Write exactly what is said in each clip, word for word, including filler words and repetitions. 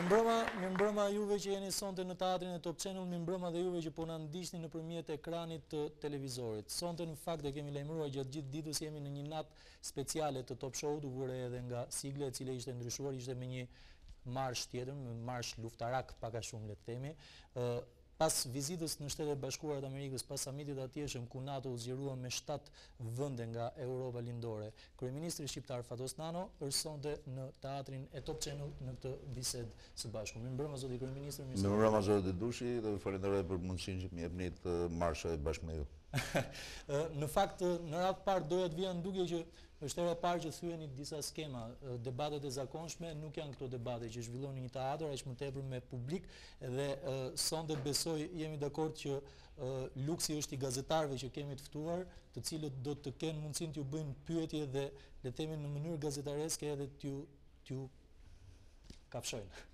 Mirëmbrëma, mirëmbrëma juve që jeni sonte në teatrin e Top Channel, mirëmbrëma dhe juve që po na ndiqni nëpërmjet ekranit të televizorit. Sonte në fakt e kemi lajmëruar gjatë gjithë ditës, jemi në një natë speciale të Top Show-ut, u vure edhe nga sigla e cila ishte ndryshuar, ishte me një marsh tjetër, me marsh luftarak pak a shumë le të themi. Ë Pas vizitës në Shtetet e Bashkuara të Amerikës, pas samitit atjeshëm ku NATO u zgjerua me shtatë vende nga Europa lindore, kryeministri shqiptar Fatos Nano është sonte në teatrin e Top Channel në këtë bisedë së bashku. Mirëmbrëma zoti kryeministër. Mirëmbrëma zoti Dushi dhe ju falenderoj për mundësinë që më jepni të marshë bashkë me ju. Në fakt, në radhë parë doja të vija në duke që është era e parë që thyeni disa skema. Debatet e zakonshme nuk janë këto debate që zhvilloni një teatër aq më tepër me publik dhe sonte besoj jemi dakord që luksi është i gazetarëve që kemi të ftuar, të cilët do të kenë mundësinë t'ju bëjnë pyetje dhe le të themi në mënyrë gazetareske edhe t'ju t'ju kafshojnë.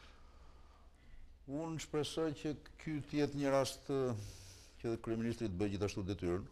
Unë shpresoj që ky të jetë një rast që dhe kryeministri të bëjë gjithashtu detyrën,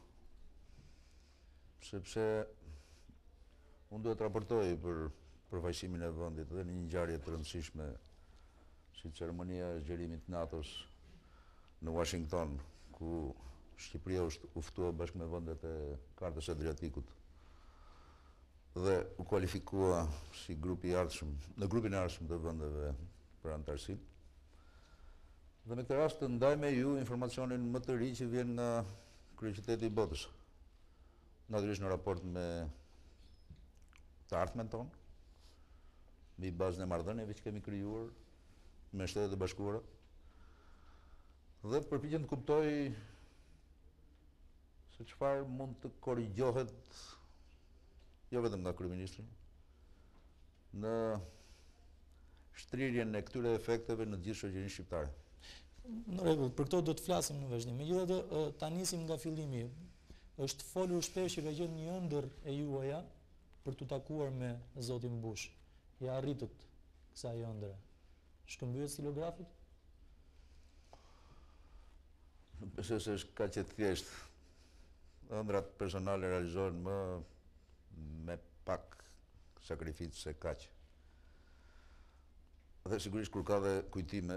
sepse unë duhet raportoj për përfaqësimin e vendit dhe në një ngjarje të rëndësishme si ceremonia e zgjerimit të NATO-s në Washington, ku Shqipëria u ftua bashkë me vendet e Kartës së Adriatikut dhe u kualifikua si grupi i ardhshëm, në grupin e ardhshëm të vendeve për anëtarësinë. Dhe në këtë rast të ndaj me ju informacionin më të ri që vjen nga kryeqyteti i botës, natyrisht në raport me të ardhmen tonë, mbi bazën e marrëdhënieve që kemi krijuar me Shtetet e Bashkuara, dhe përpiqem të kuptoj se çfarë mund të korrigjohet jo vetëm nga kryeministri në shtrirjen e këtyre efekteve në të gjithë shoqërinë shqiptare. Në rregull, për këto do të flasim në vazhdim. Megjithatë, ta nisim nga fillimi. Është folur shpesh që ka qenë një ëndër e juaja për të takuar me zotin Bush. Ja arritët kësaj ëndre. Shkëmbyet stilografit? Besoj se është kaq e thjeshtë. Ëndrat personale realizohen më me pak sakrificë se kaq. Dhe sigurisht kur ka dhe kujtime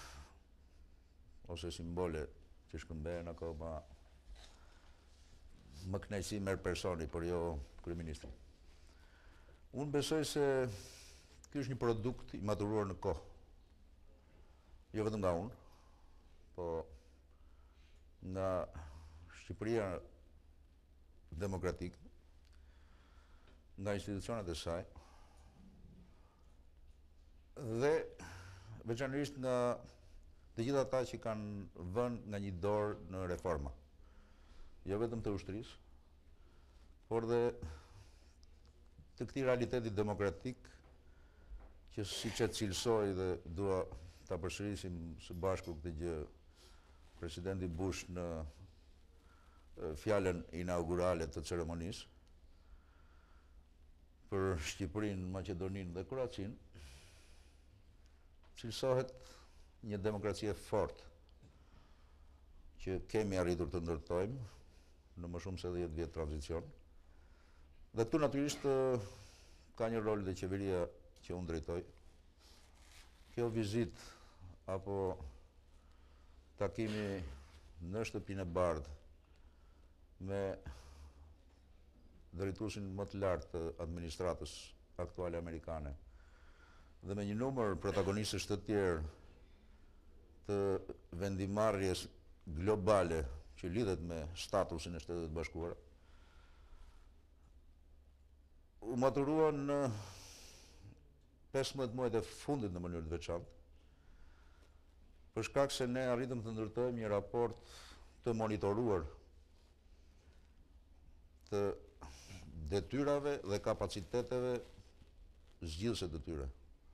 ose simbole që shkëmbehen akoma, më kënaqësi merr personi, por jo kryeministri. Unë besoj se ky është një produkt i maturuar në kohë. Jo vetëm nga unë, po nga Shqipëria demokratike, nga institucionet e saj, dhe veçanërisht nga të gjithë ata që kanë vënë nga një dorë në reforma. Jo vetëm të ushtrisë, por dhe të këtij realiteti demokratik që siç e cilësoi dhe dua ta përsërisim së bashku këtë gjë presidenti Bush në fjalën inaugurale të ceremonisë për Shqipërinë, Maqedoninë dhe Kroacinë, cilësohet një demokracie fortë që kemi arritur të ndërtojmë në më shumë se dhjetë vjet tranzicion. Dhe këtu natyrisht ka një rol dhe qeveria që unë drejtoj. Kjo vizitë apo takimi në shtëpinë e bardhë me drejtuesin më të lartë të administratës aktuale amerikane dhe me një numër protagonistësh të tjerë të vendimarrjes globale që lidhet me statusin e Shtetet e Bashkuara, u maturua në pesëmbëdhjetë muajt e fundit në mënyrë të veçantë, për shkak se ne arritëm të ndërtojmë një raport të monitoruar të detyrave dhe kapaciteteve zgjidhëse të tyre.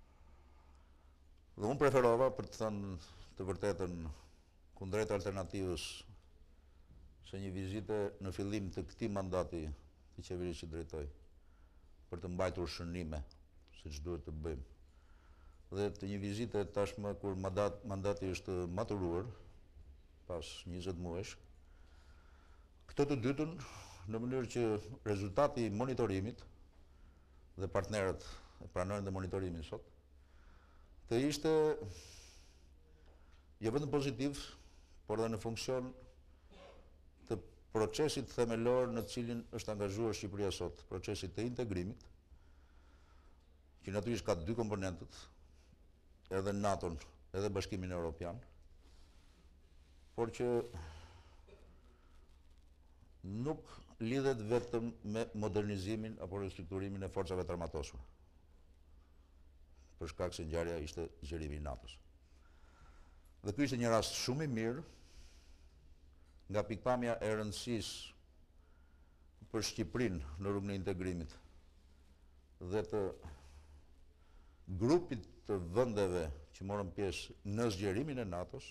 Dhe unë preferova, për të thënë të vërtetën, kundrejt alternativës se një vizite në fillim të këtij mandati të qeverisë që drejtoj, për të mbajtur shënime, siç duhet të bëjmë. Dhe të një vizite tashmë kur mandat, mandati është maturuar, pas njëzet muajsh, këtë të dytën, në mënyrë që rezultati i monitorimit dhe partnerët e pranojnë dhe monitorimin sot, të ishte jo vetëm pozitiv, por dhe në funksion të procesit themelor në cilin është angazhuar Shqipëria sot, procesit të integrimit, që natyrisht ka dy komponentët, edhe NATO-n, edhe Bashkimin Evropian, por që nuk lidhet vetëm me modernizimin apo restrukturimin e forcave të armatosura, për shkak se ngjarja ishte zgjerimi i NATO-s. Dhe ky ishte një rast shumë i mirë nga pikpamja e rëndësisë për Shqipërinë në rrugën e integrimit dhe të grupit të vendeve që morën pjesë në zgjerimin e NATO-s.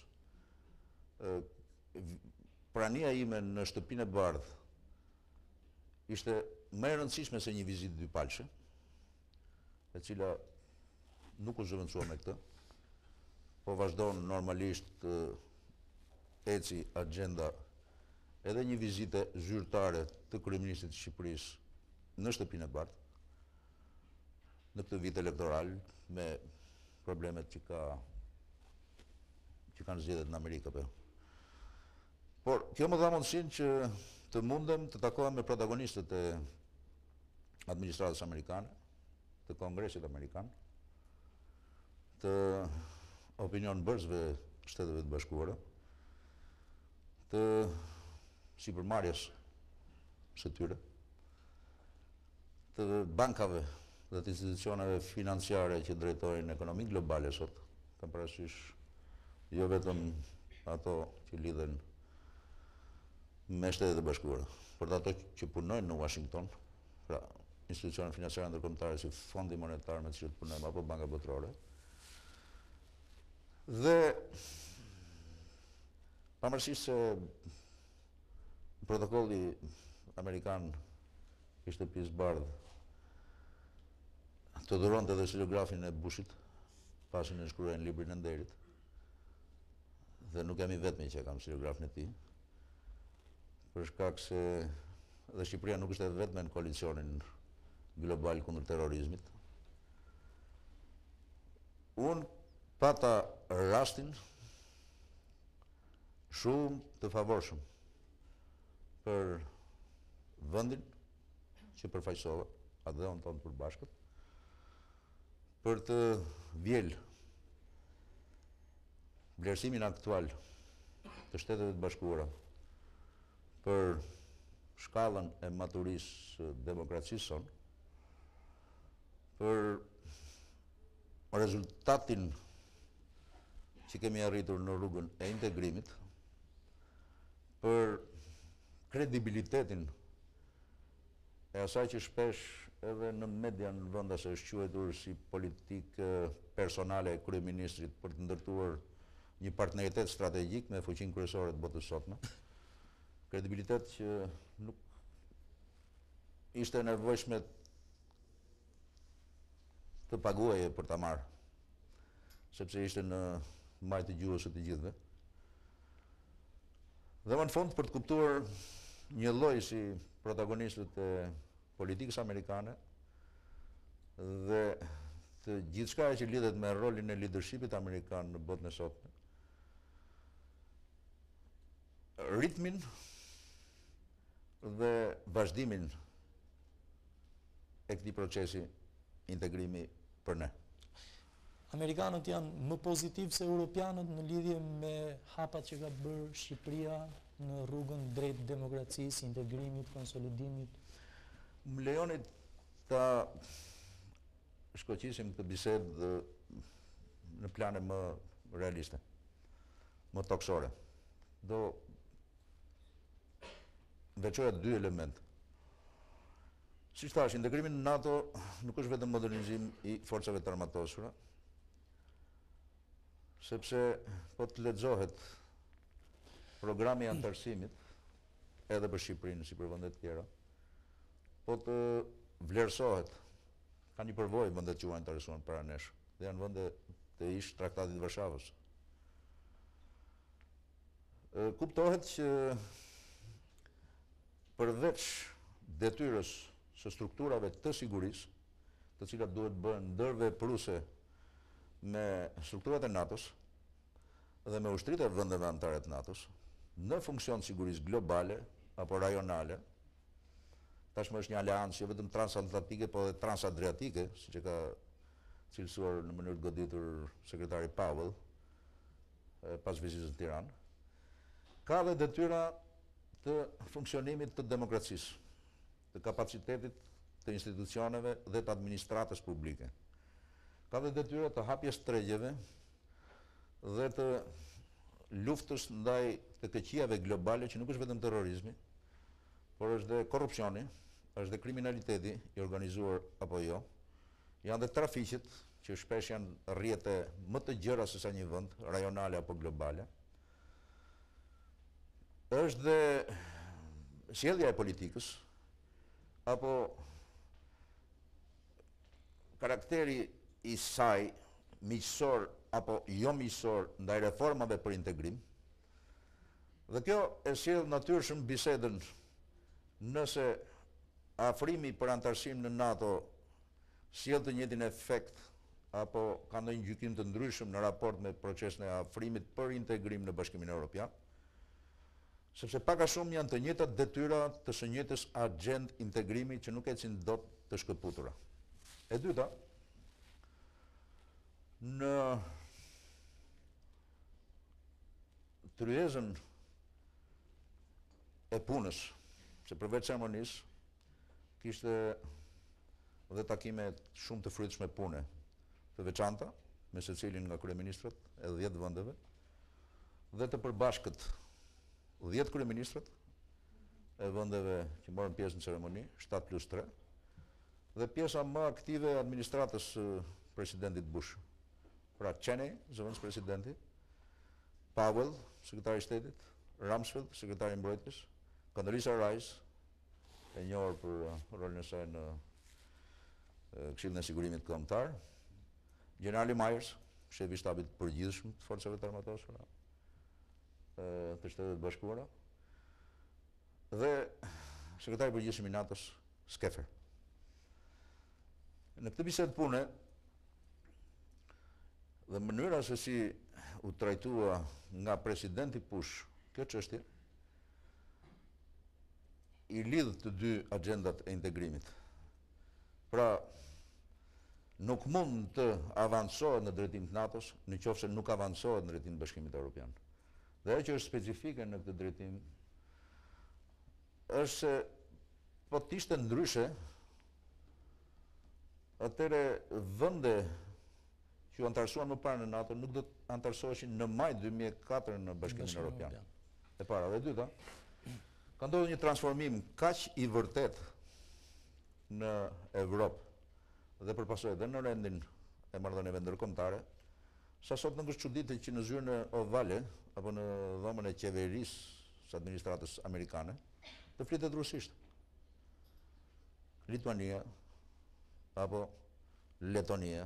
Prania ime në shtëpinë e bardhë ishte më e rëndësishme se një vizitë dypalshe, e cila nuk u zhvendësua me këtë, po vazhdon normalisht eci agenda edhe një vizite zyrtare të kryeministit të Shqipërisë në shtëpinë e bardhë, në këtë vit elektoral, me problemet që ka që kanë zgjedhjet në Amerikë apo. Por kjo më dha mundësinë që të mundem të takohem me protagonistët e administratës amerikane, të Kongresit Amerikan, të opinionbërësve Shteteve të Bashkuara, të sipërmarrjes së tyre, të bankave dhe të institucioneve financiare që drejtojnë ekonominë globale sot, kam parasysh jo vetëm ato që lidhen me Shtetet e Bashkuara, por ato që punojnë në Washington, pra institucione financiare ndërkombëtare si Fondi Monetar me të cilët punojmë apo Banka Botërore. Dhe pavarësisht se protokolli amerikan i shtëpisë bardhë të dhuronte edhe xilografin e Bushit, pasi në shkruajnë librin e nderit, dhe nuk jam i vetmi që kam xilografin e tij, për shkak se dhe Shqipëria nuk është e vetme në koalicionin global kundër terrorizmit. Unë pata rastin shumë të favorshëm për vendin që përfaqësova, atë dhe unë tonë përbashkët, për të vjel vlerësimin aktual të Shteteve të Bashkuara për shkallën e maturisë demokracisë sonë, për rezultatin që kemi arritur në rrugën e integrimit, për kredibilitetin e asaj që shpesh edhe në media në vendas është quajtur si politikë personale e kryeministrit për të ndërtuar një partneritet strategjik me fuqinë kryesore të botës sotme. Kredibilitet që nuk ishte nevojshme të paguaje për ta marrë, sepse ishte në majtë të gjuhës së të gjithëve. Dhe më në fund për të kuptuar një lloj si protagonistët e politikës amerikane dhe të gjithçka që lidhet me rolin e leadershipit amerikan në botën e sotme, ritmin dhe vazhdimin e këtij procesi integrimi për ne. Amerikanët janë më pozitiv se europianët në lidhje me hapat që ka bërë Shqipëria në rrugën drejt demokracisë, integrimit, konsolidimit. Më lejoni ta shkoqisim këtë bisedë në plane më realiste, më toksore. Do veçoja dy elementë. Siç thash, integrimi në NATO nuk është vetëm modernizim i forcave të armatosura, sepse po të lexohet programi i antarësimit edhe për Shqipërinë si për vende të tjera, po të vlerësohet, ka një përvojë vendet që u interesuan para nesh, dhe janë vende të ish Traktatit të Varshavës. Kuptohet që përveç detyrës së strukturave të sigurisë, të cilat duhet bëhen ndërvepruese me strukturat e NATO-s dhe me ushtrit e vendeve anëtare të NATO-s në funksion sigurisë globale apo rajonale. Tashmë është një aleancë jo vetëm transatlantike, po edhe transadriatike, siç e ka cilësuar në mënyrë të goditur sekretari Powell pas vizitës në Tiranë. Ka dhe detyra të funksionimit të demokracisë, të kapacitetit të institucioneve dhe të administratës publike. Ka dhe detyra të hapjes tregjeve dhe të luftës ndaj të keqijave globale, që nuk është vetëm terrorizmi, por është dhe korrupsioni, është dhe kriminaliteti i organizuar apo jo, janë dhe trafiqet, që shpesh janë rrjete më të gjëra se sa një vend, rajonale apo globale. Është dhe sjellja e politikës, apo karakteri i saj miqësor apo jo miqësor ndaj reformave për integrim. Dhe kjo e sjell natyrshëm bisedën nëse afrimi për antarësim në NATO sjell të njëjtin efekt apo ka ndonjë gjykim të ndryshëm në raport me procesin e afrimit për integrim në Bashkimin Evropian, sepse pak a shumë janë të njëjtat detyra të së njëjtës agjend integrimi që nuk ecin dot të shkëputura. E dyta, në tryezën e punës, se përveç ceremonisë, kishte dhe takime shumë të frytshme pune, të veçanta, me secilin nga kryeministrat e dhjetë vendeve, dhe të përbashkët dhjetë kryeministrat e vendeve që morën pjesë në ceremoni, shtatë plus tre, dhe pjesa më aktive e administratës së presidentit Bush. Pra Cheney, zëvendës presidenti, Powell, sekretari i shtetit, Rumsfeld, sekretari i mbrojtjes, Condoleezza Rice, e njohur për rolin e saj në Këshillin e Sigurimit Kombëtar, Generali Myers, shefi i shtabit të përgjithshëm të forcave të armatosura të Shtetet Bashkuara, dhe sekretari i përgjithshëm i NATO-s, Skeffer. Në këtë bisedë pune dhe mënyra se si u trajtua nga presidenti Bush kjo çështje, i lidh të dy agjendat e integrimit. Pra, nuk mund të avancohet në drejtim të NATO-s në qoftë se nuk avancohet në drejtim të Bashkimit Evropian. Dhe ajo që është specifike në këtë drejtim është se po të ishte ndryshe, atëre vende që u antarësuan më parë në NATO nuk do të antarësoheshin në maj dy mijë e katër në Bashkimin Evropian. E para dhe e dyta, ka ndodhur një transformim kaq i vërtet në Evropë dhe përpasoj edhe në rendin e marrëdhënieve ndërkombëtare, sa sot nuk është çuditë që në zyrën ovale apo në dhomën e qeverisë së administratës amerikane të flitet rusisht. Lituania apo Letonia,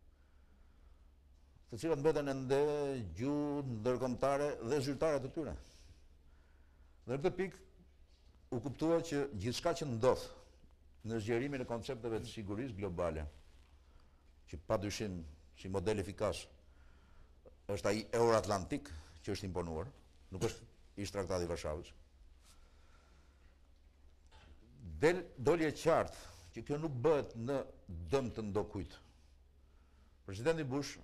të cilat mbeten ende gjuhë ndërkombëtare dhe zyrtare të tyre. Dhe në këtë pikë u kuptua që gjithçka që ndodh në zgjerimin e koncepteve të sigurisë globale, që padyshim si model efikas është ai euroatlantik që është imponuar, nuk është ish traktati i Varshavës. Del doli e qartë që kjo nuk bëhet në dëm të ndokujt. Presidenti Bush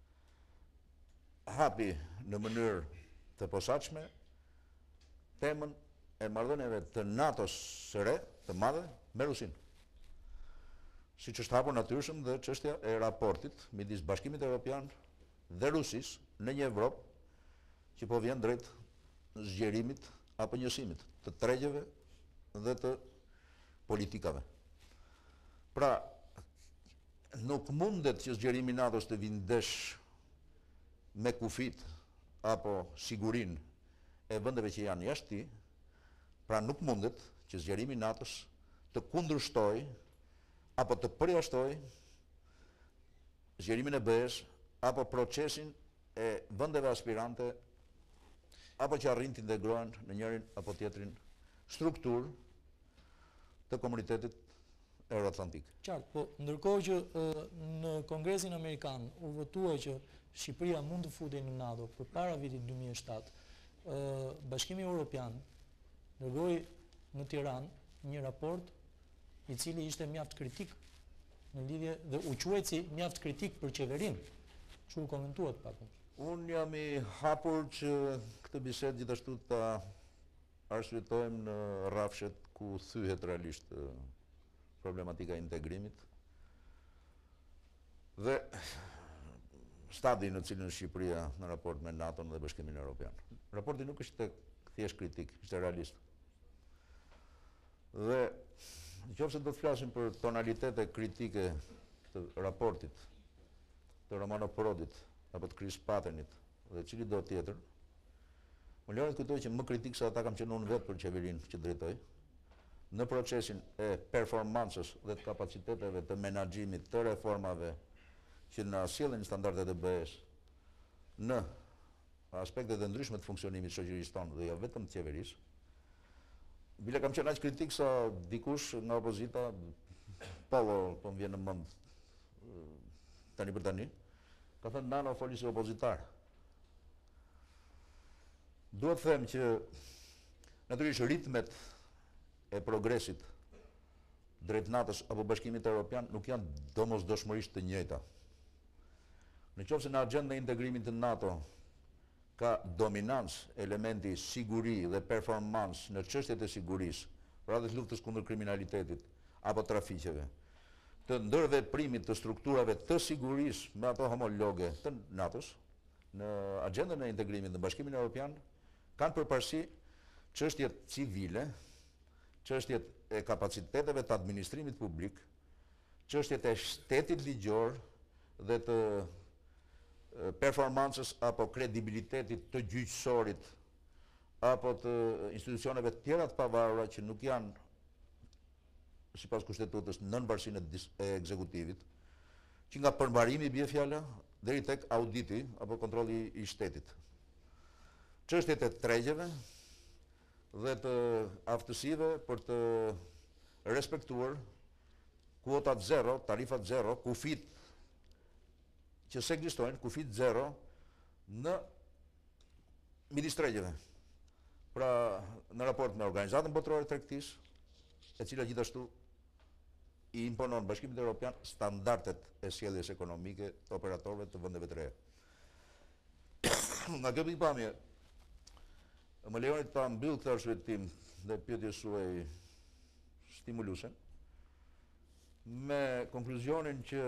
hapi në mënyrë të posaçme temën e marrëdhënieve të NATO-s së re, të madhe, me Rusin. Siç është hapur natyrshëm dhe çështja e raportit midis Bashkimit Evropian dhe Rusisë në një Evropë që po vjen drejt zgjerimit apo njësimit të tregjeve dhe të politikave. Pra, nuk mundet që zgjerimi i NATO-s të vinë ndesh me kufit apo sigurin e vendeve që janë jashtë tij, pra nuk mundet që zgjerimi i NATO-s të kundërshtoj apo të përjashtoj zgjerimin e B E-s apo procesin e vendeve aspirante apo që arrin të integrohen në njërin apo tjetrin strukturë të komunitetit Euroatlantik. Qartë, po ndërkohë që ë, në Kongresin Amerikan u votuar që Shqipëria mund të futej në NATO përpara vitit dy mijë e shtatë, ë, Bashkimi Evropian dërgoi në Tiranë një raport i cili ishte mjaft kritik në lidhje dhe u quajt si mjaft kritik për qeverinë. Kështu u komentuat pak. Unë jam i hapur që këtë bisedë gjithashtu ta arsyetojmë në rrafshet ku thyhet realisht ë, problematika e integrimit dhe stadi në cilin Shqipëria në raport me NATO-n dhe Bashkimin Evropian. Raporti nuk është thjesht kritik, është realist. Dhe nëse do të flasim për tonalitete kritike të raportit të Romano Prodit apo të Chris Paternit dhe cili do tjetër, më lejoni të kujtoj që më kritik se ata kam qenë unë vetë për qeverinë që drejtoj, në procesin e performancës dhe të kapaciteteve të menaxhimit të reformave që na sjellin standardet e B E S në aspektet e ndryshme të funksionimit të shoqërisë tonë dhe jo vetëm të qeverisë. Bile kam qenë aq kritik sa dikush nga opozita, Polo, po më vjen në mend tani për tani, ka thënë nano foli si opozitar. Duhet të them që natyrisht ritmet e progresit drejt NATO-s apo Bashkimit Evropian nuk janë domosdoshmërisht të njëjta. Nëse në agjendën e integrimit të NATO ka dominancë elementi siguri dhe performancë në çështjet e sigurisë, pra dhe të luftës kundër kriminalitetit apo trafiqeve, të ndërveprimit të strukturave të sigurisë me ato homologe të NATO-s, në agjendën e integrimit në Bashkimin Evropian kanë përparësi çështjet civile, çështjet e kapaciteteve të administrimit publik, çështjet e shtetit ligjor dhe të performancës apo kredibilitetit të gjyqësorit apo të institucioneve tjera të pavarura që nuk janë sipas kushtetutës nën varësinë e ekzekutivit, që nga përmbarimi bie fjala deri tek auditi apo kontrolli i shtetit. Çështjet e tregjeve dhe të aftësive për të respektuar kuotat zero, tarifat zero, kufit që se ekzistojnë, kufit zero në midis tregjeve. Pra, në raport me Organizatën Botërore të Tregtisë, e cila gjithashtu i imponon Bashkimit Evropian standardet e sjelljes ekonomike të operatorëve të vendeve të reja. Nga kjo pikpamje, më lejoni ta mbyll këtë arsyetim dhe pyetjes suaj stimuluese me konkluzionin që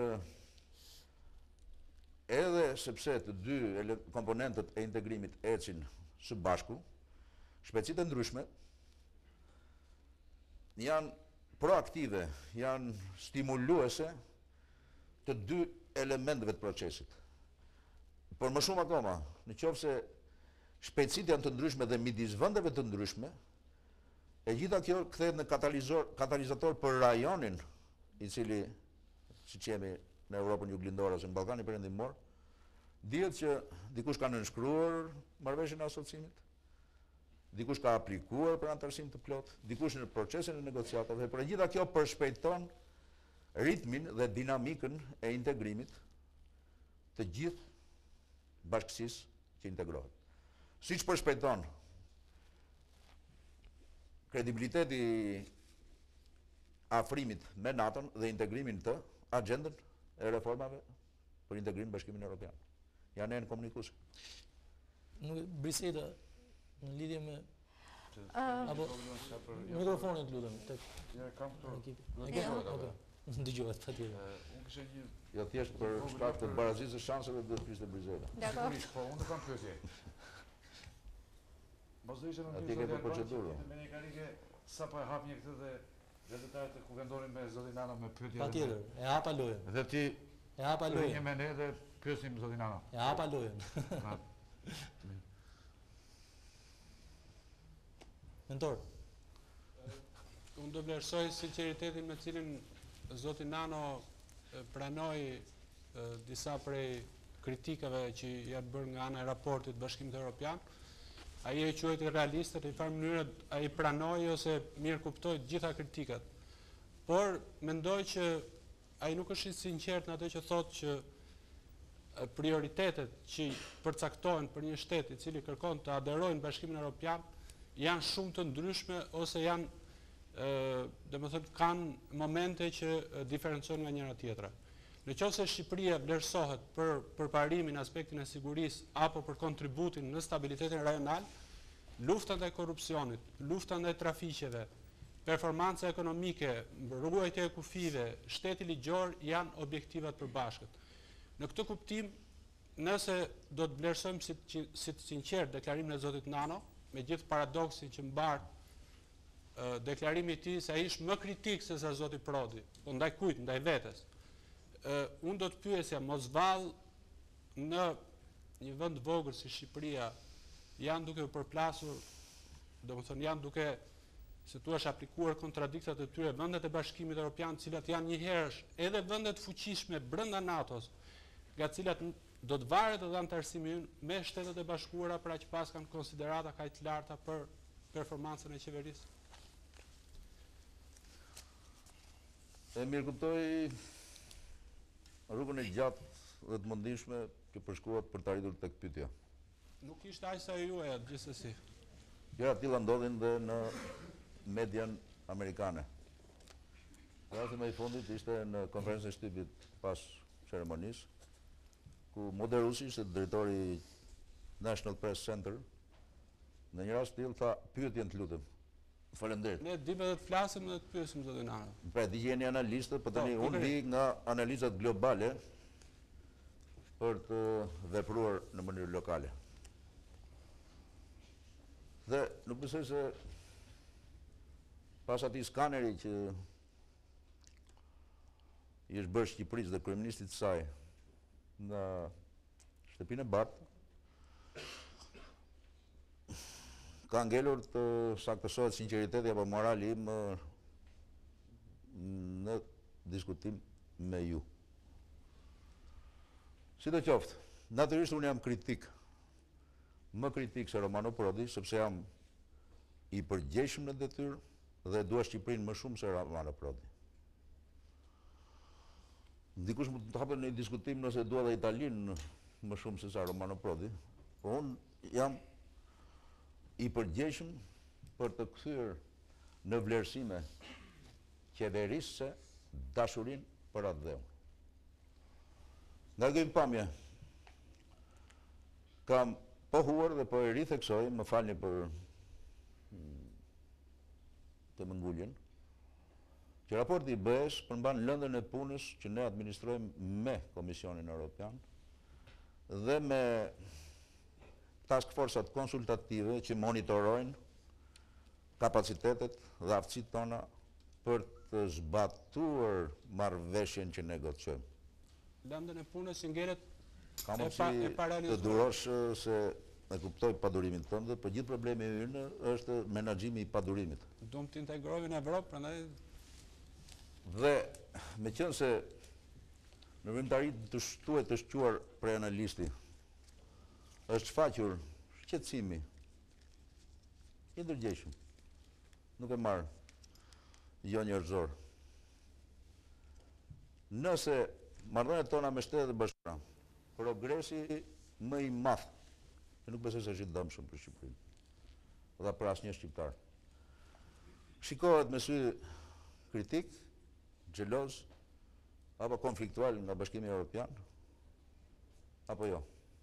edhe sepse të dy komponentët e integrimit ecin së bashku, shpejtësitë e ndryshme janë proaktive, janë stimuluese të dy elementeve të procesit. Por më shumë akoma, nëse shpejtësitë janë të ndryshme dhe midis vendeve të ndryshme, e gjitha kjo kthehet në katalizator për rajonin i cili, siç jemi në Europën juglindore ose në Ballkanin perëndimor, dihet që dikush ka nënshkruar marrëveshjen e asociimit, dikush ka aplikuar për anëtarësim të plot, dikush në procesin e negociatave, por gjitha kjo përshpejton ritmin dhe dinamikën e integrimit të gjithë bashkësisë që integrohet. Siç përshpejton kredibiliteti afrimit me NATO-n dhe integrimin të agjendën e reformave për integrim në Bashkimin Evropian. Janë enë komunikuese. Nuk Briseda në lidhje me apo mikrofonin lutem tek Ja kam këtu. Okej. Dëgjohet patjetër. Unë kisha një Jo thjesht për shkak të barazisë së shanseve duhet të ishte Briseda. sigurisht, po unë kam pyetje. Mos do ishte më Atje ke për procedurë. Me një karike sa po e hap një këtë dhe gazetarët e kuvendonin me zotin Nano me pyetje. Patjetër, e hapa lojën. Dhe ti E hapa një lojën. me ne dhe pyesim zotin Nano. E hapa lojën. Mentor. Unë do vlerësoj sinqeritetin me cilin zoti Nano e, pranoi e, disa prej kritikave që janë bërë nga ana e raportit të Bashkimit Evropian. Ai e quajti realiste, në një farë mënyrë ai pranoi ose mirë kuptoi të gjitha kritikat. por mendoj që ai nuk është i sinqert në atë që thotë që e, prioritetet që përcaktohen për një shtet i cili kërkon të aderojë në Bashkimin Evropian janë shumë të ndryshme ose janë dhe më thënë kanë momente që e, diferencojnë nga njëra tjetra. Në qoftë se Shqipëria vlerësohet për përparimin aspektin e sigurisë apo për kontributin në stabilitetin rajonal, lufta ndaj korrupsionit, lufta ndaj trafiqeve, performanca ekonomike, ruajtja e kufive, shteti ligjor janë objektivat përbashkët. Në këtë kuptim, nëse do të vlerësojmë si, si të sinqert deklarimin e zotit Nano, me gjithë paradoksin që mbar uh, deklarimi i tij se ai është më kritik se sa zoti Prodi, po ndaj kujt, ndaj vetes. Uh, unë do të pyesja, mos vallë në një vend vogël si Shqipëria janë duke u përplasur, domethënë janë duke, se tu është aplikuar kontradiktat e tyre vendet e Bashkimit Evropian, cilat janë njëherësh edhe vendet fuqishme brenda NATO-s, nga cilat do të varet edhe anëtarësimi ynë me Shtetet e Bashkuara pra që pas kanë konsiderata kaq të larta për performancën e qeverisë. E mirë kuptoj rrugën e gjatë dhe të mundishme që përshkruat për të arritur tek pyetja. Nuk ishte aq sa juaja gjithsesi. Gjëra të tilla ndodhin dhe në median amerikane. Rasti më i fundit ishte në konferencën e shtypit pas ceremonisë, ku moderuesi ishte drejtori National Press Center, në një rast tillë tha pyetjen të lutem. Faleminderit. Ne dimë edhe të flasim dhe të pyesim zotin Nano. Pra di jeni analistë, por tani Po, unë vi nga analizat globale për të vepruar në mënyrë lokale. Dhe nuk besoj se pas atij skaneri që i është bërë Shqipërisë dhe kryeministit të saj në shtëpinë e Bartë, ka ngelur të saktësohet sinqeriteti apo morali im në diskutim me ju. Sidoqoftë, natyrisht unë jam kritik, më kritik se Romano Prodi, sepse jam i përgjegjshëm në detyrë dhe dua Shqipërinë më shumë se Romano Prodi. Dikush mund të hapet në një diskutim nëse dua dhe Italinë më shumë se sa Romano Prodi, por unë jam i përgjegjshëm për të kthyer në vlerësime qeverisë dashurinë për atë dheun. Nga kjo pamje, kam pohuar dhe po e ritheksoj, më falni për të mënguljen, që raporti i B E-s përmban lëndën e punës që ne administrojmë me Komisionin Evropian dhe me task forcat konsultative që monitorojnë kapacitetet dhe aftësitë tona për të zbatuar marrëveshjen që negociojmë. Lëndën e punës që ngjelet Ka e, mundësi pa, e të paralizuar. durosh se e kuptoj padurimin tënd, por gjithë problemi ynë është menaxhimi i padurimit. Duam të integrohemi në Evropë, prandaj Dhe me qenë se në vrimtari të shtuar të shquar prej analisti, është shfaqur shqetësimi i ndërgjegjshëm. Nuk e marr jo njerëzor. Nëse marrëdhëniet tona me Shtetet e Bashkuara, progresi më i madh, që nuk besoj se është i dëmshëm për Shqipërinë dhe për asnjë shqiptar, shikohet me sy kritik, xheloz apo konfliktual nga Bashkimi Evropian, apo jo.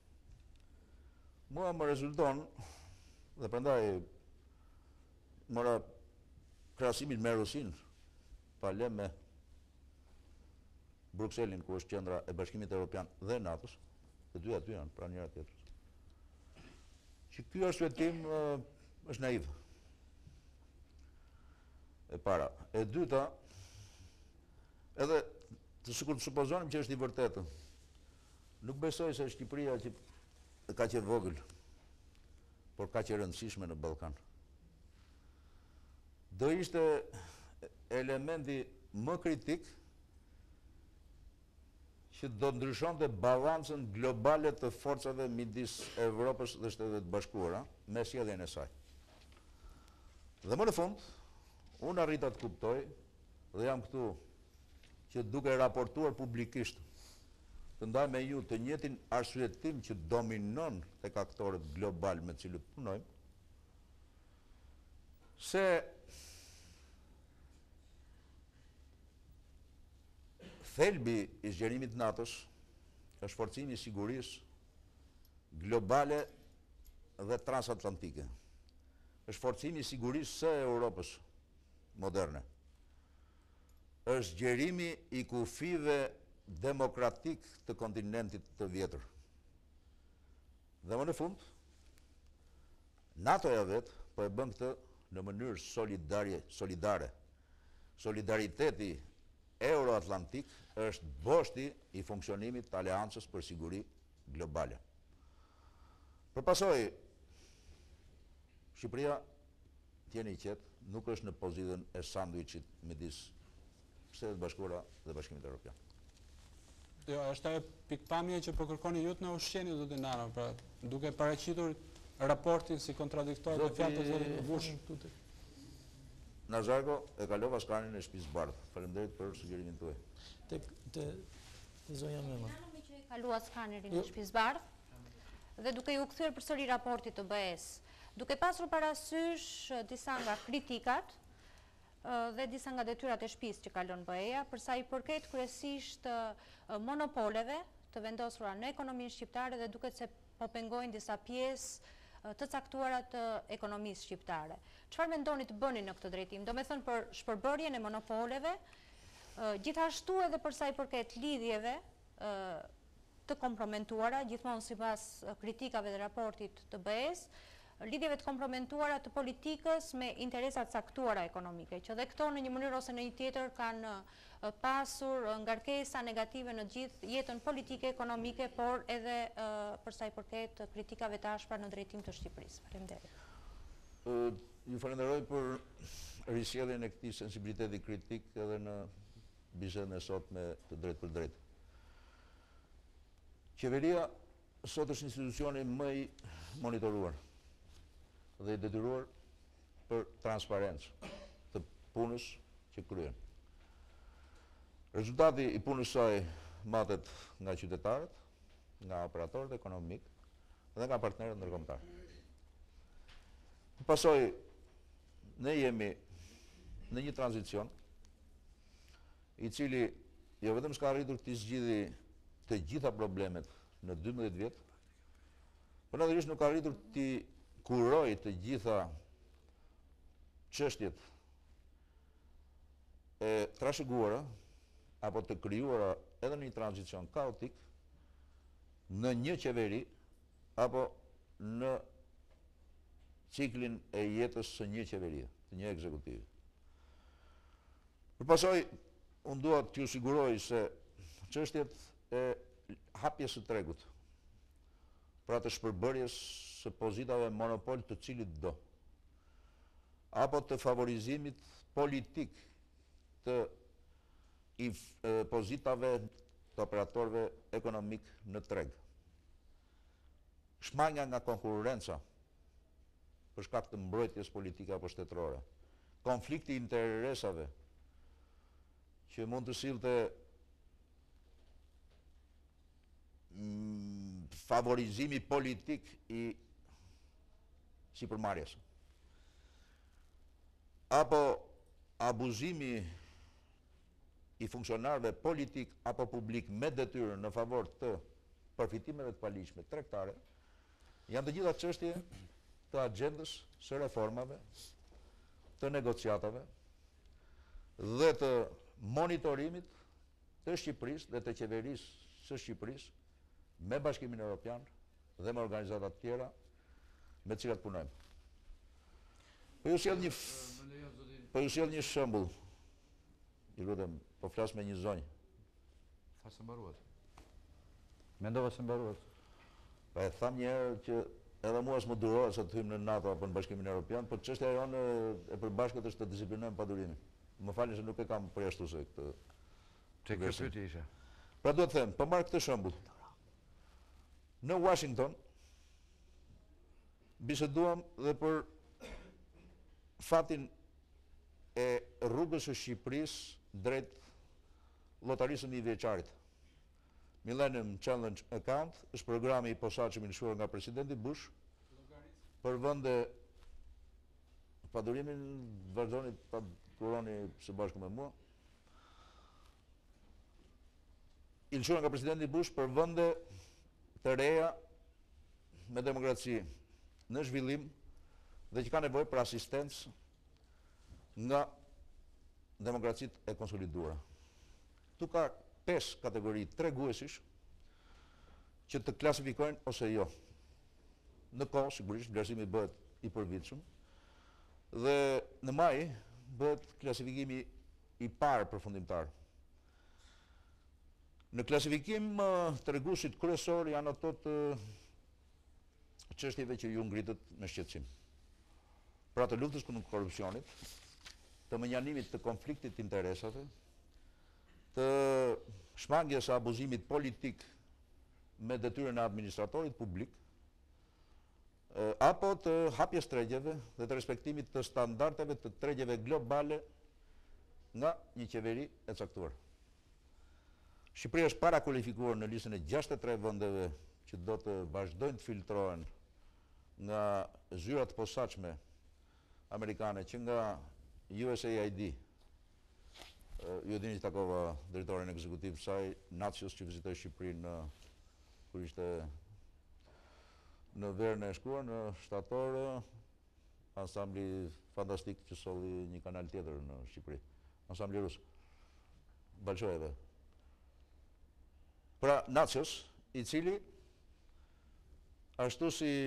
Mua më rezulton, dhe prandaj mora krahasimin me Rusinë, pa lë me Brukselin, ku është qendra e Bashkimit Evropian dhe NATO-s, të dy aty janë pranë njëra tjetrës. Që ky arsyetim është naiv. E para. E dyta, edhe të sikur të supozonim që është i vërtetë, nuk besoj se Shqipëria që ka që vogël, por ka që rëndësishme në Ballkan. Do ishte elementi më kritik që do ndryshonte balancën globale të forcave midis Evropës dhe Shtetet e Bashkuara me sjelljen e saj. Dhe më në fund, unë arrita të kuptoj dhe jam këtu që duke raportuar publikisht të ndaj me ju të njëjtin arsyetim që dominon tek aktorët global me cilët punojmë, se thelbi i zgjerimit të NATO-s është forcimi i sigurisë globale dhe transatlantike. Është forcimi i sigurisë së Europës moderne. Është zgjerimi i kufive demokratik të kontinentit të vjetër. Dhe më në fund, NATO-ja vetë po e bën këtë në mënyrë solidare, solidare. Solidariteti euroatlantik është boshti i funksionimit të aleancës për siguri globale. Përpasoj, Shqipëria, tjeni i qetë, nuk është në pozitën e sandwichit midis Shtetet Bashkuara dhe Bashkimit Evropian. Jo, është ajo pikpamje që po kërkoni ju të na ushqeni zotin Nano, pra duke paraqitur raportin si kontradiktor me fjalët e zotit Vush. Nazarko e kalova skanin e shtëpisë Bardh. Faleminderit për sugjerimin tuaj. Te te zonja Mema. Nano që e kalua skanerin e shtëpisë Bardh dhe duke ju kthyer përsëri raportit të B E-s, duke pasur parasysh disa nga kritikat dhe disa nga detyrat e shtëpisë që kalon B E-ja, për sa i përket kryesisht monopoleve të vendosura në ekonominë shqiptare dhe duket se po pengojnë disa pjesë të caktuara të ekonomisë shqiptare. Çfarë mendoni të bëni në këtë drejtim? Do me thënë për shpërbërjen e monopoleve, gjithashtu edhe për sa i përket lidhjeve të kompromentuara, gjithmonë sipas kritikave dhe raportit të B E-s, lidhjeve të kompromentuara të politikës me interesat caktuara ekonomike, që dhe këto në një mënyrë ose në një tjetër kanë pasur ngarkesa negative në gjithë jetën politike, ekonomike, por edhe për sa i përket kritikave të ashpra në drejtim të Shqipërisë. Faleminderit. Ju falenderoj për risjelljen e këtij sensibiliteti kritik edhe në bisedën e sot me të drejtë për drejtë. Qeveria sot është institucioni më i monitoruar dhe i detyruar për transparencë të punës që kryen. Rezultati i punës saj matet nga qytetarët, nga operatorët ekonomik dhe nga partnerët ndërkombëtar. Pasoj, ne jemi në një tranzicion i cili jo vetëm s'ka arritur të zgjidhë të gjitha problemet në dymbëdhjetë vjet, por natyrisht nuk ka arritur të kuroj të gjitha çështjet e trashëguara apo të krijuara edhe në një tranzicion kaotik në një qeveri apo në ciklin e jetës së një qeverie, të një ekzekutive. Përpasoj, unë dua t'ju siguroj se çështjet e hapjes së tregut, pra të shpërbërjes së pozitave monopol të cilit do, apo të favorizimit politik të i pozitave të operatorëve ekonomik në treg. Shmangja nga konkurrenca për shkak të mbrojtjes politike apo shtetërore. Konflikti i interesave që mund të sillte favorizimi politik i sipërmarrjes. Apo abuzimi i funksionarëve politik apo publik me detyrë në favor të përfitimeve të paligjshme tregtare, janë të gjitha çështje të agjendës së reformave, të negociatave dhe të monitorimit të Shqipërisë dhe të qeverisë së Shqipërisë me Bashkimin Evropian dhe me organizata të tjera me të cilat punojmë. Po ju sjell një po ju sjell një shembull. Ju lutem, po flas me një zonjë. Tha se mbaruat. Mendova se mbaruat. Pa e tham një herë që edhe mua s'më durohet sa të hym në NATO apo në Bashkimin Evropian, por çështja jonë e përbashkët është të disiplinojmë padurimin. Më falni se nuk e kam përjashtuar këtë. Çe kjo pyetje isha. Pra duhet të them, po marr këtë shembull. Në Washington biseduam dhe për fatin e rrugës së Shqipërisë drejt llotarisë një vjeçarit. Millennium Challenge Account është programi i posaçëm i lëshuar nga presidenti Bush për vende padurimin vazhdoni ta duroni së bashku me mua. I lëshuar nga presidenti Bush për vende të reja me demokraci në zhvillim dhe që ka nevojë për asistencë nga demokracitë e konsoliduara. Tu ka pesë kategori treguesish që të klasifikojnë ose jo. Në kohë, sigurisht, vlerësimi bëhet i përvitshëm dhe në maj bëhet klasifikimi i parë përfundimtar. Në klasifikim treguesit kryesor janë ato të çështjeve që ju ngritët me shqetësim. Pra të luftës kundër korrupsionit, të menjanimit të konfliktit interesave, të shmangjes së abuzimit politik me detyrën e administratorit publik, apo të hapjes tregjeve dhe të respektimit të standardeve të tregjeve globale nga një qeveri e caktuar. Shqipëria është para kualifikuar në listën e gjashtëdhjetë e tre vendeve që do të vazhdojnë të filtrohen nga zyrat posaçme amerikane që nga U S A I D. Ju dini që takova drejtorin ekzekutiv saj, Nacios, që vizitoi Shqipërinë kur ishte në verën e shkruar në shtator, ansambli fantastik që solli një kanal tjetër në Shqipëri, ansambli rus, Balshojeve. Pra Nacios, i cili ashtu si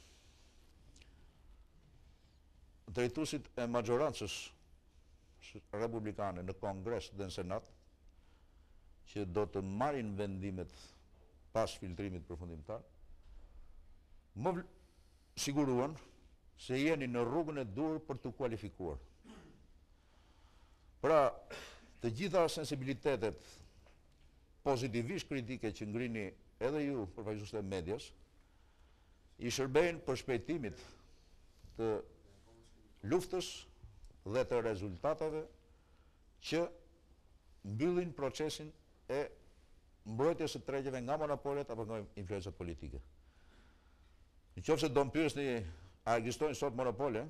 drejtuesit e maggjorancës republikane në Kongres dhe në Senat, që do të marrin vendimet pas filtrimit përfundimtar, më siguruan se jeni në rrugën e dur për të kualifikuar. Pra, të gjitha sensibilitetet pozitivisht kritike që ngrini edhe ju përfaqësues të medias, i shërbejnë për shpejtimit të luftës dhe të rezultateve që mbyllin procesin e mbrojtjes së tregjeve nga monopolet apo nga influencat politike. Në qoftë se do më pyesni a ekzistojnë sot monopole,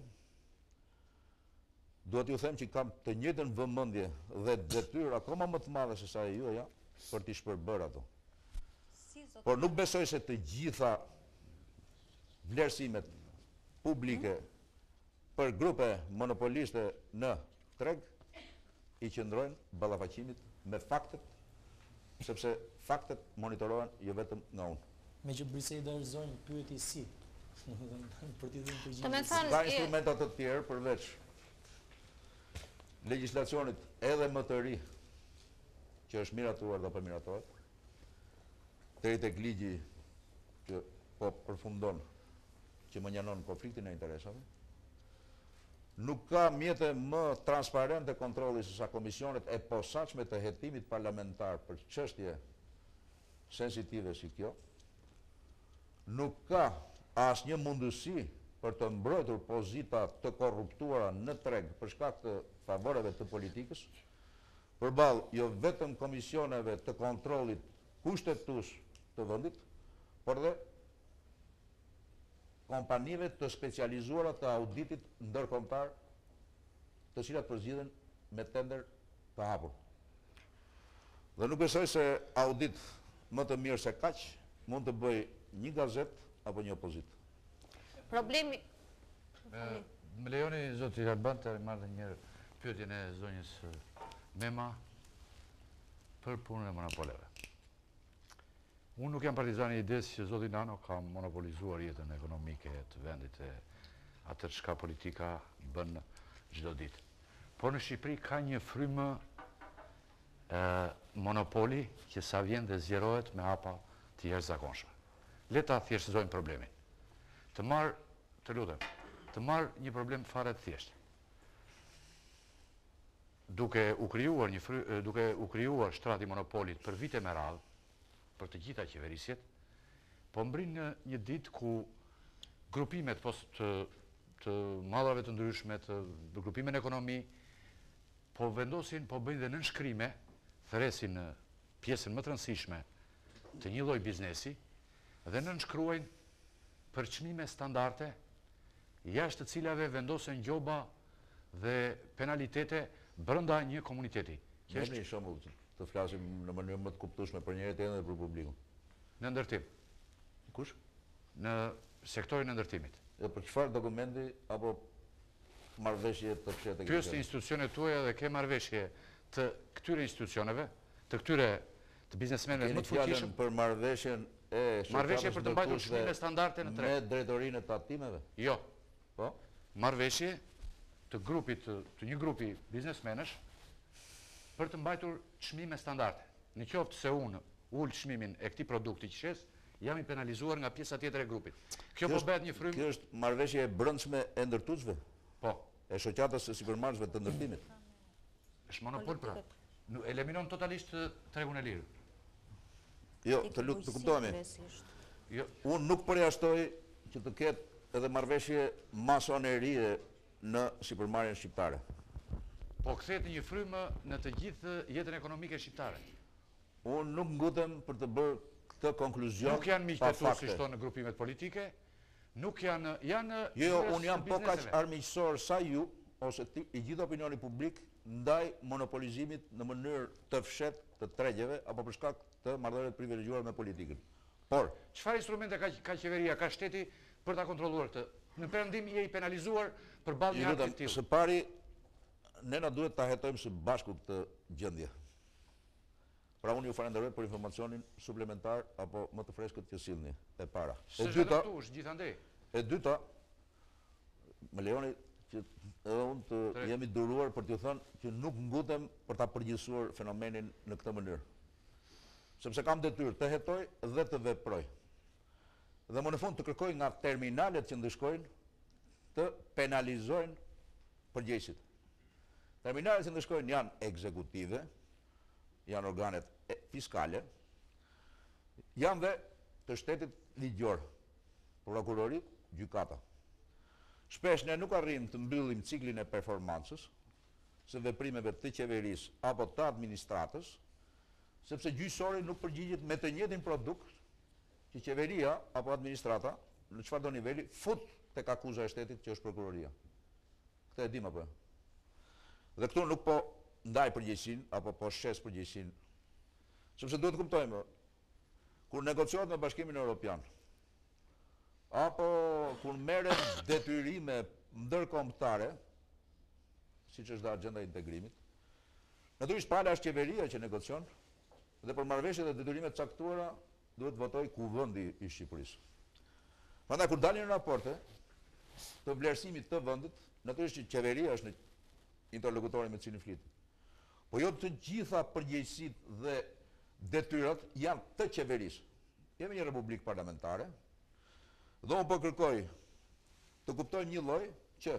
duhet ju them që kam të njëjtën vëmendje dhe detyrë akoma më të madhe se sa e juaja për t'i shpërbërë ato. Por nuk besoj se të gjitha vlerësimet publike për grupe monopoliste në treg i qëndrojnë ballafaqimit me faktet, sepse faktet monitorohen jo vetëm nga unë. Me që Briseda rëzojnë pyeti si, për t'i dhënë përgjigje. Ka instrumentat të tjerë përveç legjislacionit edhe më të ri, që është miratuar dhe përmiratohet, deri tek ligji që po përfundon, që më njanon konfliktin e interesave. Nuk ka mjete më transparente kontrolli se sa komisionet e posaçme të hetimit parlamentar për çështje sensitive si kjo. Nuk ka asnjë mundësi për të mbrojtur pozita të korruptuara në treg për shkak të favoreve të politikës, përballë jo vetëm komisioneve të kontrollit kushtetues të vendit, por dhe kompanive të specializuara të auditit ndërkombëtar, të cilat përzgjidhen me tender të hapur. Dhe nuk besoj se audit më të mirë se kaq mund të bëj një gazet apo një opozit. Problemi... Më lejoni, zoti Arban, të marrë një pyetjen e zonjës Mema për punën e monopoleve. Unë nuk jam partizani i idesë që zoti Nano ka monopolizuar jetën ekonomike të vendit e atër çka politika bën çdo ditë. Por në Shqipëri ka një frymë monopoli që sa vjen dhe zjerohet me hapa të jashtëzakonshme. Le ta thjeshtësojmë problemin. Të marr, të lutem, të marr një problem fare të thjeshtë. Duke u krijuar një fry, duke u krijuar shtrati monopolit për vite me radhë, për të gjitha qeverisjet, po mbrin në një ditë ku grupimet të, të madhave të ndryshme, të grupime në ekonomi, po vendosin, po bëjnë dhe nënshkrime, thëresin në pjesën më të rëndësishme të një lloj biznesi dhe nënshkruajnë për çmime standarde, jashtë të cilave vendosen gjoba dhe penalitete brenda një komuniteti. Kjo është një shembull të flasim në mënyrë më të kuptueshme për njëri tjetrin dhe për publikun. Në ndërtim. Kush? Në sektorin e ndërtimit. Dhe për çfarë dokumenti apo marrëveshje të fshetë? Pyes institucionet tuaja dhe ke marrëveshje të këtyre institucioneve, të këtyre të biznesmenëve më të fuqishëm për marrëveshjen e marrëveshje për të mbajtur çmime standarde në treg me drejtorinë e tatimeve? Jo. Po? Marrëveshje të grupit të një grupi biznesmenësh për të mbajtur çmime standarde. Në qoftë se unë ul çmimin e këtij produkti që shes, jam i penalizuar nga pjesa tjetër e grupit. Kjo po bëhet një frymë. Kjo është marrëveshje e brendshme e ndërtuesve? Po. E shoqatës së supermarketëve të ndërtimit? Është monopol pra. Nuk eliminon totalisht tregun e lirë. Jo, të lutë të kuptohemi. Jo, unë nuk përjashtoj që të ketë edhe marrëveshje masonerie në supermarketën shqiptare. Po kthehet një frymë në të gjithë jetën ekonomike shqiptare. Unë nuk ngutem për të bërë këtë konkluzion. Nuk janë miqtë tu si shtonë në grupimet politike, nuk janë janë Jo, unë jam po kaq armiqësor sa ju ose i gjithë opinioni publik ndaj monopolizimit në mënyrë të fshehtë të tregjeve apo për shkak të marrëdhënieve të privilegjuara me politikën. Por, çfarë instrumente ka ka qeveria, ka shteti për ta kontrolluar këtë? Në perëndim je i penalizuar përballë një akti të tillë. Së pari, ne na duhet ta hetojmë së bashku këtë gjendje. Pra unë ju falenderoj për informacionin suplementar apo më të freskët që sillni e para. E dyta, gjithandej. E dyta, më lejoni që edhe unë të jemi duruar për t'ju thënë që nuk ngutem për ta përgjithësuar fenomenin në këtë mënyrë. Sepse kam detyrë të hetoj dhe të veproj. Dhe më në fund të kërkoj nga terminalet që ndëshkojnë të penalizojnë përgjegjësit. Terminalet që ndëshkojnë janë ekzekutive, janë organet fiskale, janë dhe të shtetit ligjor, prokurori, gjykata. Shpesh ne nuk arrim të mbyllim ciklin e performancës së veprimeve të qeverisë apo të administratës, sepse gjyqësori nuk përgjigjet me të njëjtin produkt që qeveria apo administrata në çfarëdo niveli fut tek akuza e shtetit që është prokuroria. Këtë e dim apo? Dhe këtu nuk po ndaj përgjegjësinë apo po shes përgjegjësinë. Sepse duhet të kuptojmë, kur negociohet me Bashkimin Evropian, apo kur merret detyrime ndërkombëtare, siç është dhe agenda e integrimit, natyrisht pala është qeveria që negocion dhe për marrëveshjet e detyrimet caktuara duhet votoj Kuvendi i Shqipërisë. Prandaj kur dalin raporte të vlerësimit të vendit, natyrisht që qeveria është në interlokutori me cilin flit. Po jo të gjitha përgjegjësitë dhe detyrat janë të qeverisë. Jemi një republikë parlamentare, dhe unë po kërkoj të kuptojmë një lloj që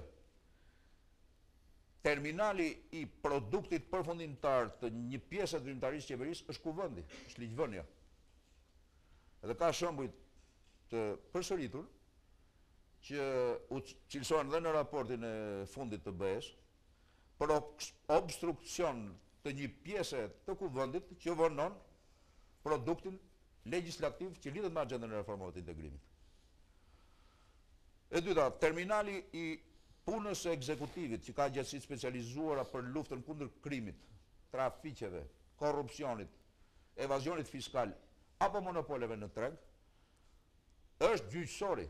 terminali i produktit përfundimtar të një pjesë të veprimtarisë së qeverisë është Kuvendi, është ligjvënia. Edhe ka shembuj të përsëritur që u cilësohen dhe në raportin e fundit të B E S për obstruksion të një pjese të Kuvendit që vonon produktin legjislativ që lidhet me agendën e reformave të integrimit. E dyta, terminali i punës së ekzekutivit që ka agjësi specializuara për luftën kundër krimit, trafiqeve, korrupsionit, evazionit fiskal apo monopoleve në treg, është gjyqësori.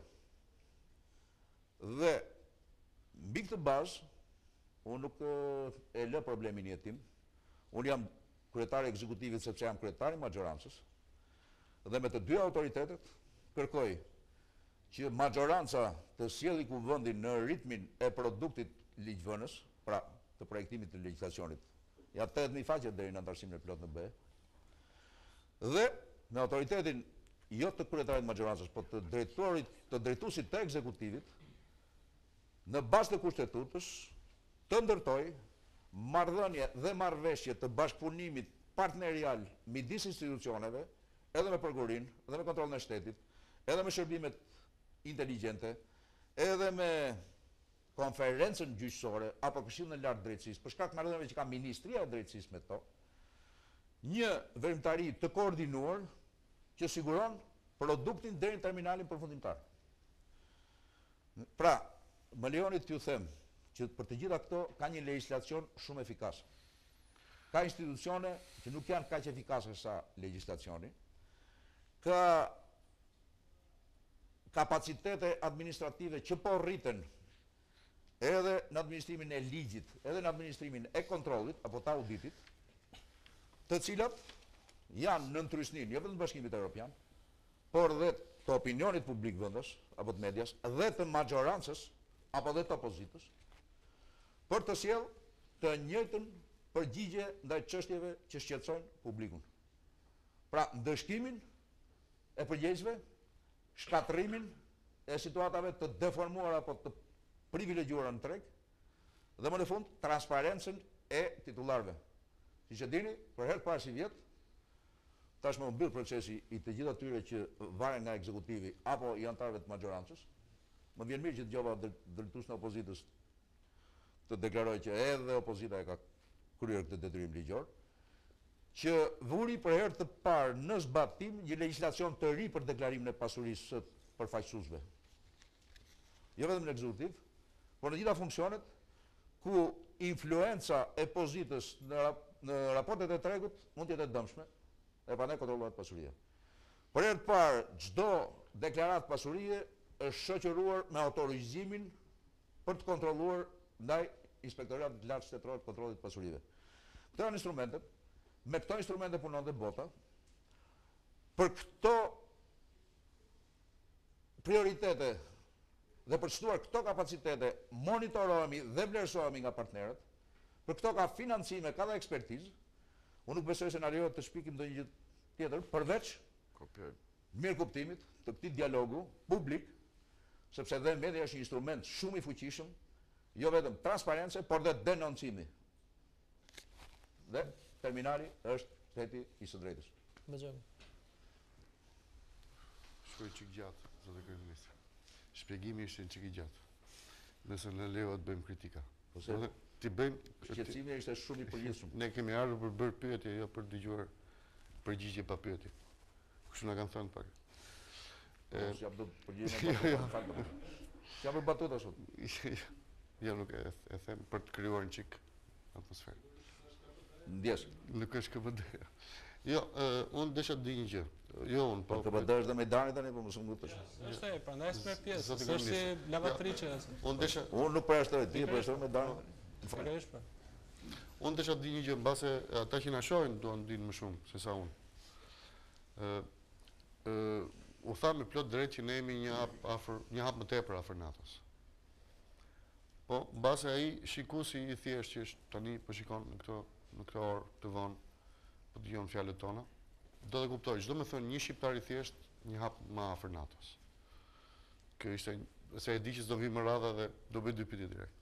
Dhe mbi këtë bazë, unë nuk e lë problemin jetim. Unë jam kryetari i ekzekutivit sepse jam kryetari i maxhorancës. Dhe me të dy autoritetet kërkoj që maxhoranca të sjellë Kuvendin në ritmin e produktit ligjvënës, pra të projektimit të legjislacionit. Ja tetëdhjetë mijë faqe deri në antarësimin e plot në B E. Dhe me autoritetin jo të kryetarit të maxhorancës, por të drejtorit, të drejtuesit të ekzekutivit, në bazë të kushtetutës, të ndërtoj marrëdhënie dhe marrëveshje të bashkëpunimit partnerial midis institucioneve, edhe me prokurorinë, edhe me kontrollin e shtetit, edhe me shërbimet inteligjente, edhe me konferencën gjyqësore apo Këshillin e Lartë Drejtësisë, për shkak të marrëdhënieve që ka Ministria e Drejtësisë me to, një veprimtari të koordinuar që siguron produktin deri në terminalin përfundimtar. Pra, më lejoni t'ju them që për të gjitha këto ka një legjislacion shumë efikas. Ka institucione që nuk janë kaq efikase sa legjislacioni, ka kapacitete administrative që po rriten edhe në administrimin e ligjit, edhe në administrimin e kontrollit, apo të auditit, të cilat janë në ndrysnin, jo vetëm të Bashkimit Evropian, por dhe të opinionit publik vendas, apo të medias, dhe të majorancës, apo dhe të opozitës, për të sjell të njëjtën përgjigje ndaj çështjeve që shqetësojnë publikun. Pra, ndëshkimin e përgjegjësve, shkatrimin e situatave të deformuara apo të privilegjuara në treg, dhe më në fund, transparencën e titullarve. Si që dini, për herë të parë si vjet, tashmë mbyll procesi i të gjithë atyre që varen nga ekzekutivi apo i antarëve të majorancës. Më vjen mirë që dëgjova drejtuesin e opozitës të deklaroj që edhe opozita e ka kryer këtë detyrim ligjor, që vuri për herë të parë në zbatim një legjislacion të ri për deklarimin e pasurisë së përfaqësuesve. Jo vetëm në ekzekutiv, por në gjitha funksionet ku influenca e pozitës në, rap në raportet e tregut mund të jetë e dëmshme, e prandaj kontrollohet pasuria. Për herë të parë, çdo deklaratë pasurie është shoqëruar me autorizimin për të kontrolluar ndaj Inspektoratit të Lartë Shtetëror të Kontrollit të Pasurive. Këto janë instrumentet, me këto instrumente punon dhe bota, për këto prioritete dhe për shtuar këto kapacitete monitorohemi dhe vlerësohemi nga partnerët, për këto ka financime, ka dhe ekspertizë. Unë nuk besoj se na lejohet të shpikim ndonjë gjë tjetër, përveç mirë kuptimit të këtij dialogu publik, sepse dhe media është një instrument shumë i fuqishëm, jo vetëm transparence, por dhe denoncimi. Dhe terminali është theti i së drejtës. Bëxhem. Shkoj çik gjatë, zotë kryeminist. Shpjegimi ishte çik i gjatë. Nëse në lejohet të bëjmë kritika. Ose ti bëjmë shqetësimi ishte shumë i përgjithshëm. Ne kemi ardhur për bërë pyetje, jo për dëgjuar përgjigje pa pyetje. Kështu na kanë thënë pak. Po jam do përgjigje pa fakt. Jam për batuta sot. Jo, nuk e, e them për të krijuar një çik atmosferë. Ndjes. Nuk është K B D. Jo, uh, unë desha të di një gjë. Jo, unë po. K B D është dhe Majdani tani, po mos u ngutësh. Është e, prandaj s'merr pjesë. Zoti Është si kryeminist. lavatriçe. Unë desha Unë nuk përjashtoj, ti përjashtoj Majdani. Faktikisht po. Unë desha të di një gjë, mbase ata që na shohin duan të dinë më shumë se sa unë. Ë ë u tha me plot drejt që ne jemi një hap afër, një hap më tepër afër NATO-s. Po, mbase ai shikuesi i thjesht që është tani po shikon në këto në këtë orë të vonë, po dëgjon fjalët tona, do të kuptoj, çdo më thënë një shqiptar i thjesht, një hap më afër NATO-s. Kjo ishte se e di që s'do vi më radha dhe do bëj dy pyetje direkt.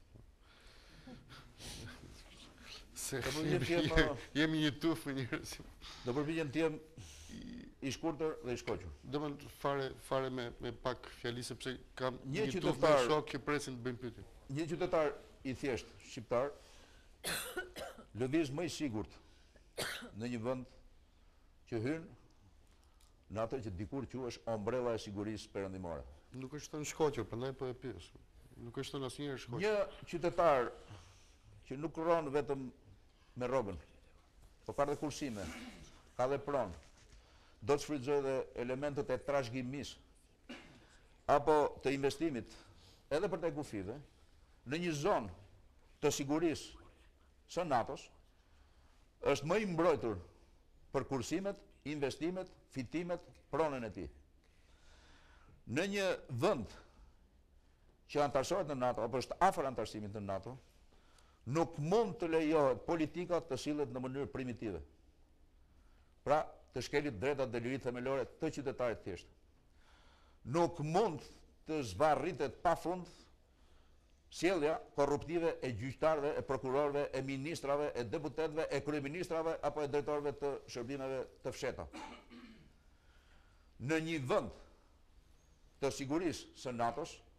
Se jemi, jemi një tuf me njerëz. Do përpiqem të jem i shkurtër dhe i shkoqur. Do më fare fare me me pak fjali sepse kam një tuf me qytetar shok që presin të bëjmë pyetje. Një qytetar i thjesht shqiptar lëviz më i sigurt në një vend që hyn në atë që dikur quhesh ombrella e sigurisë perëndimore. Nuk është thënë shkoqur, prandaj po e pyes. Nuk është thënë asnjëherë shkoqur. Një qytetar që nuk rron vetëm me rrogën, po ka dhe kursime, ka dhe pronë, do të shfrytëzojë dhe elementet e trashëgimisë apo të investimit edhe për të kufive në një zonë të sigurisë së NATO-s, është më i mbrojtur për kursimet, investimet, fitimet, pronën e tij. Në një vend që antarësohet në NATO apo është afër antarësimit në NATO, nuk mund të lejohet politika të sillet në mënyrë primitive. Pra, të shkelit drejtat dhe lirit themelore të qytetarit thjesht. Nuk mund të zvarritet pafund sjellja korruptive e gjyqtarëve, e prokurorëve, e ministrave, e deputetëve, e kryeministrave apo e drejtorëve të shërbimeve të fsheta. Në një vend të sigurisë së NATO-s,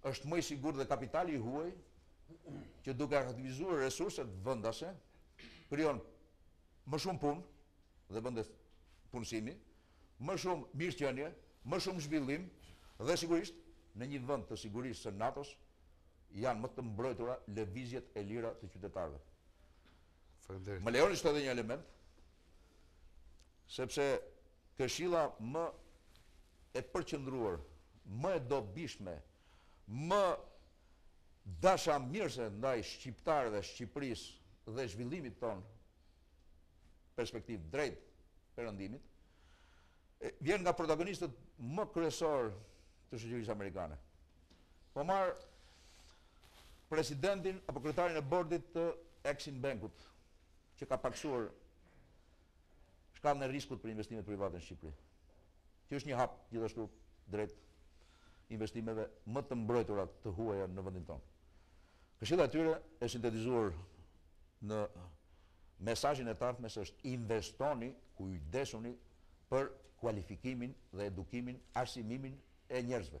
është më i sigurt dhe kapitali i huaj që duke aktivizuar resurset vendase krijon më shumë punë dhe vendet punësimi, më shumë mirëqenie, më shumë zhvillim dhe sigurisht në një vend të sigurisë së NATO-s janë më të mbrojtura lëvizjet e lira të qytetarëve. Faleminderit. Më lejoni të edhe një element, sepse këshilla më e përqendruar, më e dobishme, më dashamirëse ndaj shqiptarëve, Shqipërisë dhe zhvillimit ton perspektiv drejt perëndimit, vjen nga protagonistët më kryesor të shoqërisë amerikane. Po marr presidentin apo kryetarin e bordit të Exim Bankut, që ka paksuar shkallën e riskut për investimet private në Shqipëri, që është një hap gjithashtu drejt investimeve më të mbrojtura të huaja në vendin tonë. Këshilla e tyre e sintetizuar në mesazhin e tartmes është investoni, kujdesuni për kualifikimin dhe edukimin, arsimimin e njerëzve.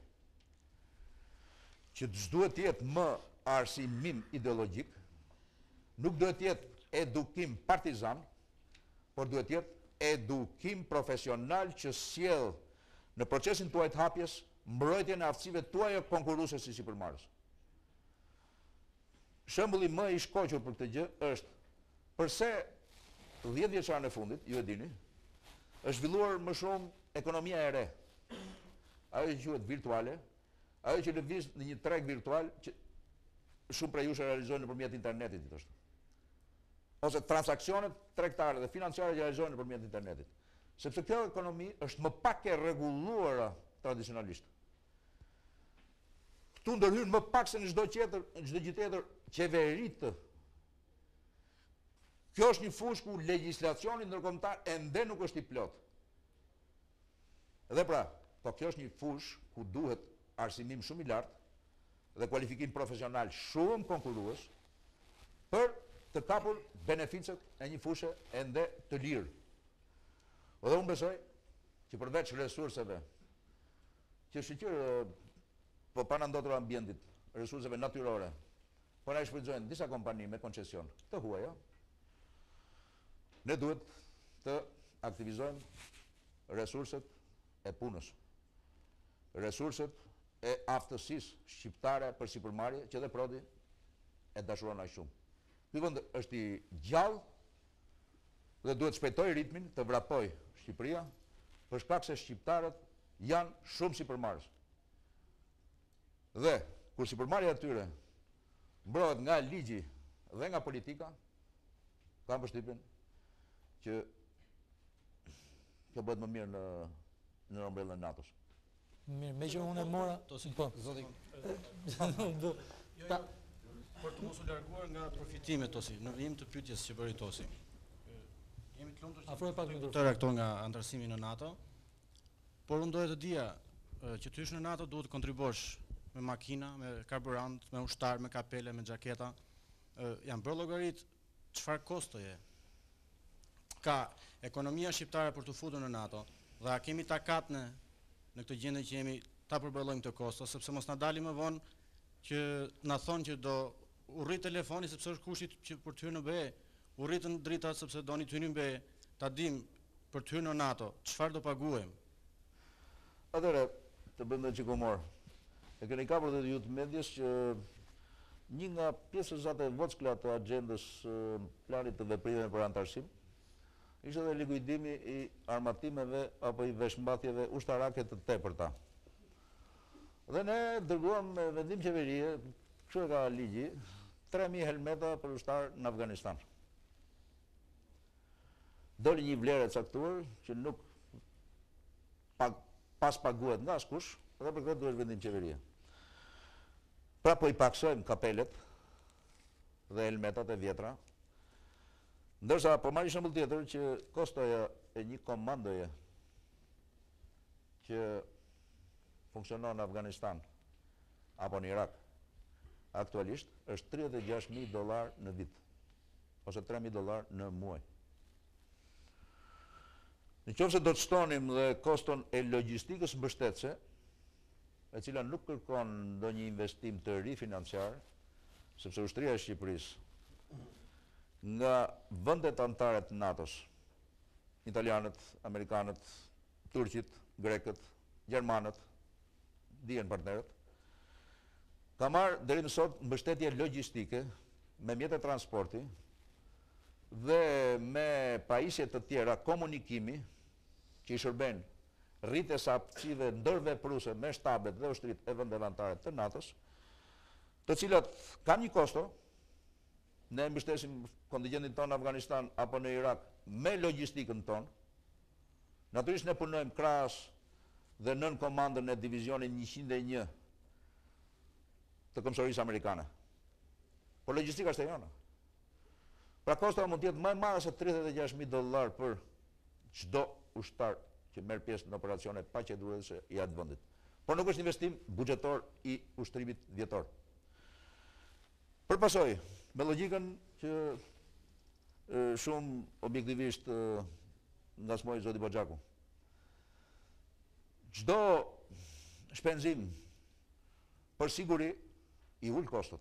Që s'duhet të jetë më arsimim ideologjik, nuk duhet të jetë edukim partizan, por duhet të jetë edukim profesional që sjell në procesin tuaj të hapjes mbrojtjen e aftësive tuaja konkurruese si sipërmarrës. Shembulli më i shkoqur për këtë gjë është përse dhjetë vjeçarën e fundit, ju e dini, është zhvilluar më shumë ekonomia e re. Ajo që quhet virtuale, ajo që lëviz në një treg virtual që shumë prej jush e realizojnë nëpërmjet internetit gjithashtu. Ose transaksionet tregtare dhe financiare që realizohen nëpërmjet internetit. Sepse kjo ekonomi është më pak e rregulluara tradicionalisht. Këtu ndërhyn më pak se në çdo tjetër, çdo gjë tjetër qeveritë. Kjo është një fushë ku legjislacioni ndërkombëtar ende nuk është i plot. Dhe pra, po kjo është një fushë ku duhet arsimim shumë i lartë dhe kualifikim profesional shumë konkurrues për të kapur beneficet e një fushë ende të lirë. Dhe unë besoj që përveç resurseve që shqyqyrë po pa në ndotur ambientit, resurseve natyrore, po na i shfrytëzojnë disa kompani me koncesion të huaja, ne duhet të aktivizojmë resurset e punës, resurset e aftësisë shqiptare për sipërmarrje që dhe Prodi e dashuron aq shumë. Ky vend është i gjallë dhe duhet shpejtoj ritmin të vrapoj Shqipëria për shkak se shqiptarët janë shumë sipërmarrës. Dhe kur sipërmarrja e tyre mbrohet nga ligji dhe nga politika, kam përshtypjen që kjo bëhet më mirë në në ombrellën e NATO-s. Mirë, me që unë e mora... Po, Zoti. Ta... Për të mos u larguar nga përfitimet Tosi, në vijim të pyetjes që bëri Tosi. Jemi të lumtur Afroj pak mikrofonin. të këto nga antarësimi në NATO, por unë doja të dija që ty në NATO duhet të kontribuosh me makina, me karburant, me ushtar, me kapele, me xhaketa. Janë bërë llogarit çfarë kostoje ka ekonomia shqiptare për të futur në NATO, dhe a kemi takat në në këtë gjendje që jemi ta përballojmë këtë kosto, sepse mos na dali më vonë që na thonë që do urrit telefoni sepse është kushti që për të hyrë në B E, urritën dritat sepse doni të hyni në B E, ta dim për të hyrë në NATO, çfarë do paguajmë? Atëre, të bëndë që komor, e keni kapur dhe ju të medjes që një nga pjesët e vockla të agendës planit të veprimeve për antarësim, ishte dhe likuidimi i armatimeve apo i veshmbathjeve ushtarake të tepërta. Dhe ne dërguam me vendim qeverie, kështu e ka ligji, tre mijë helmeta për ushtar në Afganistan. Doli një vlerë e caktuar që nuk pag, pas paguhet nga askush, dhe për këtë duhet vendim qeverie. Pra po i paksojmë kapelet dhe helmetat e vjetra, ndërsa po marri shembull tjetër që kostoja e një komandoje që funksionon në Afganistan apo në Irak aktualisht është tridhjetë e gjashtë mijë dollar në vit ose tre mijë dollar në muaj. Në qoftë se do të shtonim dhe koston e logjistikës mbështetëse, e cila nuk kërkon ndonjë investim të ri financiar, sepse ushtria e Shqipërisë nga vendet anëtare të NATO-s, italianët, amerikanët, turqit, grekët, gjermanët, dijen partnerët, ka marrë deri më sot mbështetje logjistike me mjete transporti dhe me pajisje të tjera komunikimi që i shërben rritjes së aftësive ndërvepruese me shtabet dhe ushtrit e vendeve anëtare të NATO-s, të cilat kanë një kosto. Ne mbështesim kontingjentin tonë në Afganistan apo në Irak me logjistikën tonë. Natyrisht ne punojmë krahas dhe nën komandën e divizionit njëqind e një të Kombësorisë Amerikane. Por logjistika është e jona. Pra kosta mund të jetë më e madhe se tridhjetë e gjashtë mijë dollar për çdo ushtar që merr pjesë në operacione paqëdruese i atë vendit. Por nuk është investim buxhetor i ushtrimit vjetor. Përpasoj, me logjikën që e, shumë objektivisht e, ngasmoi zoti Boxhaku. Çdo shpenzim për siguri i ul kostot.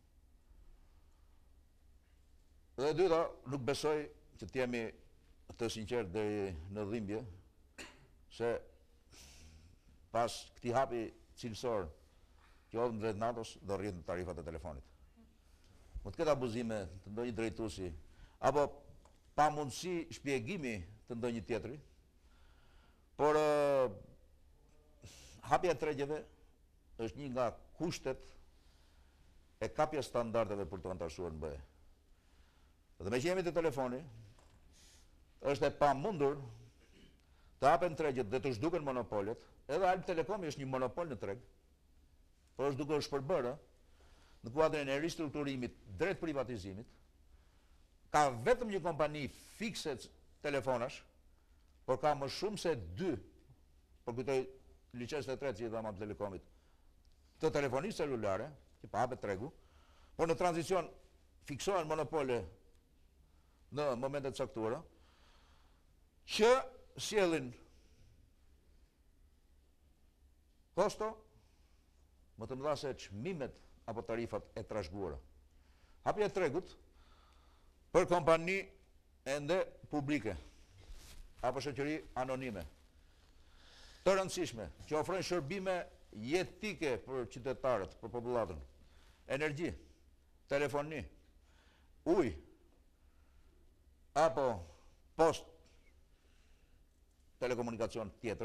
Dhe e dyta, nuk besoj që të jemi të sinqert deri në dhimbje, se pas këtij hapi cilësor që hodh drejt NATO-s do rriten tarifat e telefonit. Mund të ketë abuzime të ndonjë drejtuesi apo pamundësi shpjegimi të ndonjë tjetri, por uh, hapja e tregjeve është një nga kushtet e kapjes standardeve për të antarësuar në B E. Dhe me që jemi të telefoni, është e pamundur të hapen tregjet dhe të zhduken monopolet, edhe Alp Telekomi është një monopol në treg, por është duke u shpërbërë në kuadrin e ristrukturimit drejt privatizimit, ka vetëm një kompani fikse telefonash, por ka më shumë se dy, por kujtoj licencën e tretë që i dham Alp Telekomit, të telefonisë celulare, që pa hapet tregu, por në tranzicion fiksohen monopole në momentet caktuara, që sjellin kosto më të mëdha se çmimet apo tarifat e trashëguara. Hapja e tregut për kompani ende publike apo shoqëri anonime të rëndësishme që ofrojnë shërbime jetike për qytetarët, për popullatën, energji, telefoni, ujë apo post telekomunikacion tjetër,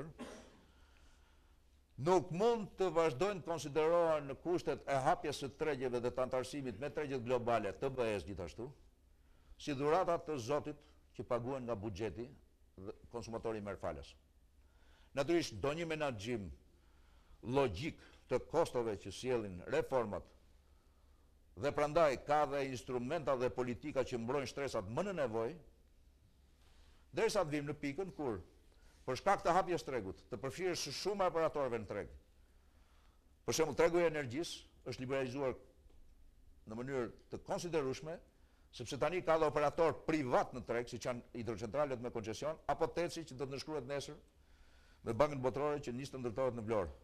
nuk mund të vazhdojnë të konsiderohen në kushtet e hapjes së tregjeve dhe të antarësimit me tregjet globale të B E-s gjithashtu, si dhurata të zotit që paguhen nga buxheti dhe konsumatori merr falas. Natyrisht do një menaxhim logjik të kostove që sjellin reformat dhe prandaj ka dhe instrumenta dhe politika që mbrojnë shtresat më në nevojë, derisa të vim në pikën kur për shkak të hapjes tregut, të përfshirjes së shumë operatorëve në treg. Për shembull, tregu i energjisë është liberalizuar në mënyrë të konsiderueshme, sepse tani ka dhe operator privat në treg, siç janë hidrocentralet me koncesion, apo Teci që do të nënshkruhet nesër me Bankën Botërore që nis të ndërtohet në Vlorë.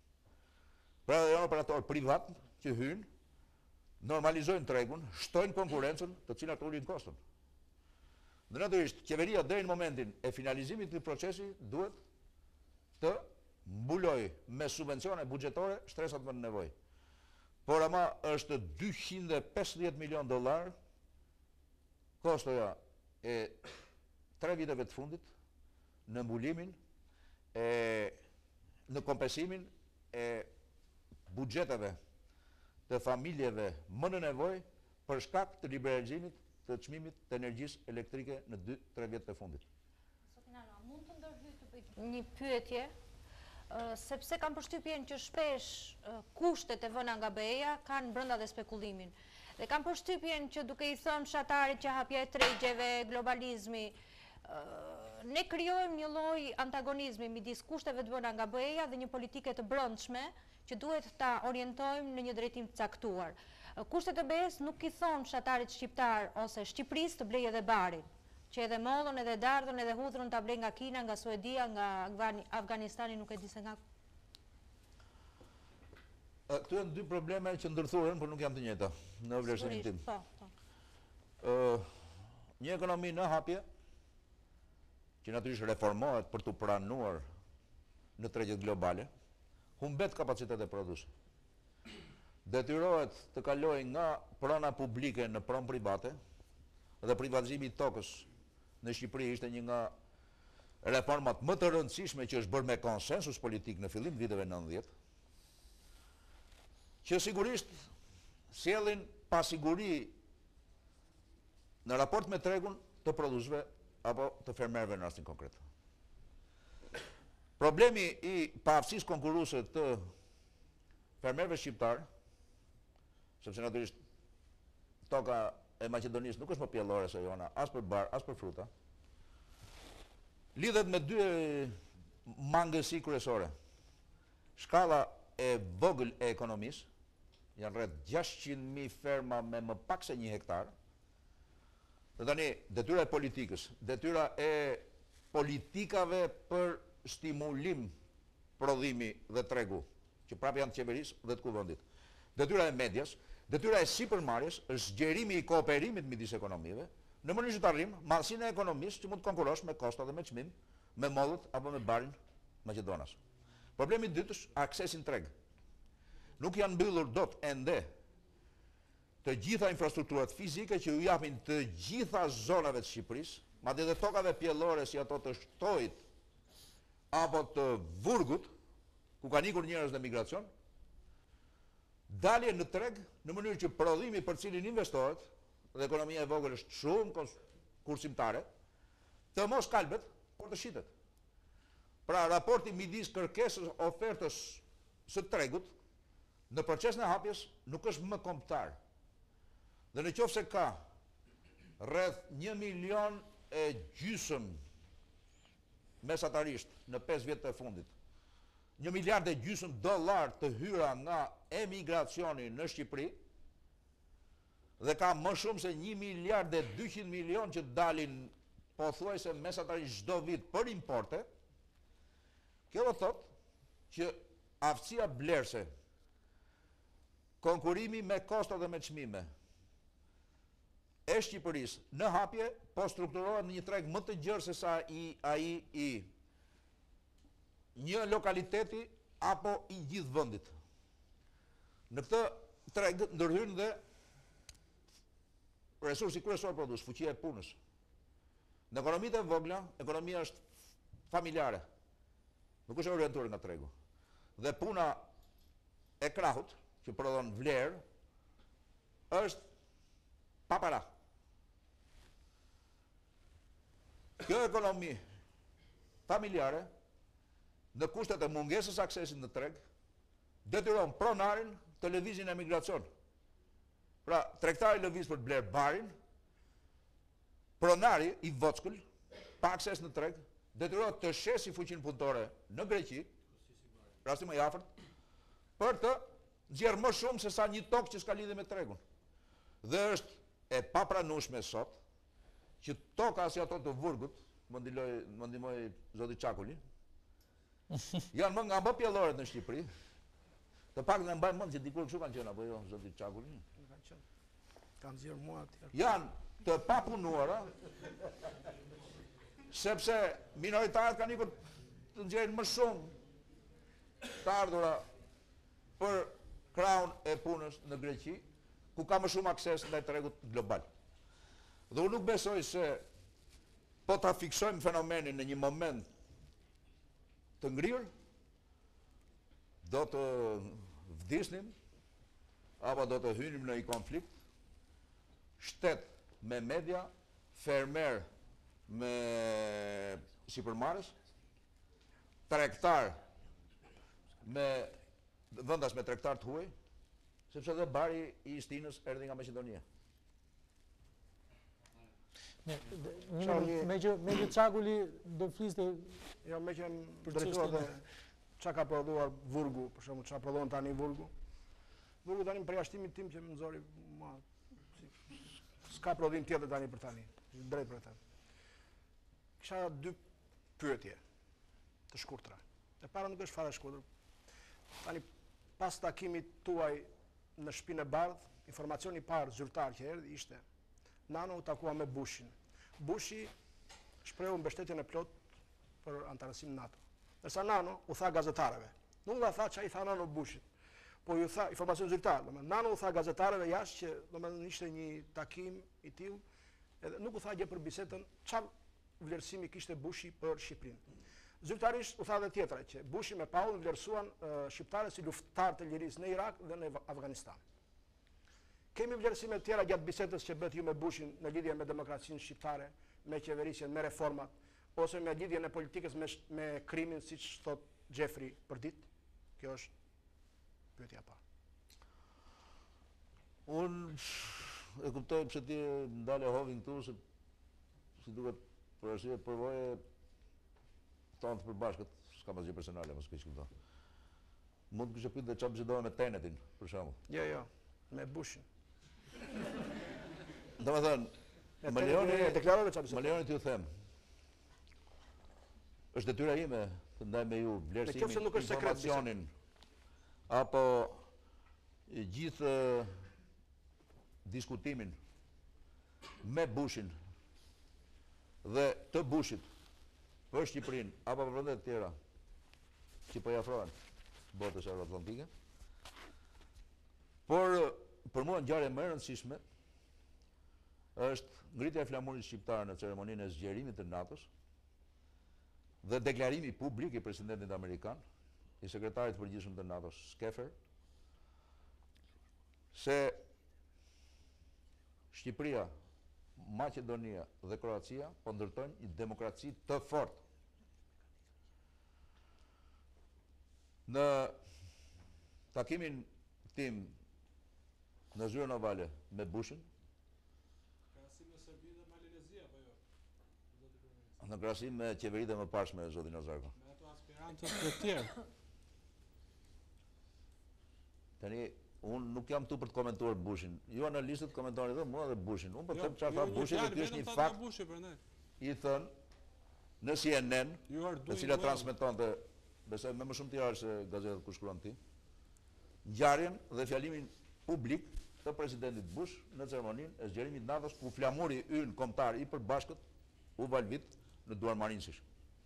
Pra dhe janë operator privat që hynë, normalizojnë tregun, shtojnë konkurrencën, të cilat ulin koston. Dhe natyrisht, qeveria deri në momentin e finalizimit të procesi duhet të mbuloj me subvencione buxhetore shtresat më në nevojë. Por ama është dyqind e pesëdhjetë milion dollar kostoja e tre viteve të fundit në mbulimin e në kompensimin e buxheteve të familjeve më në nevojë për shkak të liberalizimit të çmimit të energjisë elektrike në dy tre vjet të fundit. Sotinano, mund të ndërhyj të bëj një pyetje, uh, sepse kam përshtypjen që shpesh uh, kushtet e vëna nga B E-ja kanë brenda dhe spekullimin. Dhe kam përshtypjen që duke i thënë fshatarit që hapja e tregjeve, globalizmi, uh, ne krijojmë një lloj antagonizmi midis kushteve të vëna nga B E-ja dhe një politike të brendshme që duhet ta orientojmë në një drejtim të caktuar. Kushtet e B E-s nuk i thonë fshatarit shqiptar ose Shqipërisë të blej edhe barin, që edhe mollën, edhe dardhën, edhe hudhrën ta blej nga Kina, nga Suedia, nga Afganistani, nuk e di se nga... ë, këtu janë dy probleme që ndërthuren, por nuk janë të njëjta në vlerësimin tim. Po, po. Ë, një ekonomi në hapje, që natyrisht reformohet për të pranuar në tregjet globale, humbet kapacitete prodhuese. Detyrohet të kalojë nga prona publike në pronë private, dhe privatizimi i tokës në Shqipëri ishte një nga reformat më të rëndësishme që është bërë me konsensus politik në fillim të viteve nëntëdhjetë, që sigurisht sjellin pasiguri në raport me tregun të prodhuesve apo të fermerëve në rastin konkret. Problemi i paaftësisë konkurruese të fermerëve shqiptar, sepse natyrisht toka e Maqedonisë nuk është më pjellore se jona, as për bar, as për fruta, lidhet me dy mangësi kryesore. Shkalla e vogël e ekonomisë, janë rreth gjashtëqind mijë ferma me më pak se një hektar. Dhe tani, detyra e politikës, detyra e politikave për stimulim prodhimi dhe tregu, që prapë janë të qeverisë dhe të kuvendit. Detyra e medias, detyra e sipërmarrjes është zgjerimi i kooperimit midis ekonomive, në mënyrë që të arrijmë madhësinë e ekonomisë që mund të konkurrosh me kosta dhe me çmim, me mollët apo me barin Maqedonas. Problemi i dytë është aksesi në treg. Nuk janë mbyllur dot ende të gjitha infrastrukturat fizike që ju japin të gjitha zonave të Shqipërisë, madje edhe tokave pjellore si ato të Shtojit apo të Vurgut, ku kanë ikur njerëz në migracion, dalje në treg në mënyrë që prodhimi për cilin investohet, dhe ekonomia e vogël është shumë kursimtare, të mos kalbet, por të shitet. Pra, raporti midis kërkesës ofertës së tregut në procesin e hapjes nuk është më kombëtar. Dhe në qoftë se ka rreth një milion e gjysëm mesatarisht në pesë vjetët e fundit, një miliard e gjysëm dollar të hyra nga emigracioni në Shqipëri, dhe ka më shumë se një miliard e dyqind milion që dalin pothuajse mesatarisht çdo vit për importe, kjo do thotë që aftësia blerëse, konkurimi me kosta dhe me çmime e Shqipërisë në hapje po strukturohet në një treg më të gjerë se sa i ai i një lokaliteti apo i gjithë vendit. Në këtë treg ndërhyn dhe resursi kryesor prodhues, fuqia e punës. Në ekonomitë e vogla, ekonomia është familjare. Nuk është orientuar nga tregu. Dhe puna e krahut, që prodhon vlerë, është pa para. Kjo ekonomi familjare, në kushtet e mungesës aksesit në treg, detyron pronarin të lëvizin e migracion. Pra, tregtari lëviz për të blerë barin, pronari i vockël, pa akses në treg, detyrohet të shesi fuqinë punëtore në Greqi, rasti më i afërt, për të nxjerrë më shumë se sa një tokë që s'ka lidhje me tregun. Dhe është e papranueshme sot që toka si ato të Vurgut, më ndihmoj, më ndihmoj zoti Çakuli, janë më nga më pjellore në Shqipëri. Të pak në mbajnë mend që dikur kështu kanë qenë apo jo zoti Çakuli. Kanë qenë. Kanë nxjerrë mua atje. Janë të papunuara, sepse minoritarët kanë ikur të nxjerrin më shumë të ardhura për krahun e punës në Greqi, ku ka më shumë akses ndaj tregut global. Dhe unë nuk besoj se po ta fiksojmë fenomenin në një moment të ngrirë, do të vdisnim, apo do të hynim në një konflikt, shtet me media, fermer me sipërmarrës, tregtar me vendas me tregtar të huaj, sepse dhe bari i Istinës erdhi nga Maqedonia. Me, një, me që, me që Çakuli do fliste... Jo, me që më drejtuar dhe qa ka prodhuar Vurgu, për shumë qa prodhuar tani Vurgu. Vurgu tani më përjashtimit tim që më nëzori, ma, si, s'ka prodhim tjetër tani për tani, drejt për tani. Kisha dy pyetje të shkurtra. E para nuk është fare shkurtër. Tani, pas takimit tuaj në Shtëpinë e Bardhë, informacioni i parë zyrtar që erdhi ishte Nano u takua me Bushin. Bushi shprehu mbështetjen e plot për antarësim NATO. Ndërsa Nano u tha gazetarëve. Nuk dha tha çai tha Nano Bushit. Po ju tha informacion zyrtar, domethënë Nano u tha gazetarëve jashtë që domethënë ishte një takim i tillë, edhe nuk u tha gjë për bisedën çfarë vlerësimi kishte Bushi për Shqipërinë. Zyrtarisht u tha edhe tjetra që Bushi me Paullin vlerësuan uh, shqiptarët si luftarë të lirisë në Irak dhe në Afganistan. Kemi vlerësime të tjera gjatë bisedës që bët ju me Bushin në lidhje me demokracinë shqiptare, me qeverisjen, me reformat, ose me lidhjen e politikës me, me krimin, siç thot Jeffrey për ditë. Kjo është pyetja e parë. Unë e kuptoj pse ti ndale hovin këtu, se si duket për arsye përvoje tonë të përbashkët, s'ka pas gjë personale, mos keq kupton. Mund të kishe pyetur dhe çfarë bisedove me Tenetin, për shembull. Jo, jo, me Bushin. Domethënë, më lejoni deklarove çfarë bisedove. Më lejoni t'ju them. Është detyra ime të ndaj me ju vlerësimin, informacionin apo gjithë diskutimin me Bushin dhe të Bushit për Shqipërinë apo për vendet tjera që po i afrohen botës euroatlantike. Por për mua ngjarja më e rëndësishme është ngritja e flamurit shqiptar në ceremoninë e zgjerimit të NATO-s dhe deklarimi publik i presidentit amerikan, i sekretarit të përgjithshëm të NATO-s, Skefer, se Shqipëria, Maqedonia dhe Kroacia po ndërtojnë një demokraci të fortë. Në takimin tim në zyrën ovale me Bushin, krahasim me Serbi dhe Malezia apo jo? në krahasim me qeveritë e mëparshme, zoti Nazarko. Me ato aspirantët të tjerë. Tani unë nuk jam tu për të komentuar Bushin. Ju analistët komentojnë edhe mua dhe Bushin. Unë po Jo, them çfarë tha jo, Bushi dhe fjalë, ky është vetëm një tha fakt Bushi, prandaj. i thënë në C N N, You are e doing cila well. transmetonte, besoj me më shumë tirarë se gazetat ku shkruan ti, ngjarjen dhe fjalimin publik të presidentit Bush në ceremoninë e zgjerimit të NATO-s, ku flamuri ynë kombëtar i përbashkët u valvit në duar marinësish.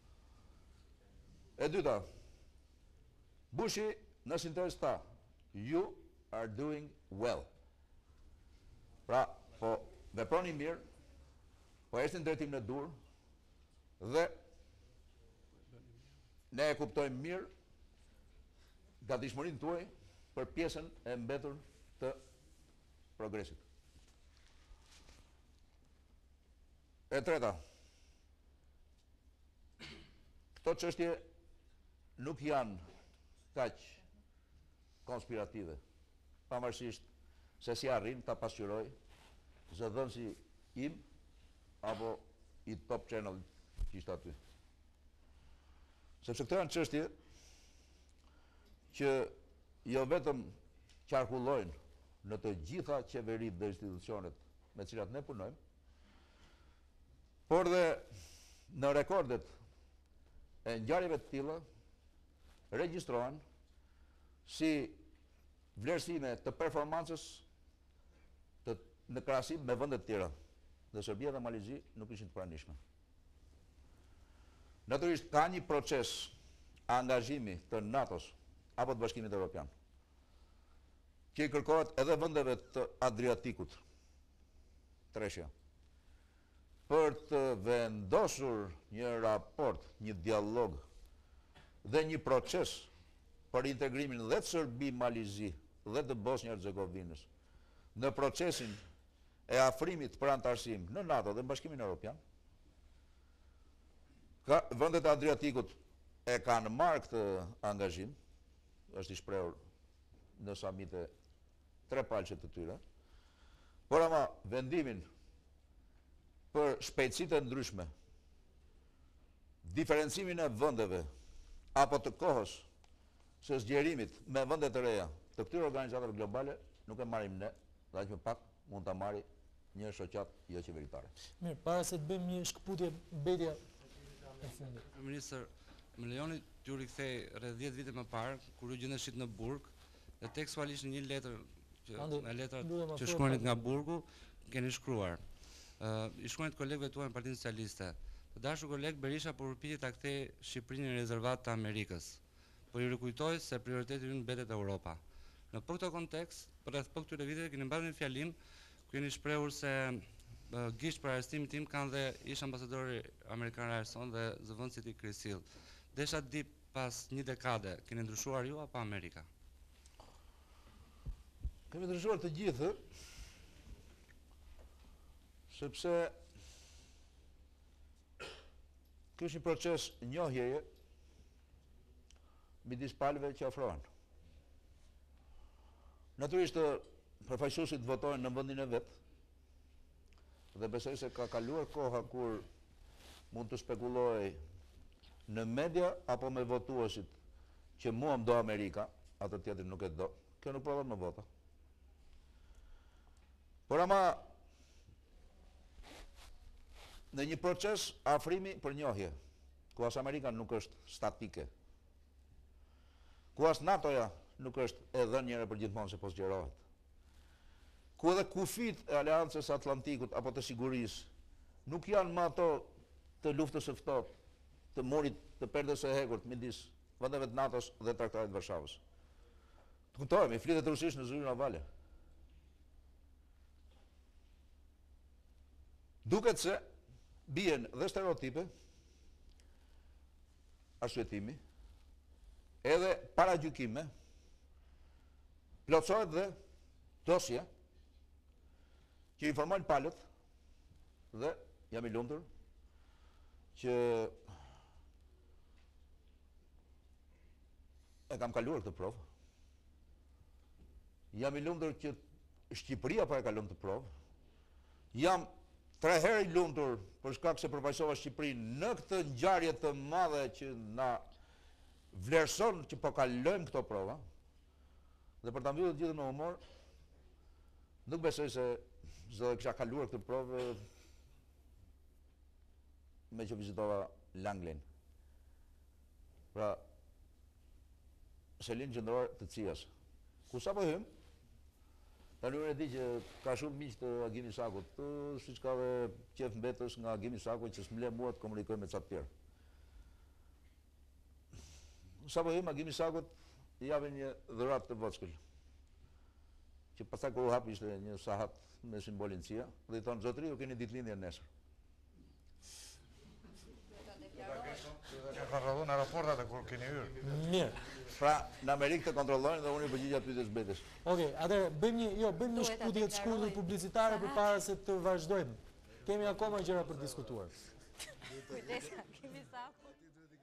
E dyta, Bushi në sintes tha, you are doing well. Pra, po veproni mirë, po eshte në drejtim në dur, dhe ne e kuptojmë mirë gatishmërinë tuaj për pjesën e mbetur të progresit. E treta, këto çështje nuk janë kaq konspirative, pavarësisht se si arrin ta pasqyroj zëdhënësi im apo i Top Channel që ishte aty. Sepse këto janë çështje që jo vetëm qarkullojnë në të gjitha qeveritë dhe institucionet me cilat ne punojmë, por dhe në rekordet e ngjarjeve të tilla regjistrohen si vlerësime të performancës të, në krahasim me vendet tjera, dhe Serbia dhe Malezi nuk ishin të pranishme. Natyrisht ka një proces angazhimi të NATO-s apo të Bashkimit Evropian, që i kërkohet edhe vendeve të Adriatikut, treshja, për të vendosur një raport, një dialog dhe një proces për integrimin dhe të Serbi, Malizi dhe të Bosnjë Hercegovinës në procesin e afrimit për antarësim në NATO dhe në Bashkimin Evropian. Ka, vendet e Adriatikut e kanë marrë këtë angazhim, është i shprehur në samite tre palqet të tyre, por ama vendimin për shpejtësitë e ndryshme, diferencimin e vendeve apo të kohës së zgjerimit me vende të reja të këtyre organizatave globale nuk e marrim ne, dhe aq më pak mund ta marrë një shoqat jo qeveritare. Mirë, para se të bëjmë një shkëputje mbetja e fundit. Ministër, më lejoni t'ju rikthej rreth dhjetë vite më parë, kur ju gjendeshit në Burg Dhe tekstualisht në një letër që Ande, me letrat lutem, që afro shkruanit pak. nga burgu, keni shkruar. Uh, I shkruanit kolegëve tuaj në Partinë Socialiste. Të dashur koleg, Berisha po përpiqet ta kthejë Shqipërinë në rezervat të Amerikës. Po i rikujtoj se prioriteti ynë mbetet Europa. Në për këto kontekst, rreth për këtyre viteve keni mbajtur një fjalim ku keni shprehur se uh, gisht për arrestimin tim kanë dhe ish ambasadori amerikan Ryerson dhe zëvendësit i Krisill. Desha të di pas një dekade, keni ndryshuar ju apo Amerika? Kemi ndryshuar të gjithë, sepse ky është një proces njohjeje midis palëve që afrohen. Natyrisht përfaqësuesit votojnë në vendin e vet dhe besoj se ka kaluar koha kur mund të spekuloj në media apo me votuesit që mua më do Amerika, atë tjetër nuk e do. Kjo nuk prodhon më vota. Por ama në një proces afrimi për njohje, ku as Amerika nuk është statike, ku as NATO-ja nuk është e dhënjere për gjithmonë se po zgjerohet, ku edhe kufit e Aleancës Atlantikut apo të sigurisë nuk janë më ato të luftës së ftohtë, të murit të perdes së hekurt midis vendeve të NATO-s dhe Traktatit të Varshavës. Të kuptojmë, i flitet rusisht në zyrën navale. Duket se bien dhe stereotipe, arsyetimi, edhe paragjykime, plotësohet dhe dosje që informojnë palët dhe jam i lumtur që e kam kaluar këtë provë. Jam i lumtur që Shqipëria po e kalon këtë provë. Jam tre herë i lumtur për shkak se përfaqësova Shqipërinë në këtë ngjarje të madhe që na vlerëson që po kalojmë këto prova. Dhe për ta mbyllur të gjithën me humor, nuk besoj se do të kisha kaluar këtë provë me që vizitova Langlin. Pra, Shelin qendror të Cias. Ku sa po hym, tani unë e di që ka shumë miq të Agimi Sakut, siç ka dhe qef mbetësh nga Agimi Saku që s'mle mua të komunikoj me ca të tjerë. Sa po hym Agimi Sakut i japin një dhuratë të vockël, që pastaj kur u hap ishte një sahat me simbolin Cia, dhe i thonë zotëri, ju keni ditëlindje nesër. Ka kontrolluar në aeroportat e kur keni hyrë. Mirë. Pra, në Amerikë të kontrollojnë dhe unë i përgjigja pyetjes mbetësh. Okej, atëherë bëjmë një, jo, bëjmë një shkputje të shkurtër publicitare përpara se të vazhdojmë. Kemi akoma gjëra për diskutuar. Kujdesa, kemi Saku.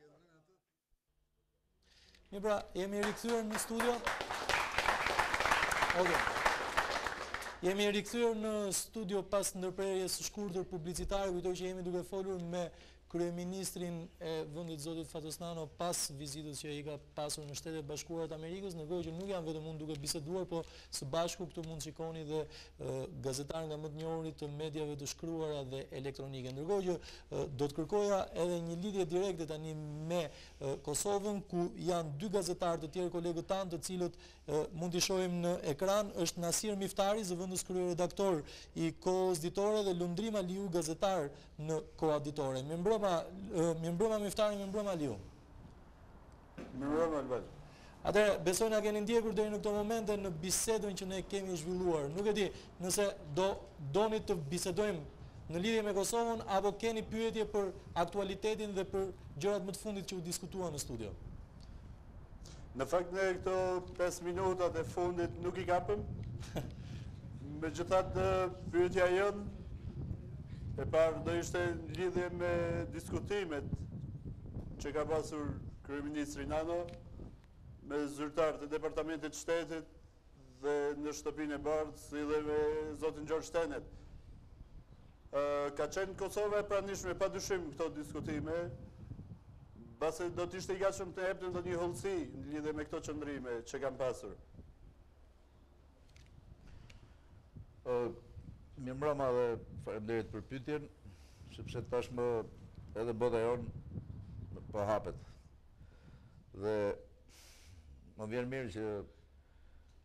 Mirë, pra, jemi rikthyer në studio. Okej. Jemi rikthyer në studio pas ndërprerjes së shkurtër publicitare, kujtoj që jemi duke folur me kryeministrin e vendit zotit Fatosnano pas vizitës që ai ka pasur në Shtetet e Bashkuara të Amerikës, ndërkohë që nuk jam vetëm unë duke biseduar, po së bashku këtu mund shikoni dhe uh, gazetar nga më të njohurit të mediave të shkruara dhe elektronike. Ndërkohë që uh, do të kërkoja edhe një lidhje direkte tani me uh, Kosovën, ku janë dy gazetarë të tjerë kolegët tanë, të cilët uh, mund t'i shohim në ekran, është Nasir Miftari, zëvendës kryeredaktor i Kohës Ditore, dhe Lundrim Aliu, gazetar në Koha Ditore. Mi mbrëma, mi mbrëma Miftari, mi mbrëma Aliu. Mi mbrëma Albert. Atëherë, besoj na keni ndjekur deri në këto momente në bisedën që ne kemi zhvilluar. Nuk e di nëse do doni të bisedojmë në lidhje me Kosovën apo keni pyetje për aktualitetin dhe për gjërat më të fundit që u diskutuan në studio. Në fakt në këto pesë minutat e fundit nuk i kapëm. Megjithatë pyetja jonë e parë do ishte në lidhje me diskutimet që ka pasur kryeministri Nano me zyrtarët e Departamentit të Shtetit dhe në shtëpinë e Bardhë, si dhe me zotin Gjergj Tenet. Ka qenë Kosova e pranishme padyshim këto diskutime, pasi do të ishte i gatshëm të jepte ndonjë hollësi në lidhje me këto qëndrime që kanë pasur. Mi mbrëma dhe faleminderit për pyetjen, sepse tashmë edhe bota jonë po hapet. Dhe më vjen mirë që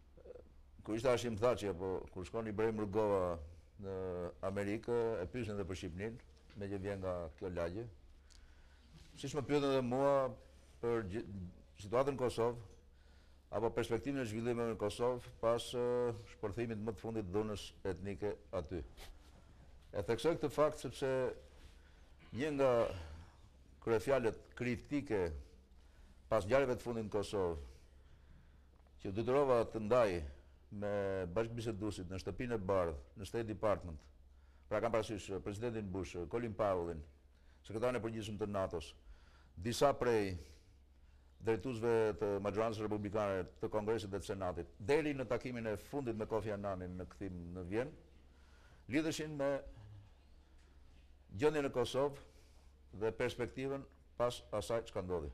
kur ishte Hashim Thaçi, apo kur shkon Ibrahim Rugova në Amerikë, e pyesin edhe për Shqipërinë, me që vjen nga kjo lagje. Siç më pyetën edhe mua për gj- situatën në Kosovë, apo perspektivën e zhvillimit në Kosovë pas uh, shpërthimit më të fundit të dhunës etnike aty. E theksoj këtë fakt sepse një nga kryefjalët kritike pas ngjarjeve të fundit në Kosovë, që detyrova të ndaj me bashkëbiseduesit në shtëpinë e bardhë, në State Department, pra kam parasysh presidentin Bush, Colin Powellin, sekretarin e përgjithshëm të NATO-s, disa prej drejtuesve të majorancës republikane të Kongresit dhe të Senatit, deri në takimin e fundit me Kofi Annanin në kthim në Vjenë, lidheshin me gjendjen e Kosovë dhe perspektivën pas asaj çka ndodhi.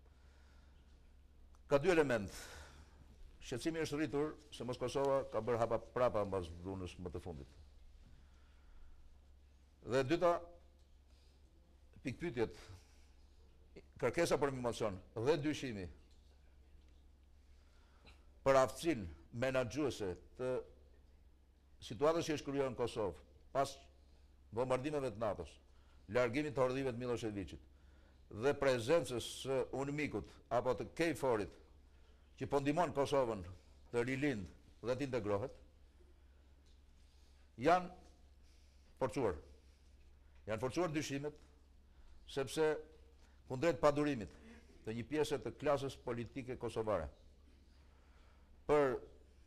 Ka dy element. Shqetësimi është rritur se mos Kosova ka bërë hapa prapa mbas dhunës më të fundit. Dhe e dyta, pikpyetjet, kërkesa për informacion dhe dyshimi për aftësinë menaxhuese të situatës që është krijuar në Kosovë pas bombardimeve të NATO-s, largimit të hordhive të Miloševićit dhe prezencës së UNMIK-ut apo të K F O R-it që po ndihmon Kosovën të rilind dhe të integrohet, janë forcuar. Janë forcuar dyshimet, sepse kundrejt padurimit të një pjesë të klasës politike kosovare për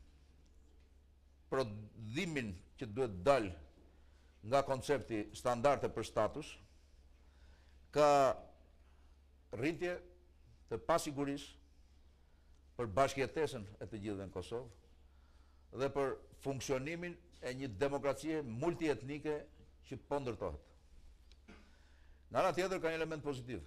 prodhimin që duhet dal nga koncepti standarde për status, ka rritje të pasigurisë për bashkëjetesën e të gjithëve në Kosovë dhe për funksionimin e një demokracie multietnike që po ndërtohet. Nga ana tjetër ka një element pozitiv,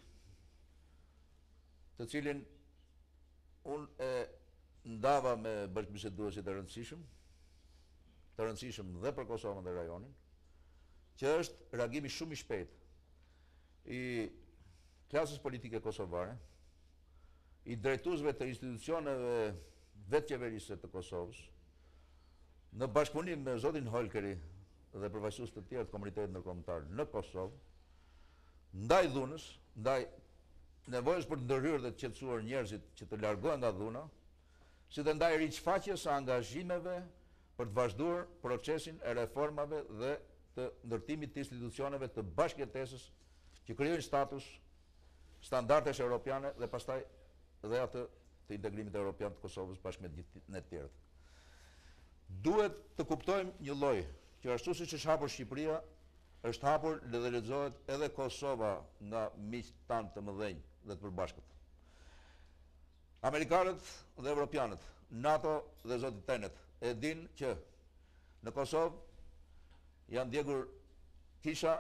të cilin unë e ndava me bashkëbiseduesit e rëndësishëm, të rëndësishëm dhe për Kosovën dhe rajonin, që është reagimi shumë i shpejtë i klasës politike kosovare, i drejtuesve të institucioneve vetëqeverisë të Kosovës, në bashkëpunim me zotin Holkeri dhe përfaqësues të tjerë të komunitetit ndërkombëtar në Kosovë, ndaj dhunës, ndaj nevojës për të ndërhyrë dhe të qetësuar njerëzit që të largohen nga dhuna, si dhe ndaj riqfaqjes së angazhimeve për të vazhduar procesin e reformave dhe të ndërtimit të institucioneve të bashkëjetesës që krijojnë status, standardesh europiane dhe pastaj dhe atë të integrimit europian të Kosovës bashkë me gjithë të tjerët. Duhet të kuptojmë një lloj që ashtu siç është hapur Shqipëria, është hapur dhe lexohet edhe Kosova nga miqtë tanë të mëdhenj dhe të përbashkët. Amerikanët dhe evropianët, NATO dhe zoti Tenet e dinë që në Kosovë janë djegur kisha,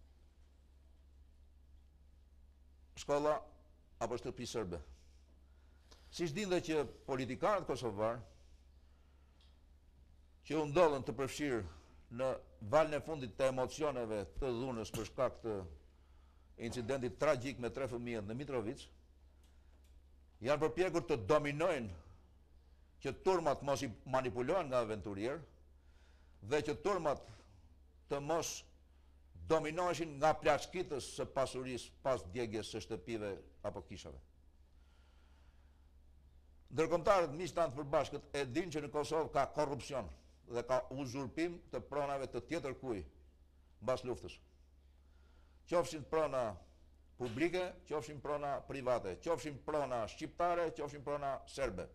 shkolla apo shtëpi serbe. Siç dinë dhe që politikanët kosovar që u ndodhen të përfshirë në valën e fundit të emocioneve të dhunës për shkak të incidentit tragjik me tre fëmijët në Mitrovic, janë përpjekur të dominojnë që turmat mos i manipulohen nga aventurier dhe që turmat të mos dominoheshin nga plaçkitës së pasurisë pas djegjes së shtëpive apo kishave. Ndërkombëtarët miq tanë të përbashkët e dinë që në Kosovë ka korrupsion dhe ka uzurpim të pronave të tjetër kuj mbas luftës. Qofshin prona publike, qofshin prona private, qofshin prona shqiptare, qofshin prona serbe.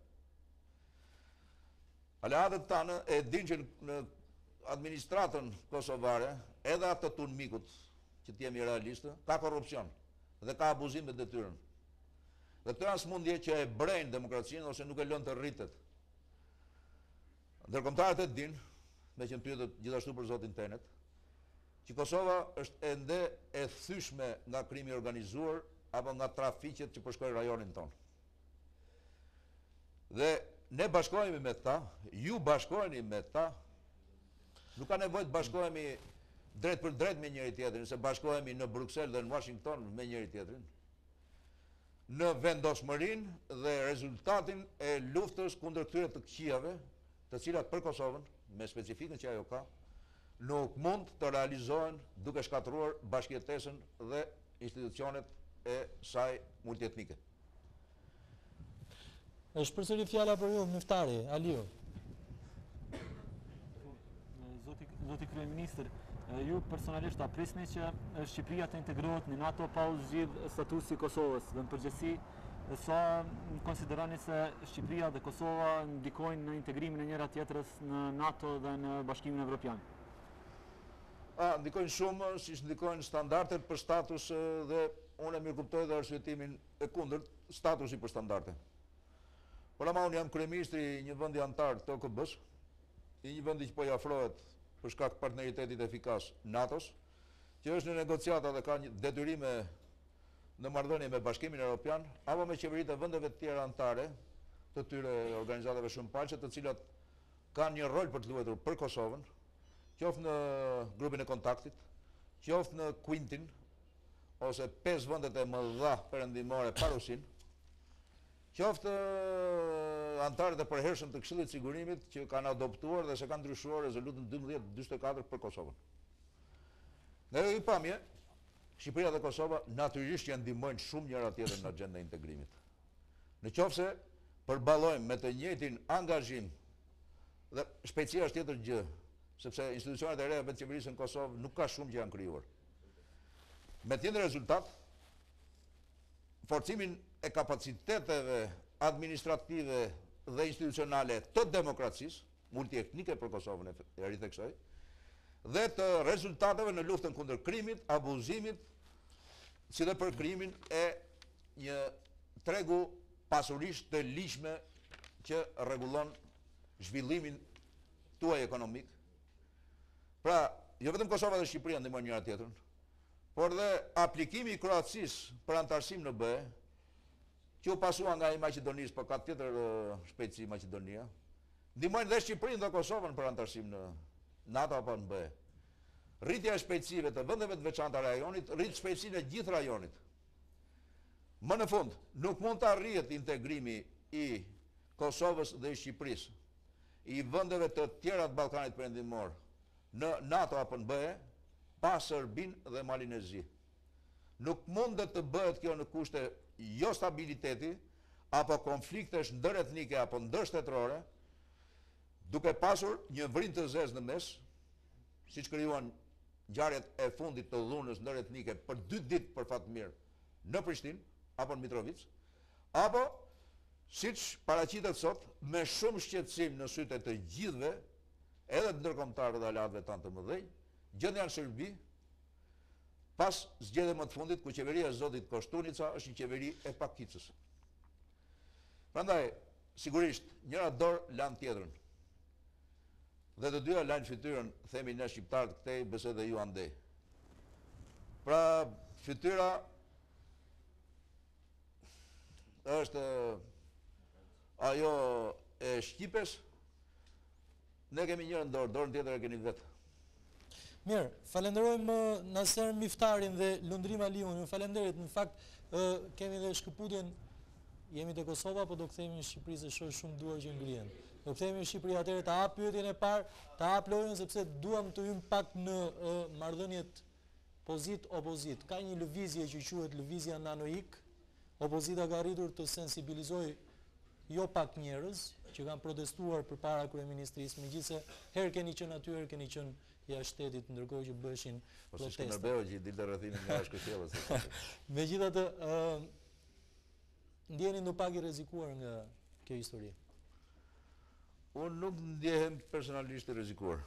Aleatët tanë e dinë që në administratën kosovare, edhe atë të tunmikut, që t'jemi realistë, ka korrupsion dhe ka abuzim të detyrën. Dhe këto janë smundje që e brejnë demokracinë ose nuk e lënë të rritet. Ndërkombëtarët e dinë, me që më pyetët gjithashtu për zotin Tenet, që Kosova është ende e thyshme nga krimi organizuar apo nga trafiqet që përshkojnë rajonin tonë. Dhe ne bashkohemi me ta, ju bashkoheni me ta, nuk ka nevojë të bashkohemi drejt për drejt me njëri tjetrin, se bashkohemi në Bruxelles dhe në Washington me njëri tjetrin, në vendosmërinë dhe rezultatin e luftës kundër këtyre të këqijave, të cilat për Kosovën, me specifikën që ajo ka, nuk mund të realizohen duke shkatruar bashkëjetesën dhe institucionet e saj multietnike. Është përsëri fjala për ju, Miftari, Aliu. Zoti, zoti kryeministër, ju personalisht a prisni që Shqipëria të integrohet në NATO pa u zgjidh statusi i Kosovës dhe në përgjithësi sa konsideroni se Shqipëria dhe Kosova ndikojnë në integrimin e njëra tjetrës në NATO dhe në Bashkimin Evropian? A, ndikojnë shumë, si ndikojnë standardet për status dhe unë e mirë kuptoj dhe arsyetimin e kundërt statusi për standarde. Por ama unë jam kryeministri i një vendi antar të O K B-s, i një vendi që po i afrohet për shkak partneritetit efikas NATO-s, që është në negociata dhe ka një detyrime në marrëdhënie me Bashkimin Evropian, apo me qeveritë e vendeve të tjera antare, të tyre organizatave shumëpaqe, të cilat kanë një rol për të luajtur për Kosovën, qoftë në grupin e kontaktit, qoftë në Quintin, ose pesë vendet e mëdha perëndimore pa Rusin, qoftë antarët e përhershëm të Këshillit të Sigurimit që kanë adoptuar dhe se kanë ndryshuar rezolutën dymbëdhjetë dymbëdhjetë e katër për Kosovën. Nga kjo pamje, Shqipëria dhe Kosova natyrisht janë ndihmojnë shumë njëra tjetrën në agjendën e integrimit. Në qoftë se përballojmë me të njëjtin angazhim dhe shpejtësia është tjetër gjë, sepse institucionet e reja vetë qeverisë në Kosovë nuk ka shumë që janë krijuar. Me tjetër rezultat, forcimin e kapaciteteve administrative dhe institucionale të demokracisë, multietnike për Kosovën e rritë e kësaj, dhe të rezultateve në luftën kundër krimit, abuzimit, si dhe për krimin e një tregu pasurisht të ligjshme që rregullon zhvillimin tuaj ekonomik. Pra, jo vetëm Kosova dhe Shqipëria ndihmojnë njëra tjetrën, por dhe aplikimi i Kroacisë për antarësim në B E, që u pasua nga i Maqedonisë, por ka tjetër shpejtësi Maqedonia, ndihmojnë dhe Shqipërinë dhe Kosovën për antarësim në NATO apo në B E. Rritja e shpejtësive të vendeve të veçanta rajonit, rrit shpejtësinë e gjithë rajonit. Më në fund, nuk mund të arrihet integrimi i Kosovës dhe i Shqipërisë, i vendeve të tjera të Ballkanit Perëndimor në NATO apo në B E, pa Serbinë dhe Malinezi. Nuk mundet të bëhet kjo në kushte jo stabiliteti, apo konfliktesh ndëretnike apo ndërshtetërore, duke pasur një vrin të zezë në mes, siç krijuan ngjarjet e fundit të dhunës ndëretnike për dy ditë për fat mirë në Prishtinë apo në Mitrovic, apo siç paraqitet sot me shumë shqetësim në sytë të gjithëve, edhe të ndërkombëtarëve dhe aleatëve tanë të mëdhenj, gjendja në Serbi, pas zgjedhjeve më të fundit, ku qeveria e zotit Koštunica është një qeveri e pakicës. Prandaj, sigurisht, njëra dorë lan tjetrën. Dhe të dyja lajnë fytyrën, themi ne shqiptarët këtej, besoj dhe ju andej. Pra, fytyra është ajo e Shqipes, ne kemi njërën dorë, dorën tjetër e keni vetë. Mirë, falenderojmë Naser Miftarin dhe Lundrim Aliun. Ju falenderit, në fakt kemi dhe shkëputjen, jemi te Kosova, po do kthehemi në Shqipëri se shoh shumë duar që ngrihen. Do kthehemi në Shqipëri atëherë të hap pyetjen e parë, të hap lojën sepse duam të hym pak në marrëdhëniet pozit-opozit. Ka një lëvizje që quhet lëvizja nanoik. Opozita ka arritur të sensibilizojë jo pak njerëz që kanë protestuar përpara kryeministrisë, megjithëse herë keni qenë aty, herë keni qenë jashtë shtetit, ndërkohë që bëheshin protesta. Po si Skënderbeu që i dilte rrethimin nga shkëqellës. Megjithatë, ë ndjeni ndo pak i rrezikuar nga kjo histori? Unë nuk ndjehem personalisht i rrezikuar.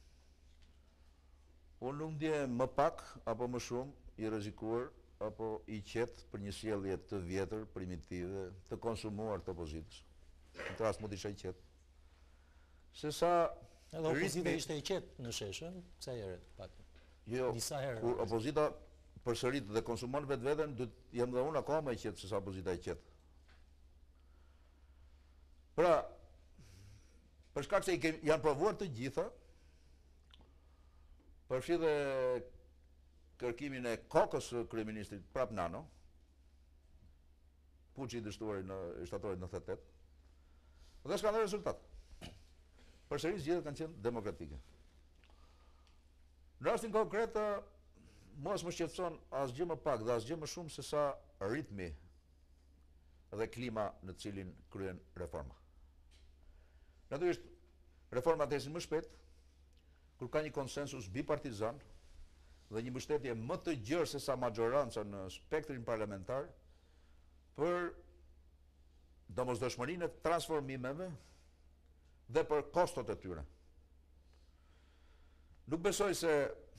Unë nuk ndjehem më pak apo më shumë i rrezikuar apo i qetë për një sjellje të vjetër, primitive, të konsumuar të opozitës. Në të rast mund të isha i qetë. Se sa edhe opozita ishte i qetë në sheshën, sa herë pak. Jo, kur opozita përsërit dhe konsumon vetë vetën, jam dhe unë akoma i qetë se sa opozita i qetë. Pra, për shkak se janë provuar të gjitha, përfshi dhe kërkimin e kokës së kryeministrit prap Nano, puçi i dështuar në shtatorit nëntëdhjetë e tetë, dhe s'ka ndonjë rezultat. përsëri zgjedhjet kanë qenë demokratike. Në rastin konkret, mos më shqetëson asgjë më pak dhe asgjë më shumë se sa ritmi dhe klima në të cilin kryen reforma. Natyrisht, reformat esin më shpejt, kur ka një konsensus bipartizan dhe një mbështetje më të gjerë se sa majoranca në spektrin parlamentar për domosdoshmërinë e transformimeve dhe për kostot e tyre. Nuk besoj se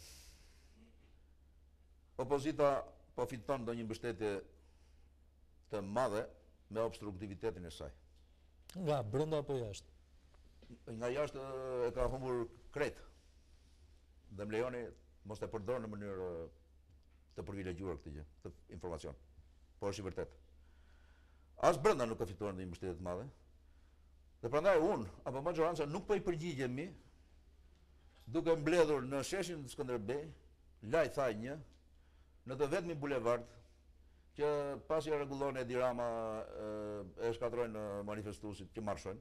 opozita po fiton ndonjë mbështetje të madhe me obstruktivitetin e saj. Nga brenda apo jashtë? Nga jashtë e ka humbur krejt. Dhe më lejoni mos të përdor në mënyrë të privilegjuar këtë gjë, këtë informacion. Po është i vërtet. As brenda nuk ka fituar ndonjë mbështetje të madhe. Dhe prandaj unë apo majoranca nuk po i përgjigjemi duke mbledhur në sheshin Skënderbej, Laj Thaj një, në të vetmi bulevard që pasi e rregullon Edi Rama e shkatrojnë manifestuesit që marshojnë.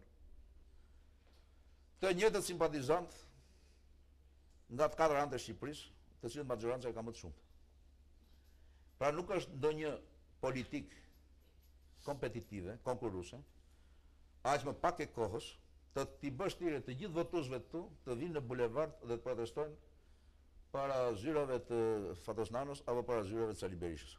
Të njëjtët simpatizant nga të katër anët e Shqipërisë, të cilët majoranca e ka më të shumtë. Pra nuk është ndonjë politik kompetitive, konkurruese, aq më pak e kohës, të t'i bësh thirrje të gjithë votuesve këtu të vinë në bulevard dhe të protestojnë para zyrave të Fatos Nanos apo para zyrave të Sali Berishës.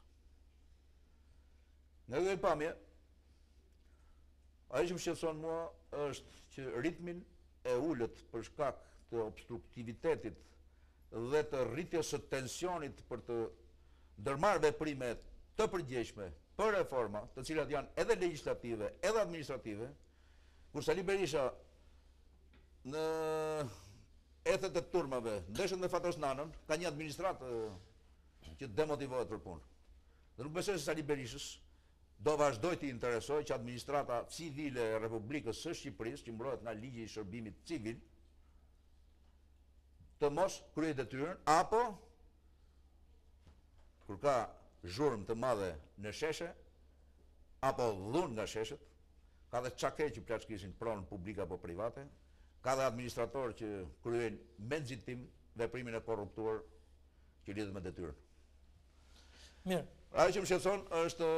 Nga kjo pamje, ajo që më shqetëson mua është që ritmin e ulët për shkak të obstruktivitetit dhe të rritjes së tensionit për të ndërmarrë veprime të përgjegjshme për reforma, të cilat janë edhe legjislative, edhe administrative, kur Sali Berisha në ethet e turmave, ndeshën me Fatos Nanën, ka një administratë që demotivohet për punë. Dhe nuk besoj se Sali Berishës do vazhdoj të interesoj që administrata civile e Republikës së Shqipërisë, që mbrohet nga ligji i shërbimit civil, të mos kryej detyrën, apo kur ka zhurmë të madhe në sheshe, apo dhunë nga sheshet, ka dhe çake që plaçkisin pronë publike apo private, ka dhe administratorë që kryejnë me nxitim veprimin e korruptuar që lidhet me detyrën. Mirë. Ajo që më shqetëson është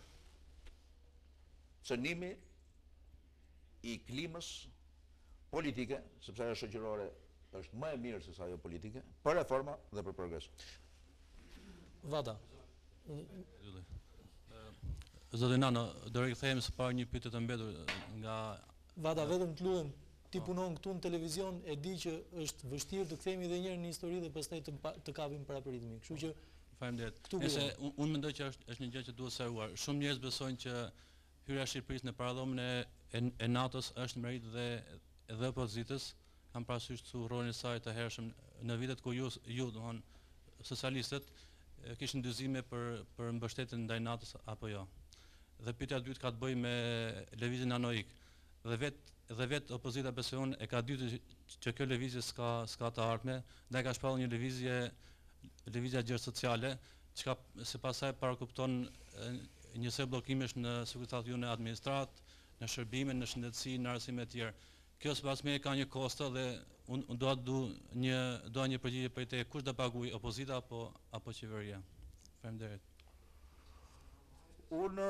cënimi i klimës politike, sepse ajo shoqërore është më e mirë se sa ajo politike, për reforma dhe për progres. Vada. Zoti Nano, do rikthehemi së pari një pyetje të mbetur nga Vada, vetëm të lutem, ti punon këtu në televizion, e di që është vështirë të kthehemi edhe një herë në histori dhe pastaj të, të kapim parapritim. Kështu që faleminderit. Nëse unë mendoj që është është një gjë që duhet seruar. Shumë njerëz besojnë që hyrja e Shqipërisë në paradhomën e, e, e NATO-s është merit dhe edhe opozitës, kam parasysh të rolin e saj të hershëm në vitet ku ju, ju domthonë socialistët kishin dyzime për për mbështetjen ndaj NATO-s apo jo. Dhe pyetja e dytë ka të bëjë me lëvizjen anoik. Dhe vet dhe vet opozita beson e ka dytë që kjo lëvizje s'ka s'ka të ardhme, ndaj ka shpallur një lëvizje lëvizja gjerë sociale, çka sipas saj parakupton një sër bllokimesh në sekuritatë në administrat, në shërbime, në shëndetësi, në arsime të tjera. Kjo sipas me ka një kosto dhe unë un do du një do një përgjigje prej te, kush do paguaj, opozita apo apo qeveria. Faleminderit. Unë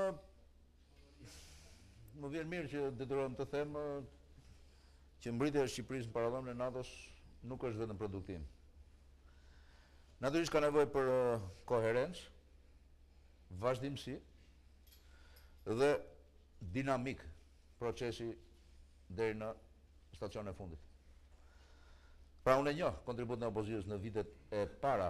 më vjen mirë që detyrohem të them që mbritja e Shqipërisë në paradhomën e NATO-s nuk është vetëm produktim. Natyrisht ka nevojë për koherencë, vazhdimsi dhe dinamik procesi deri në stacionin e fundit. Pra unë e njoh kontributin e opozitës në vitet e para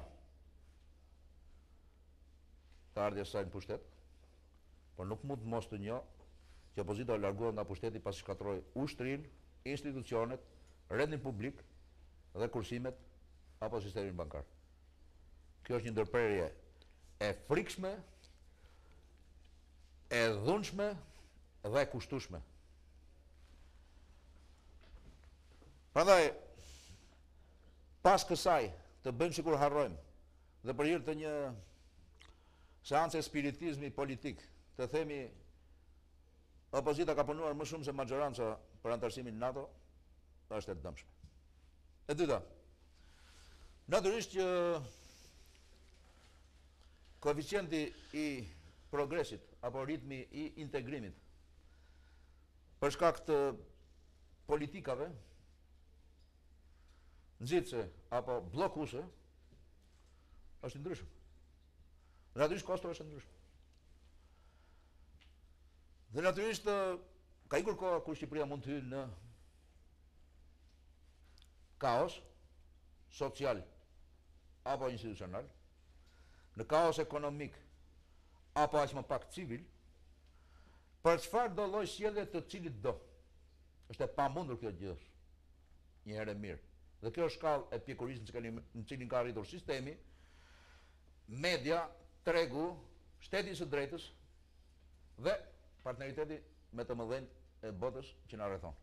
të ardhjes saj në pushtet, por nuk mund mos të njoh që opozita largohet nga pushteti pasi shkatroi ushtrinë, institucionet, rendin publik dhe kursimet apo sistemin bankar. Kjo është një ndërprerje e frikshme, e dhunshme dhe e kushtueshme. Prandaj, pas kësaj të bëjmë sikur harrojmë dhe për hir të një seance spiritizmi politik, të themi opozita ka punuar më shumë se majoranca për antarësimin në NATO, është e dëmshme. E dyta, natyrisht që koeficienti i progresit apo ritmi i integrimit për shkak të politikave nxitse apo bllokuse është i ndryshëm. Natyrisht kosto është ndryshëm. Dhe natyrisht ka ikur koha kur Shqipëria mund të hyjë në kaos social apo institucional, në kaos ekonomik apo aq më pak civil, për çfarë do lloj sjellje të cilit do. Është e pamundur kjo gjë. Një herë mirë. Dhe kjo është shkallë e pjekurisë në cilin ka arritur sistemi, media, tregu, shteti i së drejtës dhe partneriteti me të mëdhenj e botës që na rrethon.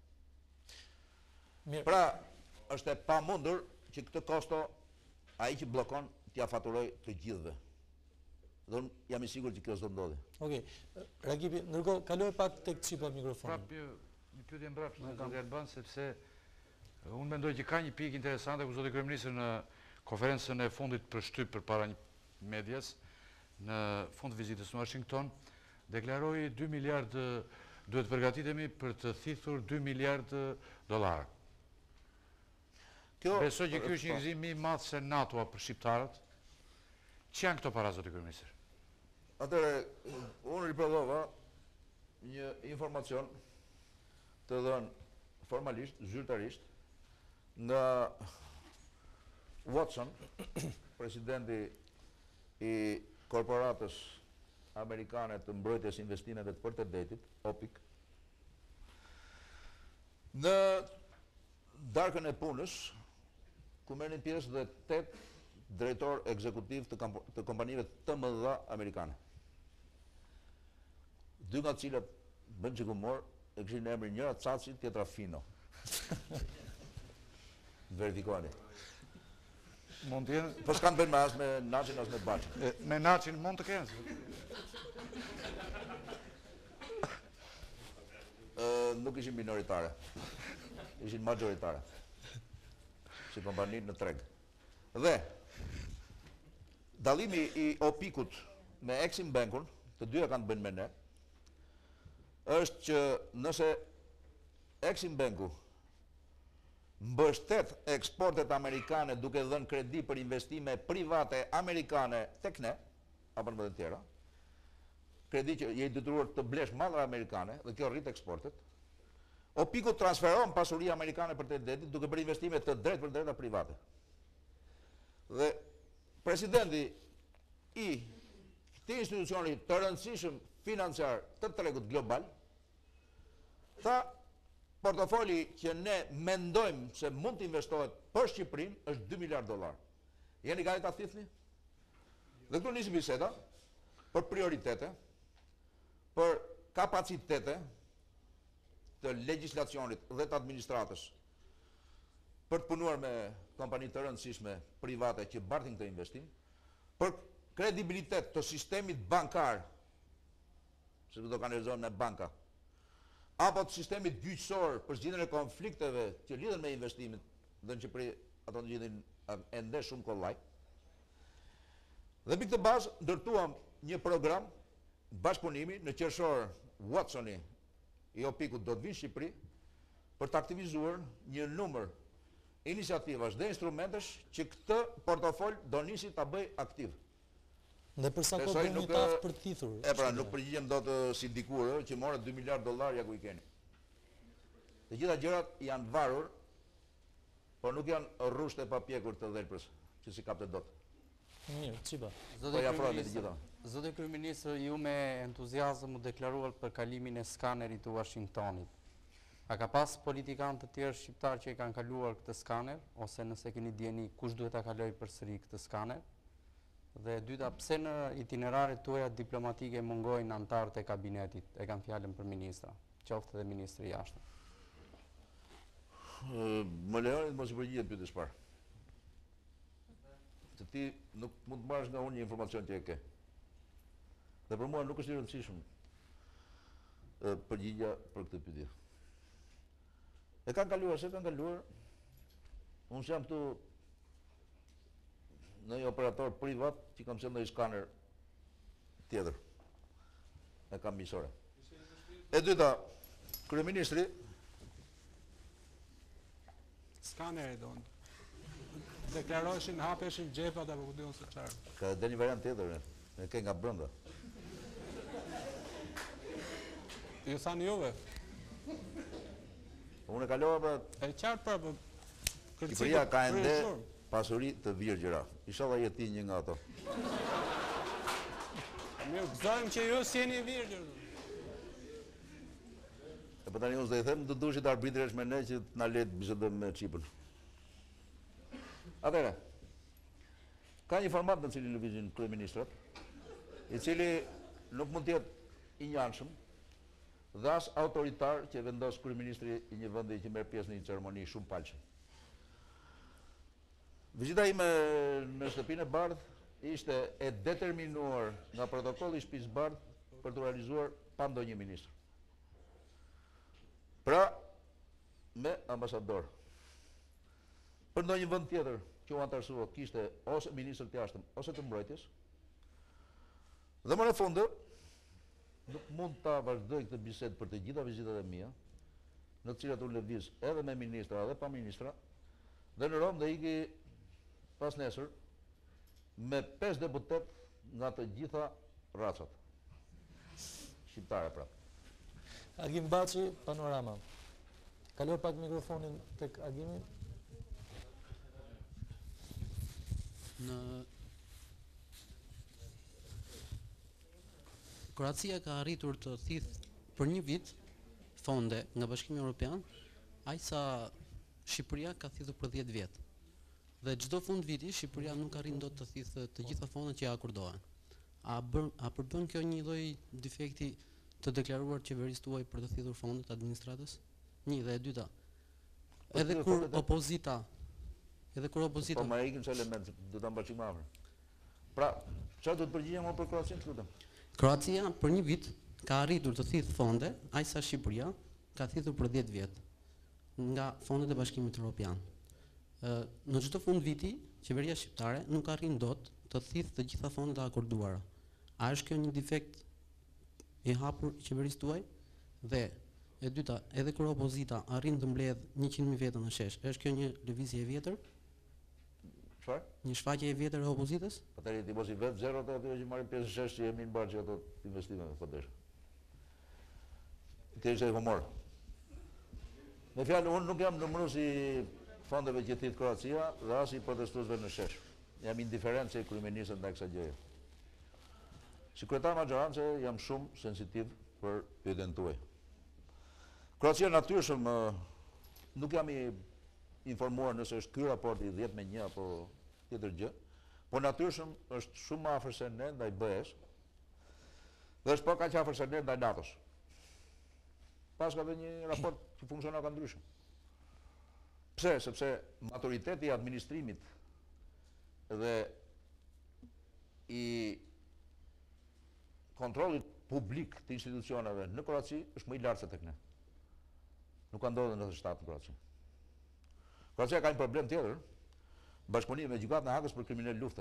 Pra, është e pamundur që këtë kosto ai që bllokon t'ia faturoj të gjithëve. Dhe unë jam i sigurt që kjo s'do ndodhi. Okej. Ragipi, ndërkohë kaloj pak tek çipa mikrofonin. Prapë një pyetje mbrapsht në zoti Alban, sepse unë mendoj që ka një pikë interesante ku zoti kryeminist në konferencën e fundit për shtyp përpara një medias në fund vizitës në Washington deklaroi dy miliard, duhet përgatitemi për të thithur dy miliard dollar. Besoj që ky është një gëzim më i madh se NATO-a për shqiptarët. Që janë këto para, zoti kryeminist? Atëre, unë riprodhova një informacion të dhënë formalisht, zyrtarisht, nga Watson, presidenti i korporatës amerikane të mbrojtjes investimeve të përtëdetit, O P I C, në darkën e punës, ku merrin pjesë dhe tetë drejtor ekzekutiv të, të kompanive të mëdha amerikane. Dy nga cilat bën që kumor e kishin emrin njëra Caci, tjetra Fino. Verifikoni. Mund të jenë... Po s'kan bën me as me Naçin as me Baçin. Me Naçin mund të kenë. Nuk ishin minoritare. Ishin majoritare. Si kompani në treg. Dhe dallimi i O P I C-ut me Exim Bankun, të dyja kanë bën me ne, është që nëse Exim Banku mbështet eksportet amerikane duke dhënë kredi për investime private amerikane tek ne, apo në vende të tjera, kredi që je i detyruar të blesh mallra amerikane dhe kjo rrit eksportet, O P I C-u transferon pasuri amerikane për të detit duke bërë investime të drejt për drejta private. Dhe presidenti i këtij institucioni të rëndësishëm financiar të tregut global tha portofoli që ne mendojmë se mund të investohet për Shqipërinë është dy miliard dollar. Jeni gati ta thithni? Dhe këtu nisi biseda për prioritete, për kapacitete të legjislacionit dhe të administratës për të punuar me kompani të rëndësishme private që bartin këtë investim, për kredibilitet të sistemit bankar, se do kanalizohen me banka, apo të sistemit gjyqësor për zgjidhjen e konflikteve që lidhen me investimin, dhe në Shqipëri ato ngjithin ende shumë kollaj. Dhe mbi këtë bazë ndërtuam një program bashkëpunimi në qershor. Watsoni i O P I C-ut do të vinë në Shqipëri për të aktivizuar një numër iniciativash dhe instrumentesh që këtë portofol do nisi ta bëj aktiv. Dhe për sa kohë bëni taf për të thithur? E pra, nuk përgjigjem dot si dikur që morë dy miliard dollar ja ku i keni. Të gjitha gjërat janë varur, por nuk janë rrushte pa pjekur të dhelpërës, që si kapte dot. Mirë, çipa. Zotë kryeministër, ju me entuziazëm u deklaruar për kalimin e skanerit të Washingtonit. A ka pas politikanë të tjerë shqiptar që i kanë kaluar këtë skaner, ose nëse keni dieni kush duhet ta kaloj përsëri këtë skaner? Dhe dyta, pse në itineraret tuaja diplomatike mungojnë antarët e kabinetit, e kanë fjalën për ministra, qoftë edhe ministri i jashtëm? Më lejoni të mos i përgjigjet pyetjes parë. Se ti nuk mund të marrësh nga unë një informacion që e ke. Dhe për mua nuk është i rëndësishëm përgjigja për këtë pyetje. E kanë kaluar, se kanë kaluar. Unë jam këtu në një operator privat që kam qenë në një skaner tjetër. E kam misore. E dyta, kryeministri Skaneri do në. Deklaroshin, hapeshin gjepat apo ku diun se çfarë. ka dhe një variant tjetër, e ke nga brenda. Ju thani juve. Unë e kalova pra E qartë pra, po Shqipëria ka ende pasuri të virgjëra. Inshallah jeti një nga ato. Mirë, gëzojmë që ju s'jeni virgjër. E për tani unë s'do i them, do dushit arbitresh me ne që t'na letë bisedojmë me Çipën. Atëre, ka një format në cilin lëvizin kryeministrat, i cili nuk mund tjetë i njanshëm, dhe as autoritar që vendos kryeministri i një vendi që merr pjesë në një ceremoni shumë palqe. Vizita ime në shtëpinë e Bardh ishte e determinuar nga protokolli i shtëpisë Bardh për të realizuar pa ndonjë ministër. Pra, me ambasador. Për ndonjë vend tjetër që u antarësua kishte ose ministër të jashtëm ose të mbrojtjes. Dhe më në fundë, nuk mund ta vazhdoj këtë bisedë për të gjitha vizitat e mia, në të cilat u lëviz edhe me ministra dhe pa ministra, dhe në Rom dhe iki pas nesër me pesë deputet nga të gjitha racat. Shqiptare pra. Agim Baçi, Panorama. Kaloj pak mikrofonin tek Agimi. Në Kroacia ka arritur të thith për një vit fonde nga Bashkimi Evropian, aq sa Shqipëria ka thithur për dhjetë vjet. Dhe çdo fund viti Shqipëria nuk arrin dot të thithë të gjitha fondet që ja akordohen. A bën a përbën kjo një lloj defekti të deklaruar qeverisë tuaj për të thithur fondet administratës? Një dhe e dyta. Edhe kur opozita Edhe kur opozita. Po ma ikim çfarë element, do ta mbaçim më afër. Pra, çfarë do të përgjigjem unë për Kroacinë, lutem? Kroacia për një vit ka arritur të thithë fonde, aq sa Shqipëria ka thithur për dhjetë vjet nga fondet e Bashkimit Evropian. Ë, në çdo fund viti, qeveria shqiptare nuk arrin dot të thithë të gjitha fondet e akorduara. A është kjo një defekt i hapur i qeverisë tuaj? Dhe e dyta, edhe kur opozita arrin të mbledh njëqind mijë veta në shesh, është kjo një lëvizje e vjetër? Çfarë? Një shfaqje e vjetër e opozitës? Atëherë ti mos i vet zero të atyre që marrin pjesë në shesh që jemi në barçë ato investimeve po desh. Ti je humor. Me fjalë, unë nuk jam numërues i fondeve që thith Kroacia dhe as i protestuesve në shesh. Jam indiferent se kryeministët ndaj kësaj gjëje. Si kryetar majorancë jam shumë sensitiv për pyetjen tuaj. Kroacia natyrshëm nuk jam i informuar nëse është ky raporti dhjetë me një apo tjetër gjë, por natyrshëm është shumë më afër se ne ndaj B E-s dhe është pak aq afër se ne ndaj NATO-s. Pas ka dhe një raport që funksionon ka ndryshëm. Pse? Sepse maturiteti i administrimit dhe i kontrollit publik të institucioneve në Kroaci është më i lartë se tek ne. Nuk ka ndodhur në shtatë në Kroaci. Kroacia ka një problem tjetër, bashkëpunimi me gjykatën e Hagës për kriminal lufte.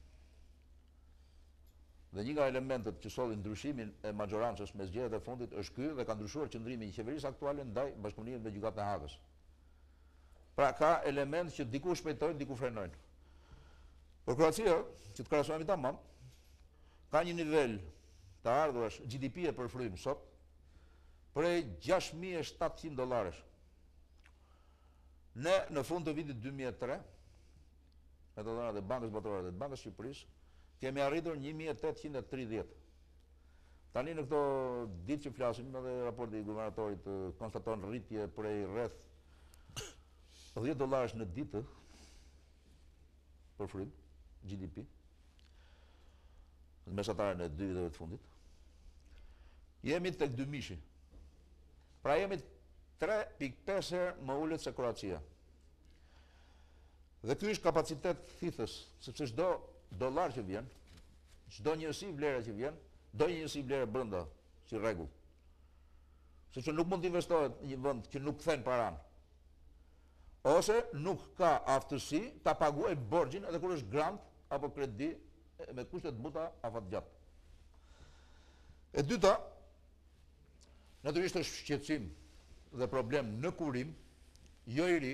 Dhe një nga elementet që sollin ndryshimin e majorancës mes zgjedhjeve të fundit është ky dhe ka ndryshuar qëndrimi i qeverisë aktuale ndaj bashkëpunimit me gjykatën e Hagës. Pra ka element që diku shpejtojnë, diku frenojnë. Por Kroacia, që të krahasojmë tamam, ka një nivel të ardhurash G D P-e për frym sot prej gjashtë mijë e shtatëqind dollarësh. Ne në fund të vitit dy mijë e tre, me të dhënat e Bankës Botërore dhe të Bankës Shqipërisë, kemi arritur një mijë e tetëqind e tridhjetë. Tani në këto ditë që flasim, edhe raporti i guvernatorit konstaton rritje prej rreth dhjetë dollarësh në ditë për frym, G D P, në mesataren e dy viteve të fundit. Jemi tek dy mishi. Pra jemi tre pikë pesë herë më ulët se Kroacia. Dhe ky është kapacitet thithës, sepse çdo dollar që vjen, çdo njësi vlere që vjen, do një njësi vlere brenda, si rregull. Sepse nuk mund të investohet në një vend që nuk kthen paranë. ose nuk ka aftësi ta paguaj borxhin edhe kur është grant apo kredi me kushte të buta afatgjatë. E dyta, natyrisht është shqetësim dhe problem në kurim, jo i ri,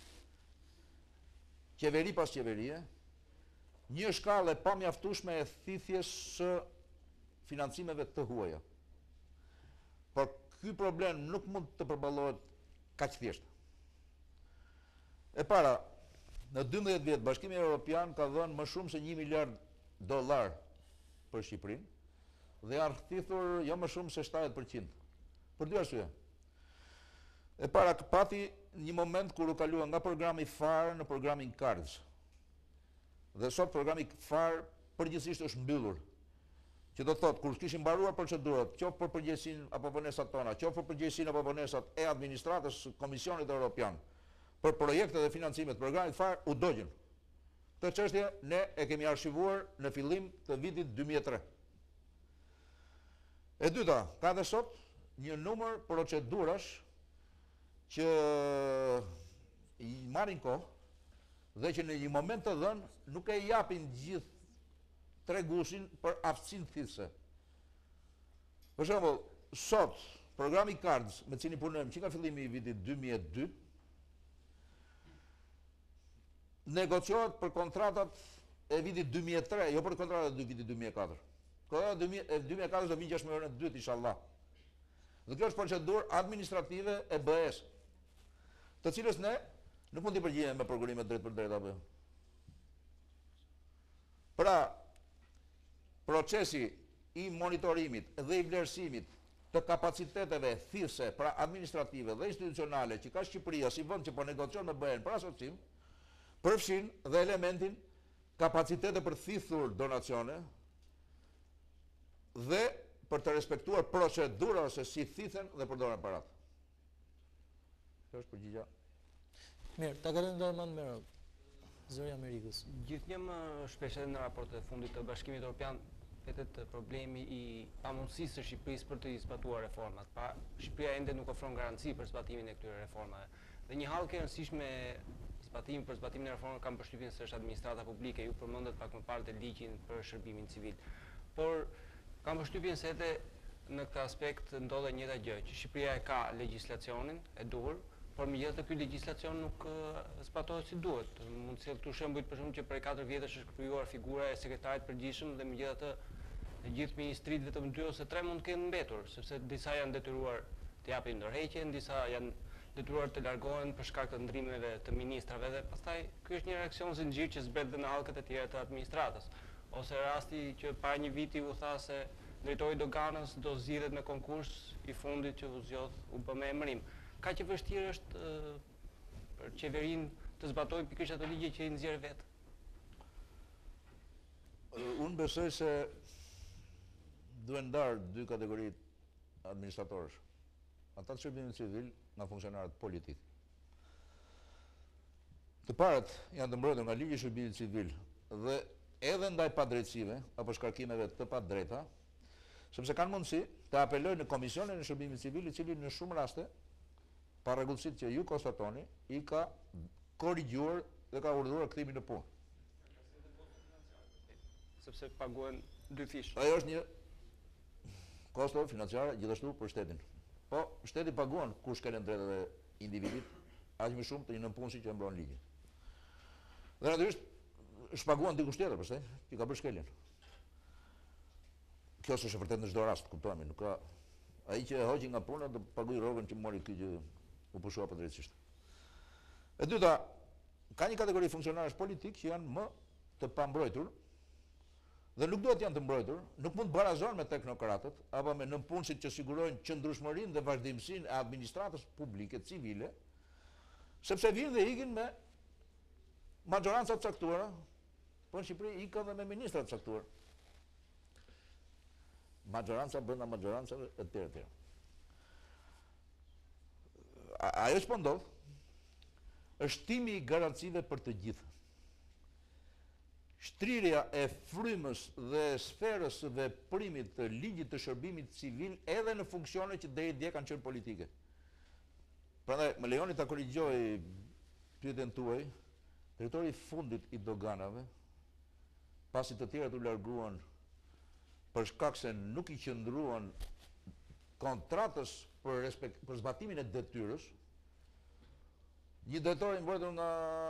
qeveri pas qeverie, një shkallë e pamjaftueshme e thithjes së financimeve të huaja. Por ky problem nuk mund të përballohet kaq thjesht. E para, në dymbëdhjetë vjet Bashkimi Evropian ka dhënë më shumë se një miliard dollar për Shqipërinë dhe janë rrthithur jo më shumë se shtatëdhjetë përqind. Për dy arsye. E para, pati një moment kur u kalua nga programi FAR në programin CARDS. Dhe sot programi FAR përgjithsisht është mbyllur. Që do të thotë, kur kishin mbaruar procedurat, qoftë për përgjegjësinë apo vonesat tona, qoftë për përgjegjësinë apo vonesat e administratës së Komisionit Evropian, për projekte dhe financimet programit FAR u dogjën. Këtë çështje ne e kemi arshivuar në fillim të vitit dy mijë e tre. E dyta, ka dhe sot një numër procedurash që i marrin kohë dhe që në një moment të dhënë nuk e japin gjithë treguesin për aftësinë thithëse. Për shembull, sot programi CARDS me cilin punojmë që nga fillimi i vitit dy mijë e dy negociohet për kontratat e vitit dy mijë e tre, jo për kontratat e vitit dy mijë e katër. Kontratat e dy mijë e katër do vinë gjashtë e dytë inshallah. Dhe kjo është procedurë administrative e B E S, të cilës ne nuk mund t'i përgjigjem me programe drejt për drejt apo jo. Pra, procesi i monitorimit dhe i vlerësimit të kapaciteteve thithëse, pra administrative dhe institucionale që ka Shqipëria si vend që po negocion me B E-n për asocim, përfshin dhe elementin kapacitete për thithur donacione dhe për të respektuar procedura ose si thithen dhe përdoren parat. Kjo është përgjigja. Mirë, ta kalojmë Dorman Mero, zëri Amerikës. Gjithnjë më shpesh edhe në raportet e fundit të Bashkimit Evropian vetet problemi i pamundësisë së Shqipërisë për të zbatuar reformat. Pa, Shqipëria ende nuk ofron garanci për zbatimin e këtyre reformave. Dhe një hallë e rëndësishme zbatimi për zbatimin e reformave kam përshtypjen se është administrata publike, ju përmendet pak më parë të ligjin për shërbimin civil. Por kam përshtypjen se edhe në këtë aspekt ndodhe njëjta gjë, që Shqipëria e ka legjislacionin e duhur, por megjithatë ky legjislacion nuk zbatohet si duhet. Mund të sjell këtu shembuj për shembull që prej katër vjetësh është krijuar figura e sekretarit përgjithshëm dhe megjithatë të gjithë ministritë vetëm dy ose tre mund të kenë mbetur, sepse disa janë detyruar të japin ndërheqjen, disa janë detyruar të largohen për shkak të ndrimeve të ministrave dhe pastaj ky është një reaksion zinxhir që zbret dhe në hallkat e tjera të administratës. Ose rasti që para një viti u tha se drejtori i doganës do zgjidhet në konkurs, i fundit që u zgjodh u bë me emërim. Kaq e vështirë është uh, për qeverinë të zbatojë pikërisht ato ligje që i nxjerr vetë. Unë besoj se duhen ndarë dy kategori administratorësh. Ata të shërbimit civil nga funksionarët politik. Të parët janë të mbrojtur nga ligji i shërbimit civil dhe edhe ndaj padrejtësive apo shkarkimeve të padrejta, sepse kanë mundësi të apelojnë në Komisionin e Shërbimit Civil, i cili në shumë raste, pa rregullsitë që ju konstatoni, i ka korrigjuar dhe ka urdhëruar kthimin në punë. Sepse paguhen dy fish. Ajo është një kosto financiare gjithashtu për shtetin. Po, shteti paguan kur shkelen drejtat e individit, aq më shumë të një nënpunësi që e mbron ligji. Dhe natyrisht shpaguan dikush tjetër, pastaj, që ka bërë shkeljen. Kjo është e vërtet në çdo rast, kuptohemi, nuk ka ai që e hoqi nga puna do paguaj rrogën që mori ky që u pushua padrejtisht. E dyta, ka një kategori funksionarësh politik që janë më të pambrojtur dhe nuk duhet janë të mbrojtur, nuk mund të barazohen me teknokratët apo me nënpunësit që sigurojnë qëndrueshmërinë dhe vazhdimsinë e administratës publike civile, sepse vinë dhe ikin me majoranca të caktuara, po në Shqipëri ikën dhe me ministra të caktuar. Majoranca brenda majorancave e tjera tjera. Ajo që po ndodh është timi i garancive për të gjithë. Shtrirja e frymës dhe sferës së veprimit të ligjit të shërbimit civil edhe në funksione që deri dje kanë qenë politike. Prandaj më lejoni ta korrigjoj pyetjen tuaj, territori i fundit i doganave, pasi të tjerat u larguan për shkak se nuk i qëndruan kontratës për, respekt, për zbatimin e detyrës, një drejtor i mbrojtur nga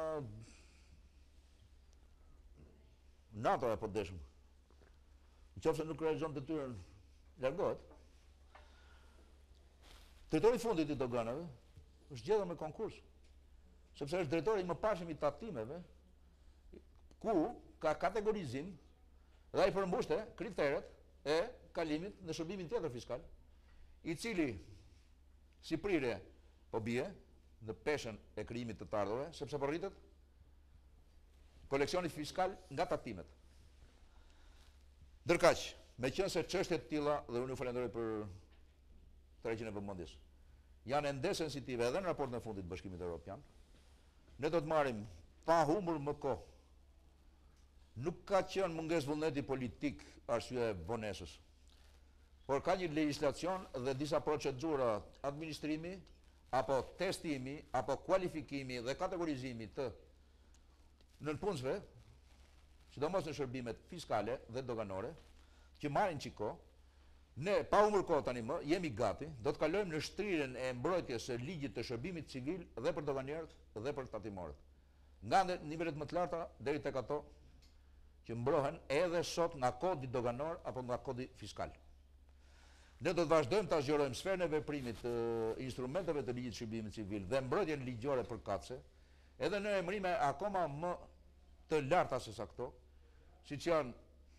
NATO apo deshëm, në qoftë se nuk realizon detyrën, largohet. Drejtori i fundit i doganave është zgjedhur me konkurs, sepse është drejtori i mëparshëm i tatimeve, ku ka kategorizim dhe ai përmbushte kriteret e kalimit në shërbimin tjetër fiskal, i cili si prirje po bie në peshën e krijimit të të ardhurave, sepse po rritet koleksioni fiskal nga tatimet. Ndërkaq, me qenë se çështjet të tilla, dhe unë ju falenderoj për tërheqjen e vëmendjes, janë ende sensitive edhe në raportin e fundit të Bashkimit Evropian, ne do të marrim pa humbur më kohë. Nuk ka qenë mungesë vullneti politik arsye e vonesës, por ka një legjislacion dhe disa procedura administrimi, apo testimi, apo kualifikimi dhe kategorizimi të nënpunësve, sidomos në shërbimet fiskale dhe doganore, që marrin çiko. Ne, pa humbur kohë tani më, jemi gati, do të kalojmë në shtrirjen e mbrojtjes së ligjit të shërbimit civil dhe për doganierët dhe për tatimorët. Nga nivelet më të larta deri tek ato që mbrohen edhe sot nga kodi doganor apo nga kodi fiskal. Ne do të vazhdojmë ta zgjerojmë sferën e veprimit të instrumenteve të ligjit të shërbimit civil dhe mbrojtjen ligjore përkatëse, edhe në emërime akoma më të larta se sa këto, siç janë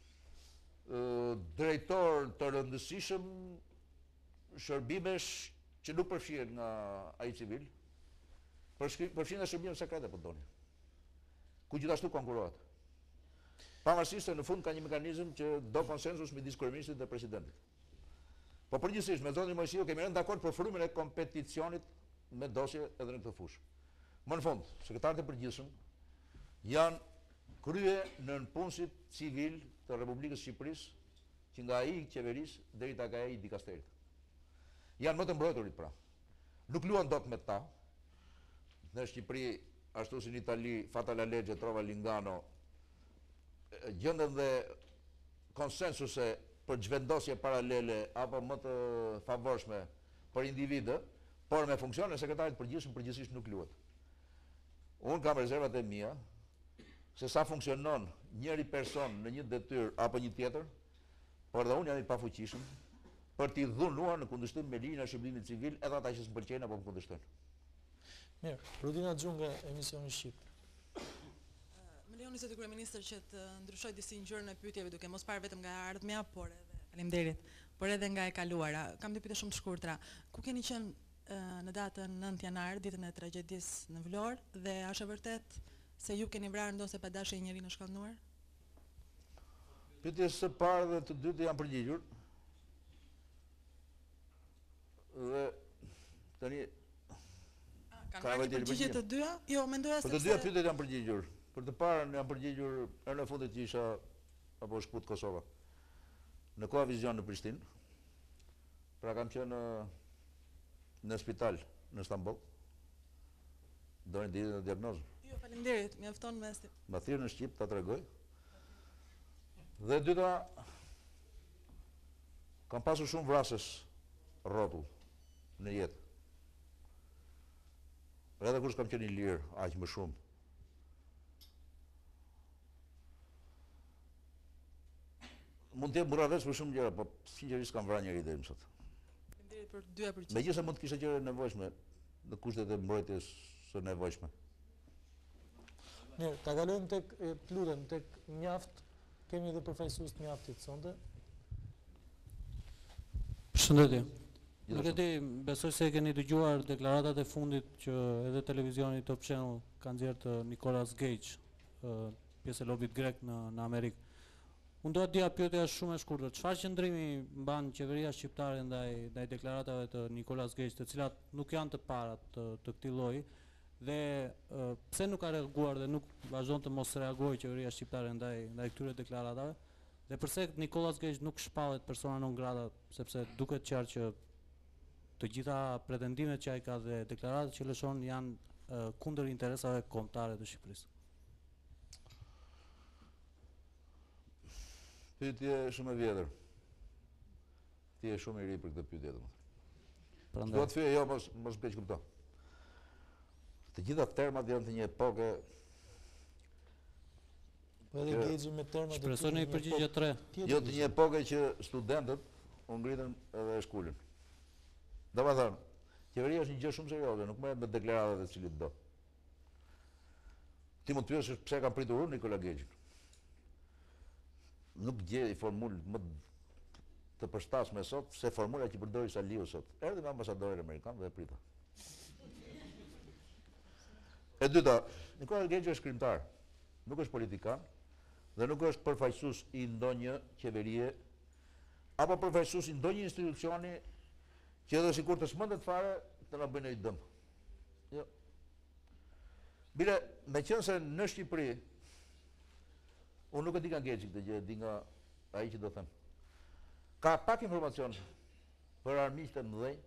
drejtor të rëndësishëm, shërbimesh që nuk përfshihen nga ai civil, përfshihen nga shërbime sekrete po doni, ku gjithashtu konkurohet. Pavarësisht se në fund ka një mekanizëm që do konsensus midis kryeministrit dhe presidentit. Po përgjithsisht me zonin Mojsiu kemi rënë dakord për frymën e kompeticionit me dosje edhe në këtë fushë. Më në fund, sekretarët e përgjithshëm janë krye nënpunësit civil të Republikës Shqipërisë, që nga ai qeverisë deri tek ai dikasterit. Janë më të mbrojturit pra. Nuk luan dot me ta. Në Shqipëri, ashtu si në Itali, Fatala Legge, Trova Lingano, gjenden dhe konsensuse për zhvendosje paralele apo më të favorshme për individë, por me funksionin e sekretarit përgjithshëm përgjithsisht nuk luhet. Unë kam rezervat e mia se sa funksionon njëri person në një detyrë apo një tjetër, por dhe unë jam i pafuqishëm për t'i dhunuar në kundërshtim me ligjin e shërbimit civil edhe ata që s'mpëlqejnë apo më kundërshtojnë. Mirë, Rudina Xhunga, emisioni Shqip. Më lejoni zoti kryeministër që të ndryshoj disi ngjyrën e pyetjeve duke mos parë vetëm nga e ardhmja, por edhe faleminderit, por edhe nga e kaluara. Kam dy pyetje shumë të shkurtra. Ku keni qenë në datën nëntë janar, ditën e tragjedisë në Vlorë, dhe është e vërtet se ju keni vrarë ndonse pa dashje një njerëz në shkallënuar? Pyetjes së parë dhe të dytë janë përgjigjur. Dhe tani kanë marrë përgjigje të dyja? Jo, mendoja se për të dyja pyetjet janë përgjigjur. Për të parën janë përgjigjur herën e fundit që isha apo shkput Kosova. Në Koha Vizion në Prishtinë. Pra kam qenë në spital në Stamboll. Doni ditën e diagnozën. Jo, faleminderit, mjafton me sti. Ma thirrën në Shqip ta tregoj. Dhe dyta, kam pasur shumë vrasës rrotull në jetë. Edhe kur s'kam qenë i lirë, aq më shumë. Mund të jem burravesh për shumë gjëra, po sinqerisht kam vrarë njëri deri më sot. Faleminderit për dyja përgjigjet. Megjithëse mund të kisha gjëra nevojshme në kushtet e mbrojtjes së nevojshme. Mirë, ta kalojmë tek të lutem tek mjaft, kemi edhe përfaqësues të mjaftit sonte. Përshëndetje. Nuk e di, besoj se keni dëgjuar deklaratat e fundit që edhe televizioni Top Channel ka nxjerrë të Nicolas Gage, pjesë e lobit grek në në Amerikë. Unë do të dija pyetja shumë e shkurtër. Çfarë qëndrimi mban qeveria shqiptare ndaj ndaj deklaratave të Nicolas Gage, të cilat nuk janë të para të, të këtij lloji, dhe uh, pse nuk ka reaguar dhe nuk vazhdon të mos reagojë qeveria shqiptare ndaj ndaj këtyre deklaratave? Dhe pse Nicolas Gage nuk shpallet persona non grata, sepse duket qartë që të gjitha pretendimet që ai ka dhe deklaratat që lëshon janë kundër interesave kombëtare të Shqipërisë? Pyetje shumë e vjetër. Ti je shumë i ri për këtë pyetje domethënë. Prandaj. Do të fyej jo mos mos bëj kupto. Të gjitha termat janë të një epoke. Po edhe Gexhi me termat. Shpresoj në përgjigje tre. Jo të një epoke që studentët u ngritën edhe e shkullin. Domethënë, qeveria është një gjë shumë serioze, nuk merret me deklaratat e cilit do. Ti mund të pyesësh pse kanë pritur unë Nikola Gexhin. Nuk gjej formulë më të përshtatshme sot se formula që përdori Saliu sot. Erdhi me ambasadorin amerikan dhe e prita. E dyta, Nikola Gexhi është krimtar, nuk është politikan dhe nuk është përfaqësues i ndonjë qeverie apo përfaqësues i ndonjë institucioni që edhe sikur të smendet fare të na bëjnë një dëm. Jo. Bile, me qenë se në Shqipëri, unë nuk e di nga Gexhi këtë gjë, e di nga ai që do them. Ka pak informacion për armiqtë e mëdhenj,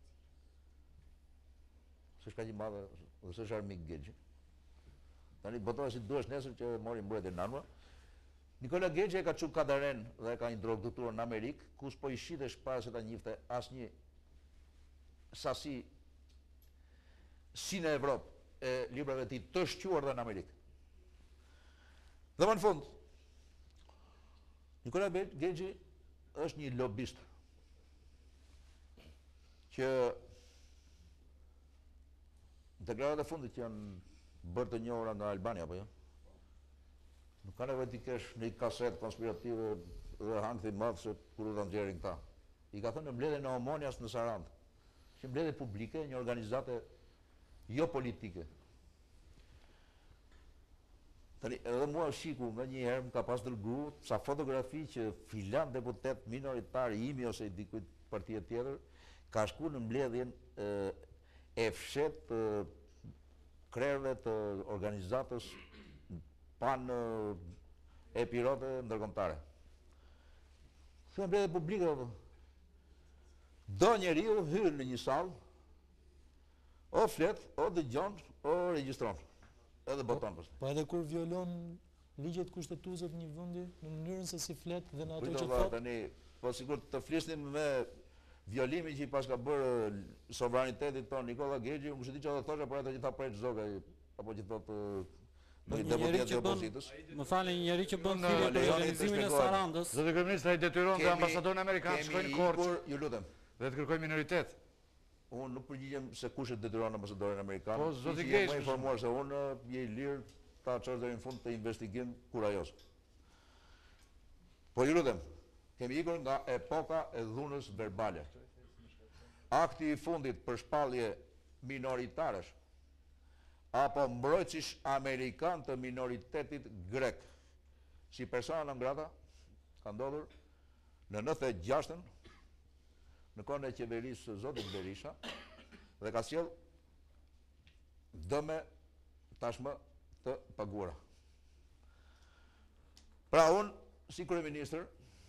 se shka që madhe, dhe se është armik Gexhi. Tani botohet si duesh nesër që mori mbretërin Nanua. Nikola Gexhi e ka çu Kadaren dhe ka introduktuar në Amerikë, ku s'po i shitesh para se ta njifte asnjë sasi si në Evropë e librave të tij të shquar dhe në Amerikë. Dhe më në fund, Nikola Gexhi është një lobist që deklaratat e fundit që janë bërë të njohura nga Albania, apo jo? Nuk ka nevojë të kesh një kaset konspirative dhe hangthi madh se kur do ta nxjerrin këta. I ka thënë në mbledhjen e Omonias në Sarandë, që mbledhje publike, një organizate jo politike. Tani, edhe mua shiku nga një herë më ka pas dërgu sa fotografi që filan deputet minoritar imi ose i dikujt partie tjetër ka shku në mbledhjen e, e fshet e, krerëve të organizatës pan e pirote ndërkombëtare. Kjo mbledhje publike, do njeriu hyn në një sallë, o flet, o dëgjon, o regjistron. Edhe boton pas. Po edhe kur violon ligjet kushtetuese të një vendi në mënyrën se si flet dhe në ato që thot. thot. Tani, po sikur të flisnim me violimin që i pas ka bërë sovranitetit ton Nikola Gexhi, më shëti që edhe thosha për ato që tha prej zoga, apo që thot në i deputet e opozitës. Më falë, një njeri që bën thirrje për realizimin e Sarandës. Zoti kryeminist, ai detyron dhe ambasadorin amerikan të shkojnë në Korçë. Ju lutem. Dhe të kërkojnë minoritet. Unë nuk përgjigjem se kush e detyron ambasadorin amerikan. Po, zoti Gexhi. Jam më informuar se unë je i lirë ta çosh deri në fund të investigim kurajos. Po ju lutem, kemi ikur nga epoka e dhunës verbale. Akti i fundit për shpallje minoritarësh apo mbrojtësish amerikan të minoritetit grek si persona non grata ka ndodhur në nëntëdhjetë e gjashtën në kohën e qeverisë së zotit Berisha dhe ka sjell dëme tashmë të paguara. Pra unë, si kryeministër,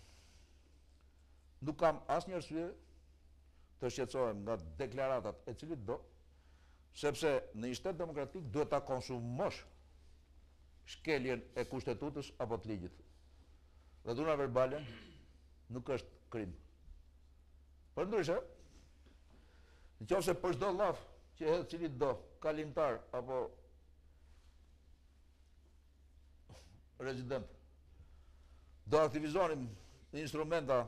nuk kam asnjë arsye të shqetësohem nga deklaratat e cilit do, sepse në një shtet demokratik duhet ta konsumosh shkeljen e kushtetutës apo të ligjit. Dhe dhuna verbale nuk është krim. Për ndryshe, në qoftë se për çdo llaf që hedh cilit do, kalimtar apo rezident, do aktivizonim instrumenta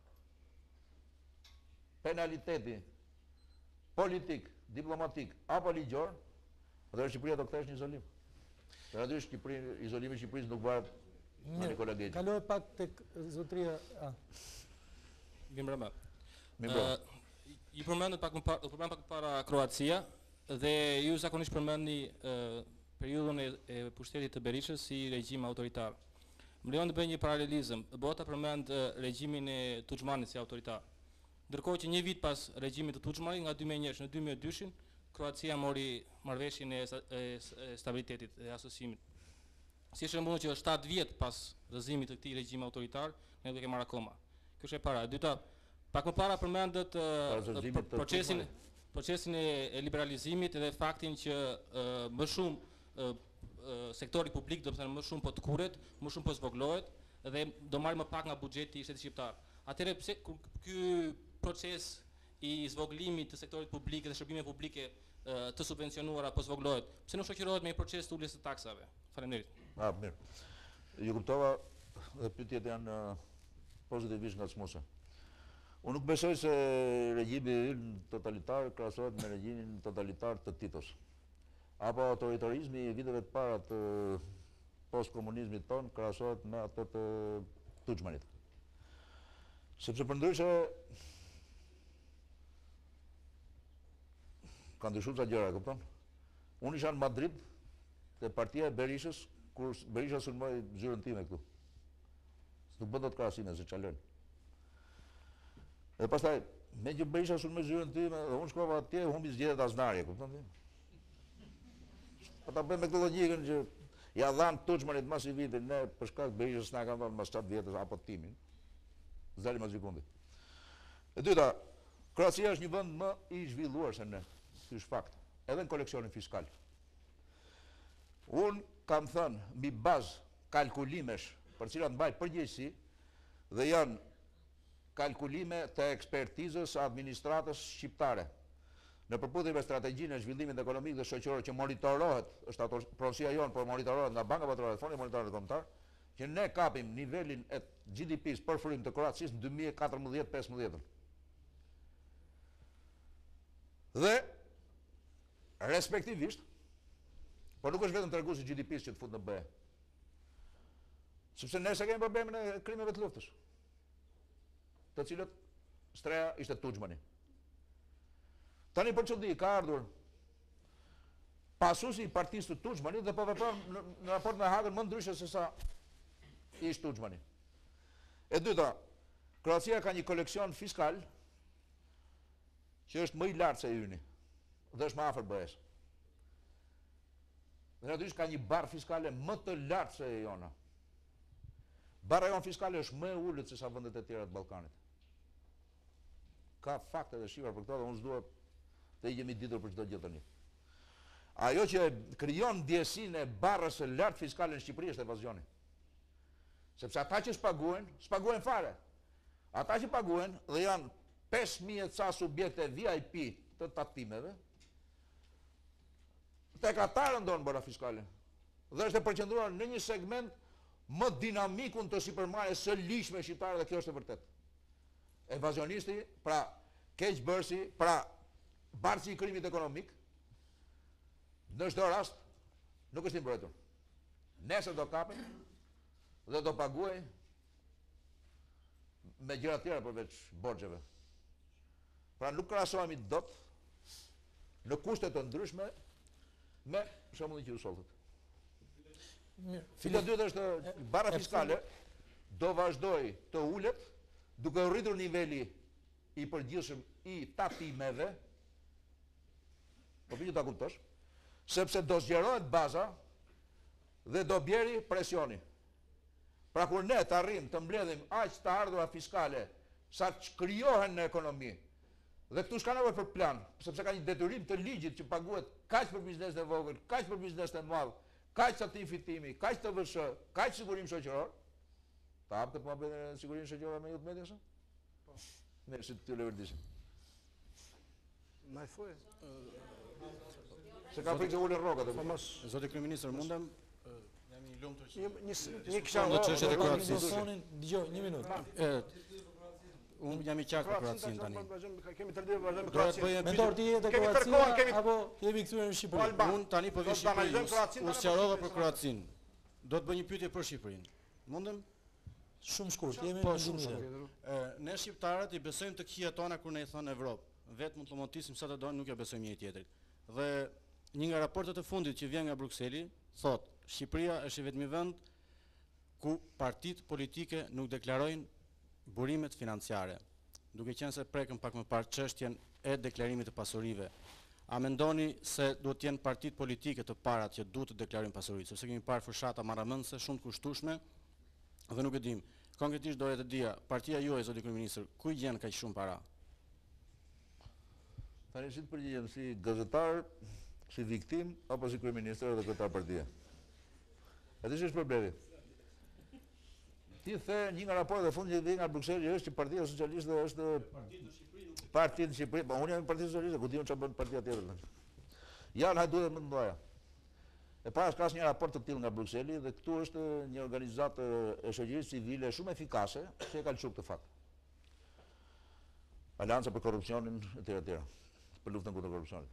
penaliteti politik, diplomatik apo ligjor, atëherë Shqipëria do kthesh në izolim. Dhe aty Shqipëri, izolimi i Shqipërisë nuk varet nga Nikola Gexhi. Kaloj pak tek zotria. Mimbrama. Mimbrama. Ju përmendët pak më parë, u përmend pak më para Kroacia dhe ju zakonisht përmendni periudhën e, e pushtetit të Berishës si regjim autoritar. Më lejon të bëj një paralelizëm. Bota përmend regjimin e Tudjmanit si autoritar. Ndërkohë që një vit pas regjimit të Tudjmanit, nga dy mijë e një në dy mijë e dy, Kroacia mori marrëveshjen e, e, e stabilitetit e asociimit. Si shembull që shtatë vjet pas rrëzimit të këtij regjimi autoritar, ne do të kemi marrë akoma. Kjo është e para. E dyta, pak më para përmendët uh, procesin procesin e liberalizimit dhe faktin që më shumë sektori publik do të thënë më shumë po të kuret, më shumë po zvoglohet dhe do marrë më pak nga buxheti i shtetit shqiptar. Atëherë pse ky proces i zvoglimit të sektorit publik dhe shërbimeve publike të subvencionuara po zvoglohet, pse nuk shoqërohet me një proces të uljes së taksave? Faleminderit. Ah, mirë. Ju kuptova dhe pyetjet janë pozitivisht ngacmuese. Unë nuk besoj se regjimi totalitar krahasohet me regjimin totalitar të Titos. Apo autoritarizmi i viteve të para të post-komunizmit ton krahasohet me ato të Tudjmanit. Sepse përndryshe ka ndryshuar ca gjëra, kupton? Unë isha në Madrid te partia e Berishës kur Berisha sulmoi zyrën time këtu. Nuk bën dot krahasime se ç'a lën. Dhe pastaj me që Berisha sulmoi zyrën time, unë shkova atje, humbi zgjedhjet Aznari, kupton ti? Po ta bëjmë me këtë logjikën që ja dhan Tudjmanit mas i vitit, ne për shkak të Berishës na kanë dhënë mas çat vjetës apo timin. Zali mas vikundi. E dyta, Kroacia është një vend më i zhvilluar se ne. Ky është fakt. Edhe në koleksionin fiskal. Unë kam thënë mbi bazë kalkulimesh për cilat mbaj përgjegjësi dhe janë kalkulime të ekspertizës administratës shqiptare. Në përputhje me strategjinë e zhvillimit ekonomik dhe shoqëror që monitorohet, është ato pronësia jonë, por monitorohet nga Banka Botërore dhe Fondi Monetar Kombëtar, që ne kapim nivelin e G D P-s për frymë të Kroacisë në dy mijë e katërmbëdhjetë pesëmbëdhjetë. Dhe respektivisht, por nuk është vetëm treguesi i G D P-s që të fut në B E. Sepse ne se kemi problemin e krimeve të luftës, të cilët streha ishte Tudjmani. Tani për çudi ka ardhur pasuesi i partisë të Tudjmanit dhe po vepron në raport me Hagën më ndryshe se sa ishte Tudjmani. E dyta, Kroacia ka një koleksion fiskal që është më i lartë se i yni dhe është më afër B E-s. Dhe natyrisht ka një barë fiskale më të lartë se e jona. Barra jonë fiskale është më e ulët se sa vendet e tjera të Ballkanit. Ka fakte dhe shifra për këto dhe unë s'dua të jemi ditur për çdo gjë tani. Ajo që krijon ndjesinë e barrës së lartë fiskale në Shqipëri është evazioni. Sepse ata që shpaguhen, shpaguhen fare. Ata që paguhen dhe janë pesë mijë ca subjekte V I P të tatimeve, tek ata rëndon bara fiskale. Dhe është e përqendruar në një segment më dinamikun të sipërmarrjes së lishme shqiptare dhe kjo është e vërtetë. Evazionisti, pra keqbërësi, pra barci i krimit ekonomik, në çdo rast nuk është i mbrojtur. Nesër do kapen dhe do paguaj me gjëra tjera përveç borxheve. Pra nuk krahasohemi dot në kushte të ndryshme me shembullin që u soltët. Fila dytë është barra fiskale do vazhdoj të ulet duke rritur niveli i përgjithshëm i tatimeve, po vjen ta kuptosh, sepse do zgjerohet baza dhe do bjeri presioni. Pra kur ne të arrim të mbledhim aq të ardhura fiskale sa që krijohen në ekonomi, dhe këtu s'ka nevojë për plan, sepse ka një detyrim të ligjit që paguhet kaq për biznesin e vogël, kaq për biznesin e madh, kaq çati fitimi, kaq T V S, kaq sigurim shoqëror. Ta hap të po bëjnë sigurinë shoqërore me Youth Media sa? Po. Mirë, si të lëvërdishin. Na i thuaj. Se ka frikë se ulën rrogat. Po mos, zoti kryeministër, mundem jam i lumtur që një një kisha në çështjet e Kroacisë. Dgjoj, një minutë. Unë jam i qartë për Kroacinë tani. Kemi të ditë vazhdojmë me Kroacinë. Mentor ti je te Kroacia apo jemi kthyer në Shqipëri? Unë tani po vi në Shqipëri. U sqarova për Kroacinë. Do të bëj një pyetje për Shqipërinë. Mundem? Shumë shkurt, jemi po në shumë minutë. shkurt. Ne shqiptarët i besojmë të këqijat tona kur ne i thonë Evropë. Vetë mund të lomotisim sa të dojmë, nuk ja besojmë njëri tjetrit. Dhe një nga raportet e fundit që vjen nga Brukseli thotë Shqipëria është i vetmi vend ku partitë politike nuk deklarojnë burimet financiare, duke qenë se prekëm pak më parë çështjen e deklarimit të pasurive. A mendoni se duhet të jenë partitë politike të parat që duhet të deklarojnë pasuritë, sepse kemi parë fshata marramendëse shumë të kushtueshme dhe nuk e dim. Konkretisht doja të dija, partia juaj, zoti kryeministër, ku i gjen kaq shumë para? Tani si të përgjigjem si gazetar, si viktim, apo si kryeministër dhe kryetar partie? E të që është problemi? Ti the një nga raportet e fundit që dhe nga Bruxelles është që Partia Socialiste është Partia në Shqipëri, po unë jam Partia Socialiste, ku di unë që bënë partia tjetër. Janë hajtë duhet më të ndoja. E para s'ka asnjë raport të tillë nga Bruxelli dhe këtu është një organizatë e shoqërisë civile shumë efikase që e ka lëshuar këtë fakt. Alianca për korrupsionin etj etj. Për luftën kundër korrupsionit.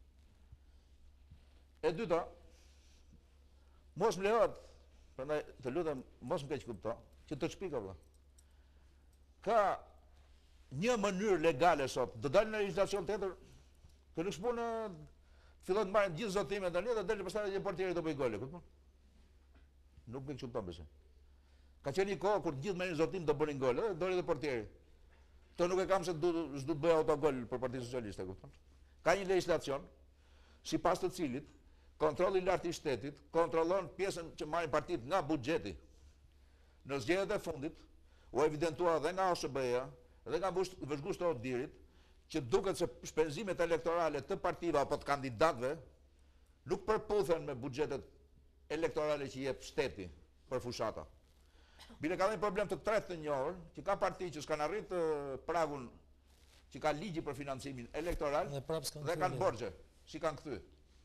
E dyta, mos më lejohet, prandaj të lutem mos më keq kupto, që të shpika vëlla. Ka një mënyrë legale sot, do dalë në legjislacion tjetër, që nuk shpunë fillon të marrin gjithë zotimet tani dhe dalë pastaj një portieri do bëj gole, kupton? Nuk më kupton besoj. Ka qenë një kohë kur gjithë me një zotim do bënin gole, dhe doli edhe portieri. Këto nuk e kam se s'du të bëj autogol për Partinë Socialiste, kupton? Ka një legjislacion sipas të cilit kontrolli i lartë i shtetit kontrollon pjesën që marrin partitë nga buxheti. Në zgjedhjet e fundit u evidentua dhe nga O S B-ja dhe nga vëzhgueshtë e Odirit që duket se shpenzimet elektorale të partive apo të kandidatëve nuk përputhen me buxhetet elektorale që jep shteti për fushata. Bile ka dhe një problem të tretë të njohur, që ka parti që s'kan arrit pragun që ka ligji për financimin elektoral dhe kanë borxhe, si kanë kthy.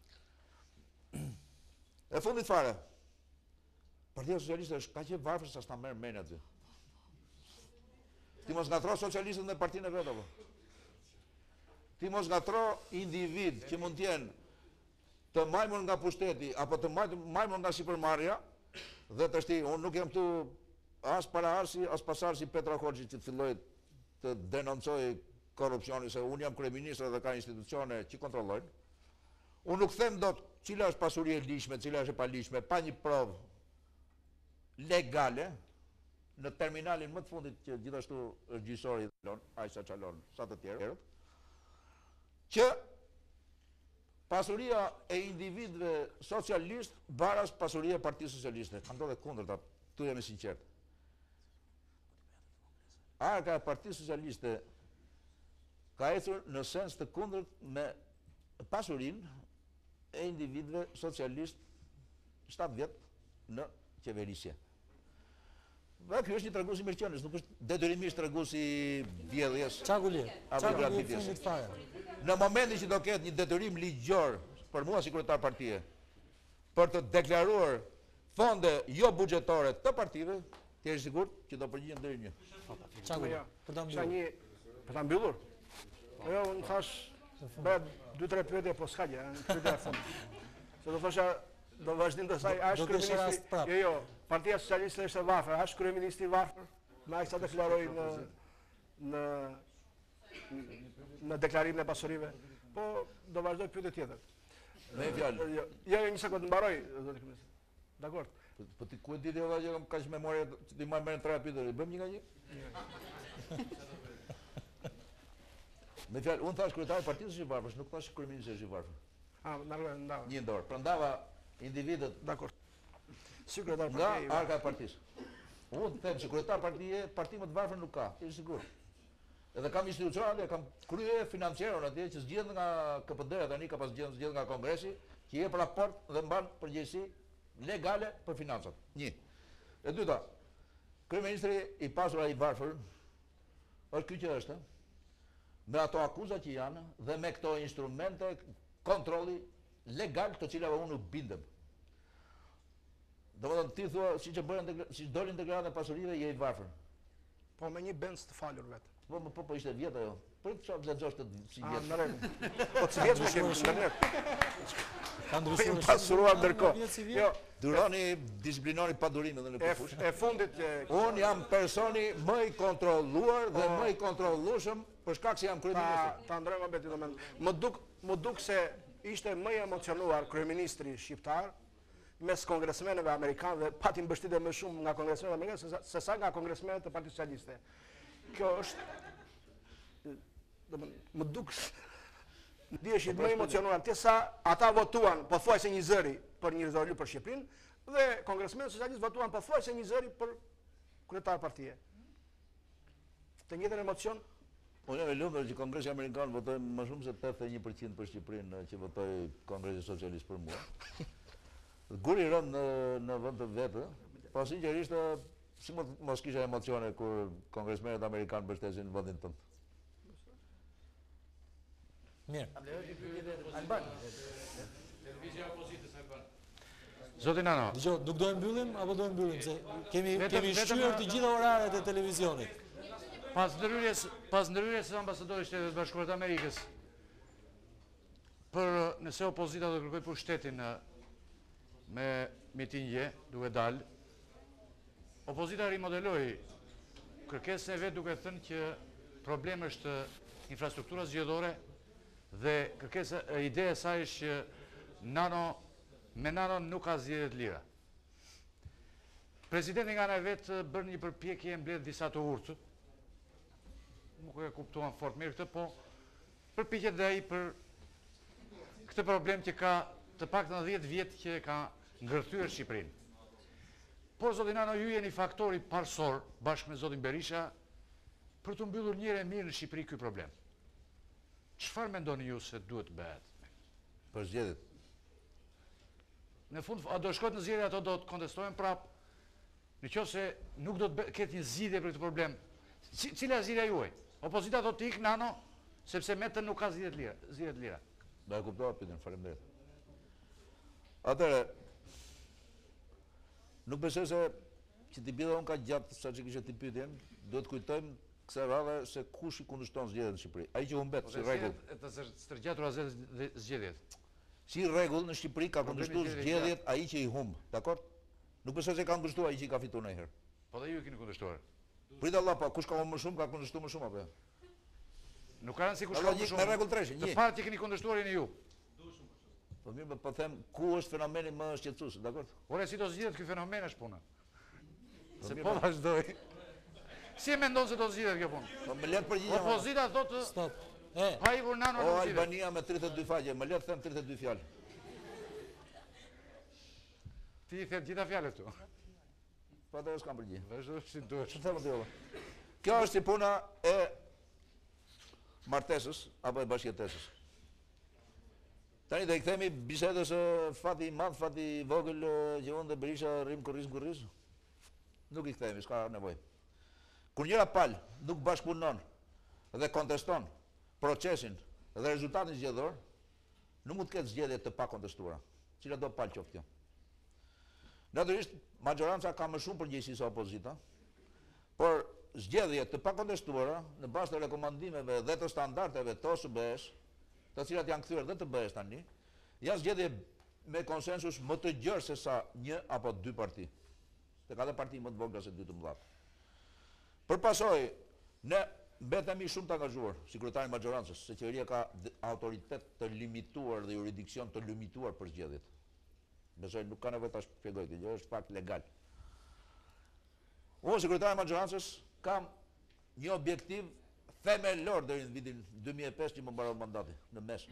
E fundit fare, Partia Socialiste është kaq e varfër sa s'ta merr mend aty. Ti mos ngatro socialistët në partinë e vet apo? Ti mos ngatro individ që mund të jenë të majmur nga pushteti apo të majmur nga sipërmarrja dhe të shti, unë nuk jam këtu as para arsi, as pasar si Petra Hoxhi që të filloj të denoncoj korrupsionin, se unë jam kryeministër dhe ka institucione që kontrollojnë. Unë nuk them dot cila është pasuri e lishme, cila është e palishme, pa një provë legale në terminalin më të fundit që gjithashtu është gjyqësori Lon, Ajsa Çalon, sa të tjerët, që pasuria e individëve socialist varas pasuria e Partisë Socialiste. Ka ndodhe kundërta, tu jemi sinqert. Arka e Partisë Socialiste ka ecur në sens të kundërt me pasurinë e individëve socialist shtatë vjet në qeverisje. Dhe kjo është një tregues i mirëqenies, nuk është detyrimisht tregues i vjedhjes. Çakulli, çakulli fundit fare. Në momentin që do ketë një detyrim ligjor për mua si kryetar partie për të deklaruar fonde jo buxhetore të partive, ti je i sigurt që do përgjigjem deri një. Çakulli, për ta mbyllur. Për ta mbyllur? Jo, unë thash bëhet dy tre pyetje po s'ka gjë, pyetja e fundit. Se do thosha do vazhdim të saj, a është kryeministri? Jo, jo, Partia Socialiste është e varfër, a është kryeministri i varfër? Me aq sa deklaroi në në në deklarimin e pasurive. Po do vazhdoj pyetje tjetër. Me fjalë. Jo, jo, një sekondë mbaroj, zoti kryeminist. Dakor. Po ti ku e di ti valla që kam kaq memorie që ti më merren tre pyetje, bëjmë një nga një? Me fjalë, unë thash kryetari i partisë është i varfër, nuk thash kryeministri është i varfër. Ah, ndaloj, ndaloj. Një dorë. Prandava individët dakor. Si kryetar nga partie. arka e partisë. Unë them se kryetar partie, parti më të varfër nuk ka, je sigurt. Edhe kam institucione, kam krye financierën atje që zgjedh nga K P D, tani ka pas zgjedh nga Kongresi, që jep raport dhe mban përgjegjësi legale për financat. Një. E dyta, kryeministri i pasur ai varfër është ky që është, me ato akuza që janë dhe me këto instrumente kontrolli legal të cilave unë nuk bindem. Do më thënë, ti thua, si që bërën, si dolin deklaratat e pasurive, je i varfër. Po me një benz të falur vetë. Po, po, po ishte vjetë ajo. Për të çfarë lexosh të si vjetë? Ah, në rregull. Po si vjetë më kemi në internet. Ka ndryshuar pasuruar ndërkohë. Jo, duroni, disiplinoni padurinë edhe në përfush. E fundit unë jam personi më i kontrolluar dhe më i kontrollueshëm për shkak se jam kryeminist. Ta ndrojmë mbeti domethënë. Më duk më duk se ishte më i emocionuar kryeministri shqiptar mes kongresmenëve amerikanë dhe pati mbështetje më shumë nga kongresmenët amerikanë se sa nga kongresmenët e Partisë Socialiste. Kjo është domethënë më duk ndjeshit më emocionuar të sa ata votuan pothuajse një zëri për një rezolucion për Shqipërinë dhe kongresmenët socialistë votuan pothuajse një zëri për kryetar partie. Të njëjtën emocion Unë jam e lumtur që Kongresi Amerikan votoi më shumë se tetëdhjetë e një përqind për Shqipërinë që votoi Kongresi Socialist për mua. Guri rënd në, në vend të vetë, pa sinqerisht si mos kisha emocione kur kongresmenët amerikanë mbështesin vendin tënd. Mirë. Alban. Televizia opozitës Alban. Zoti Nano. Dgjoj, nuk do e mbyllim apo do e mbyllim se kemi Vetëm- kemi vetëm- shqyrë të gjitha oraret e televizionit. Pas ndërhyrjes, pas ndërhyrjes së ambasadorit të Shtetit Bashkuar të Amerikës, për nëse opozita do kërkoj pushtetin në me mitingje duke dalë, opozita rimodeloi kërkesën e vet duke thënë që problemi është infrastruktura zgjedhore dhe kërkesa e ideja e saj është që nano me nano nuk ka zgjedhje të lira. Presidenti nga ana e vet bën një përpjekje e mbledh disa të urtë. Nuk e kuptuan fort mirë këtë, po përpiqet dhe ai për këtë problem që ka të paktën dhjetë vjet që ka ndërthyer Shqipërinë. Por zoti Nano, ju jeni faktori parsor bashkë me zotin Berisha për të mbyllur një herë mirë në Shqipëri ky problem. Çfarë mendoni ju se duhet bëhet? Për zgjedhjet. Në fund, a do shkojnë në zgjedhje ato do të kontestohen prap? Në qoftë se nuk do të ketë një zgjidhje për këtë problem. Cila është zgjidhja juaj? Opozita do të ikë Nano sepse me të nuk ka zgjidhje të lira, zgjidhje të lira. Do e kuptova pyetjen, faleminderit. Atëre, nuk besoj se që t'i bida unë ka gjatë sa që kishe t'i pyetjen, duhet kujtojmë kësaj radhe se kush i kundërshton zgjedhjet në Shqipëri. Ai që humbet si rregull. Të stërgjatura zgjedhjet. Si rregull në Shqipëri ka kundërshtuar zgjedhjet ai që i humb, dakor? Nuk besoj se ka kundërshtuar ai që i ka fituar ndonjëherë. Po dhe ju e keni kundërshtuar. Prit Allah, pa kush ka humbur më shumë, ka kundërshtuar më shumë apo jo? Nuk ka rëndësi kush ka më shumë. Me rregull treshin, një. Të parë që keni kundërshtuar jeni ju. Po mirë, po them ku është fenomeni më shqetësues, dakor? Ore si do zgjidhet ky fenomen është puna. Se po vazhdoj. Si e mendon se do zgjidhet kjo punë? Po më let përgjigje. Opozita thotë stop. E, pa i kur Nano O Albania me tridhjetë e dy faqe, më let them tridhjetë e dy fjalë. Ti i them gjitha fjalët këtu. Po atë s'kam përgjigje. Vazhdo si duhet. Çfarë them ti? Kjo është si puna e martesës apo e bashkëjetesës. Tani do i kthemi bisedës së fati i madh, fati i vogël që unë dhe Berisha rrim kurriz kurriz. Nuk i kthemi, s'ka nevojë. Kur njëra palë nuk bashkëpunon dhe konteston procesin dhe rezultatin zgjedhor, nuk mund të ketë zgjedhje të pakontestuara. Cila do palë qoftë kjo? Natyrisht, maggjoranca ka më shumë përgjegjësi se opozita, por zgjedhje të pakontestuara në bazë të rekomandimeve dhe të standardeve të O S B E-s, të cilat janë kthyer dhe të B E-s tani, janë zgjedhje me konsensus më të gjerë se sa një apo dy parti. Të ka dhe parti më të vogla se dy të mëdha. Për pasoj, ne mbetemi shumë të angazhuar, si kryetari i maggjorancës, se qeveria ka autoritet të limituar dhe jurisdiksion të limituar për zgjedhjet. Besoj nuk ka nevojë ta shpjegoj këtë gjë, është fakt legal. Unë, si kryetari i maggjorancës, kam një objektiv themelor deri në vitin dy mijë e pesë që më mbaron mandati, në mes.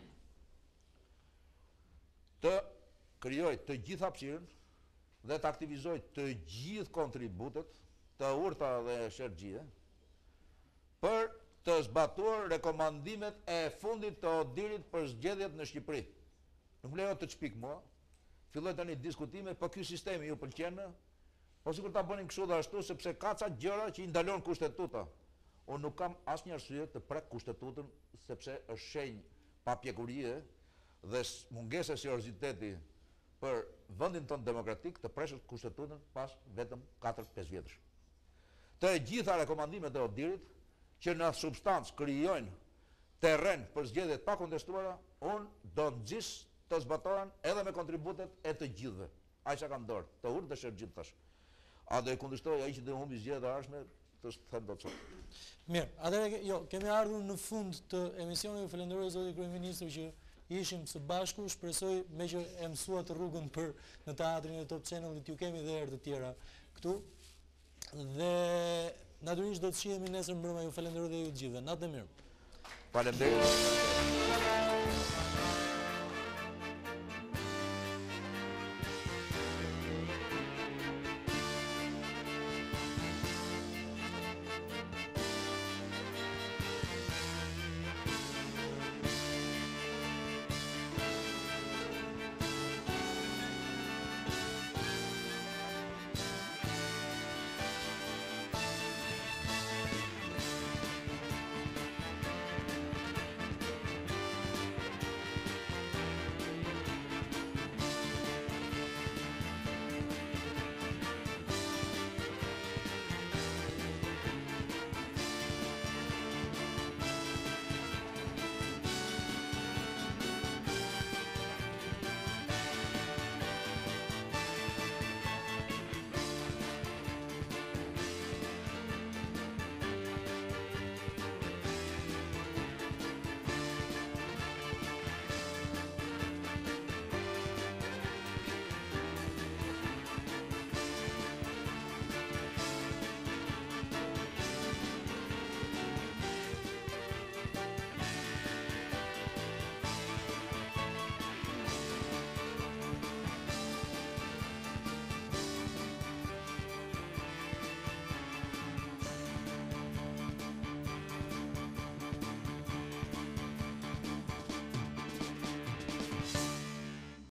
Të krijoj të gjithë hapësirën dhe të aktivizoj të gjithë kontributet të urta dhe shërgjie për të zbatuar rekomandimet e fundit të Odirit për zgjedhjet në Shqipëri. Nuk lejo të çpik mua, filloj tani diskutime, po ky sistemi ju pëlqen, po sikur ta bënin kështu dhe ashtu, sepse ka ca gjëra që i ndalon kushtetuta. Unë nuk kam asnjë arsye të prek kushtetutën, sepse është shenjë papjekurie dhe mungese serioziteti për vendin tonë demokratik të preshët kushtetutën pas vetëm katër pesë vjetësh. Të gjitha rekomandimet e Odirit që në substancë krijojnë terren për zgjedhjet pa kontestuara, unë do nxis të zbatohen edhe me kontributet e të gjithëve. Ai çka kam dorë, të urtë dhe shërgjit tash. A do e kundërshtoj ai që do humbi zgjedhjet e ardhshme, të them dot sot. Mirë, atëherë jo, kemi ardhur në fund të emisionit. Falenderoj zotin kryeministër që ishim së bashku. Shpresoj me që e mësuat rrugën për në teatrin e Top Channelit, ju kemi dhe herë të tjera këtu. Dhe natyrisht do të shihemi nesër mbrëmë. Ju falenderoj dhe ju të gjithëve. Natë e mirë. Faleminderit.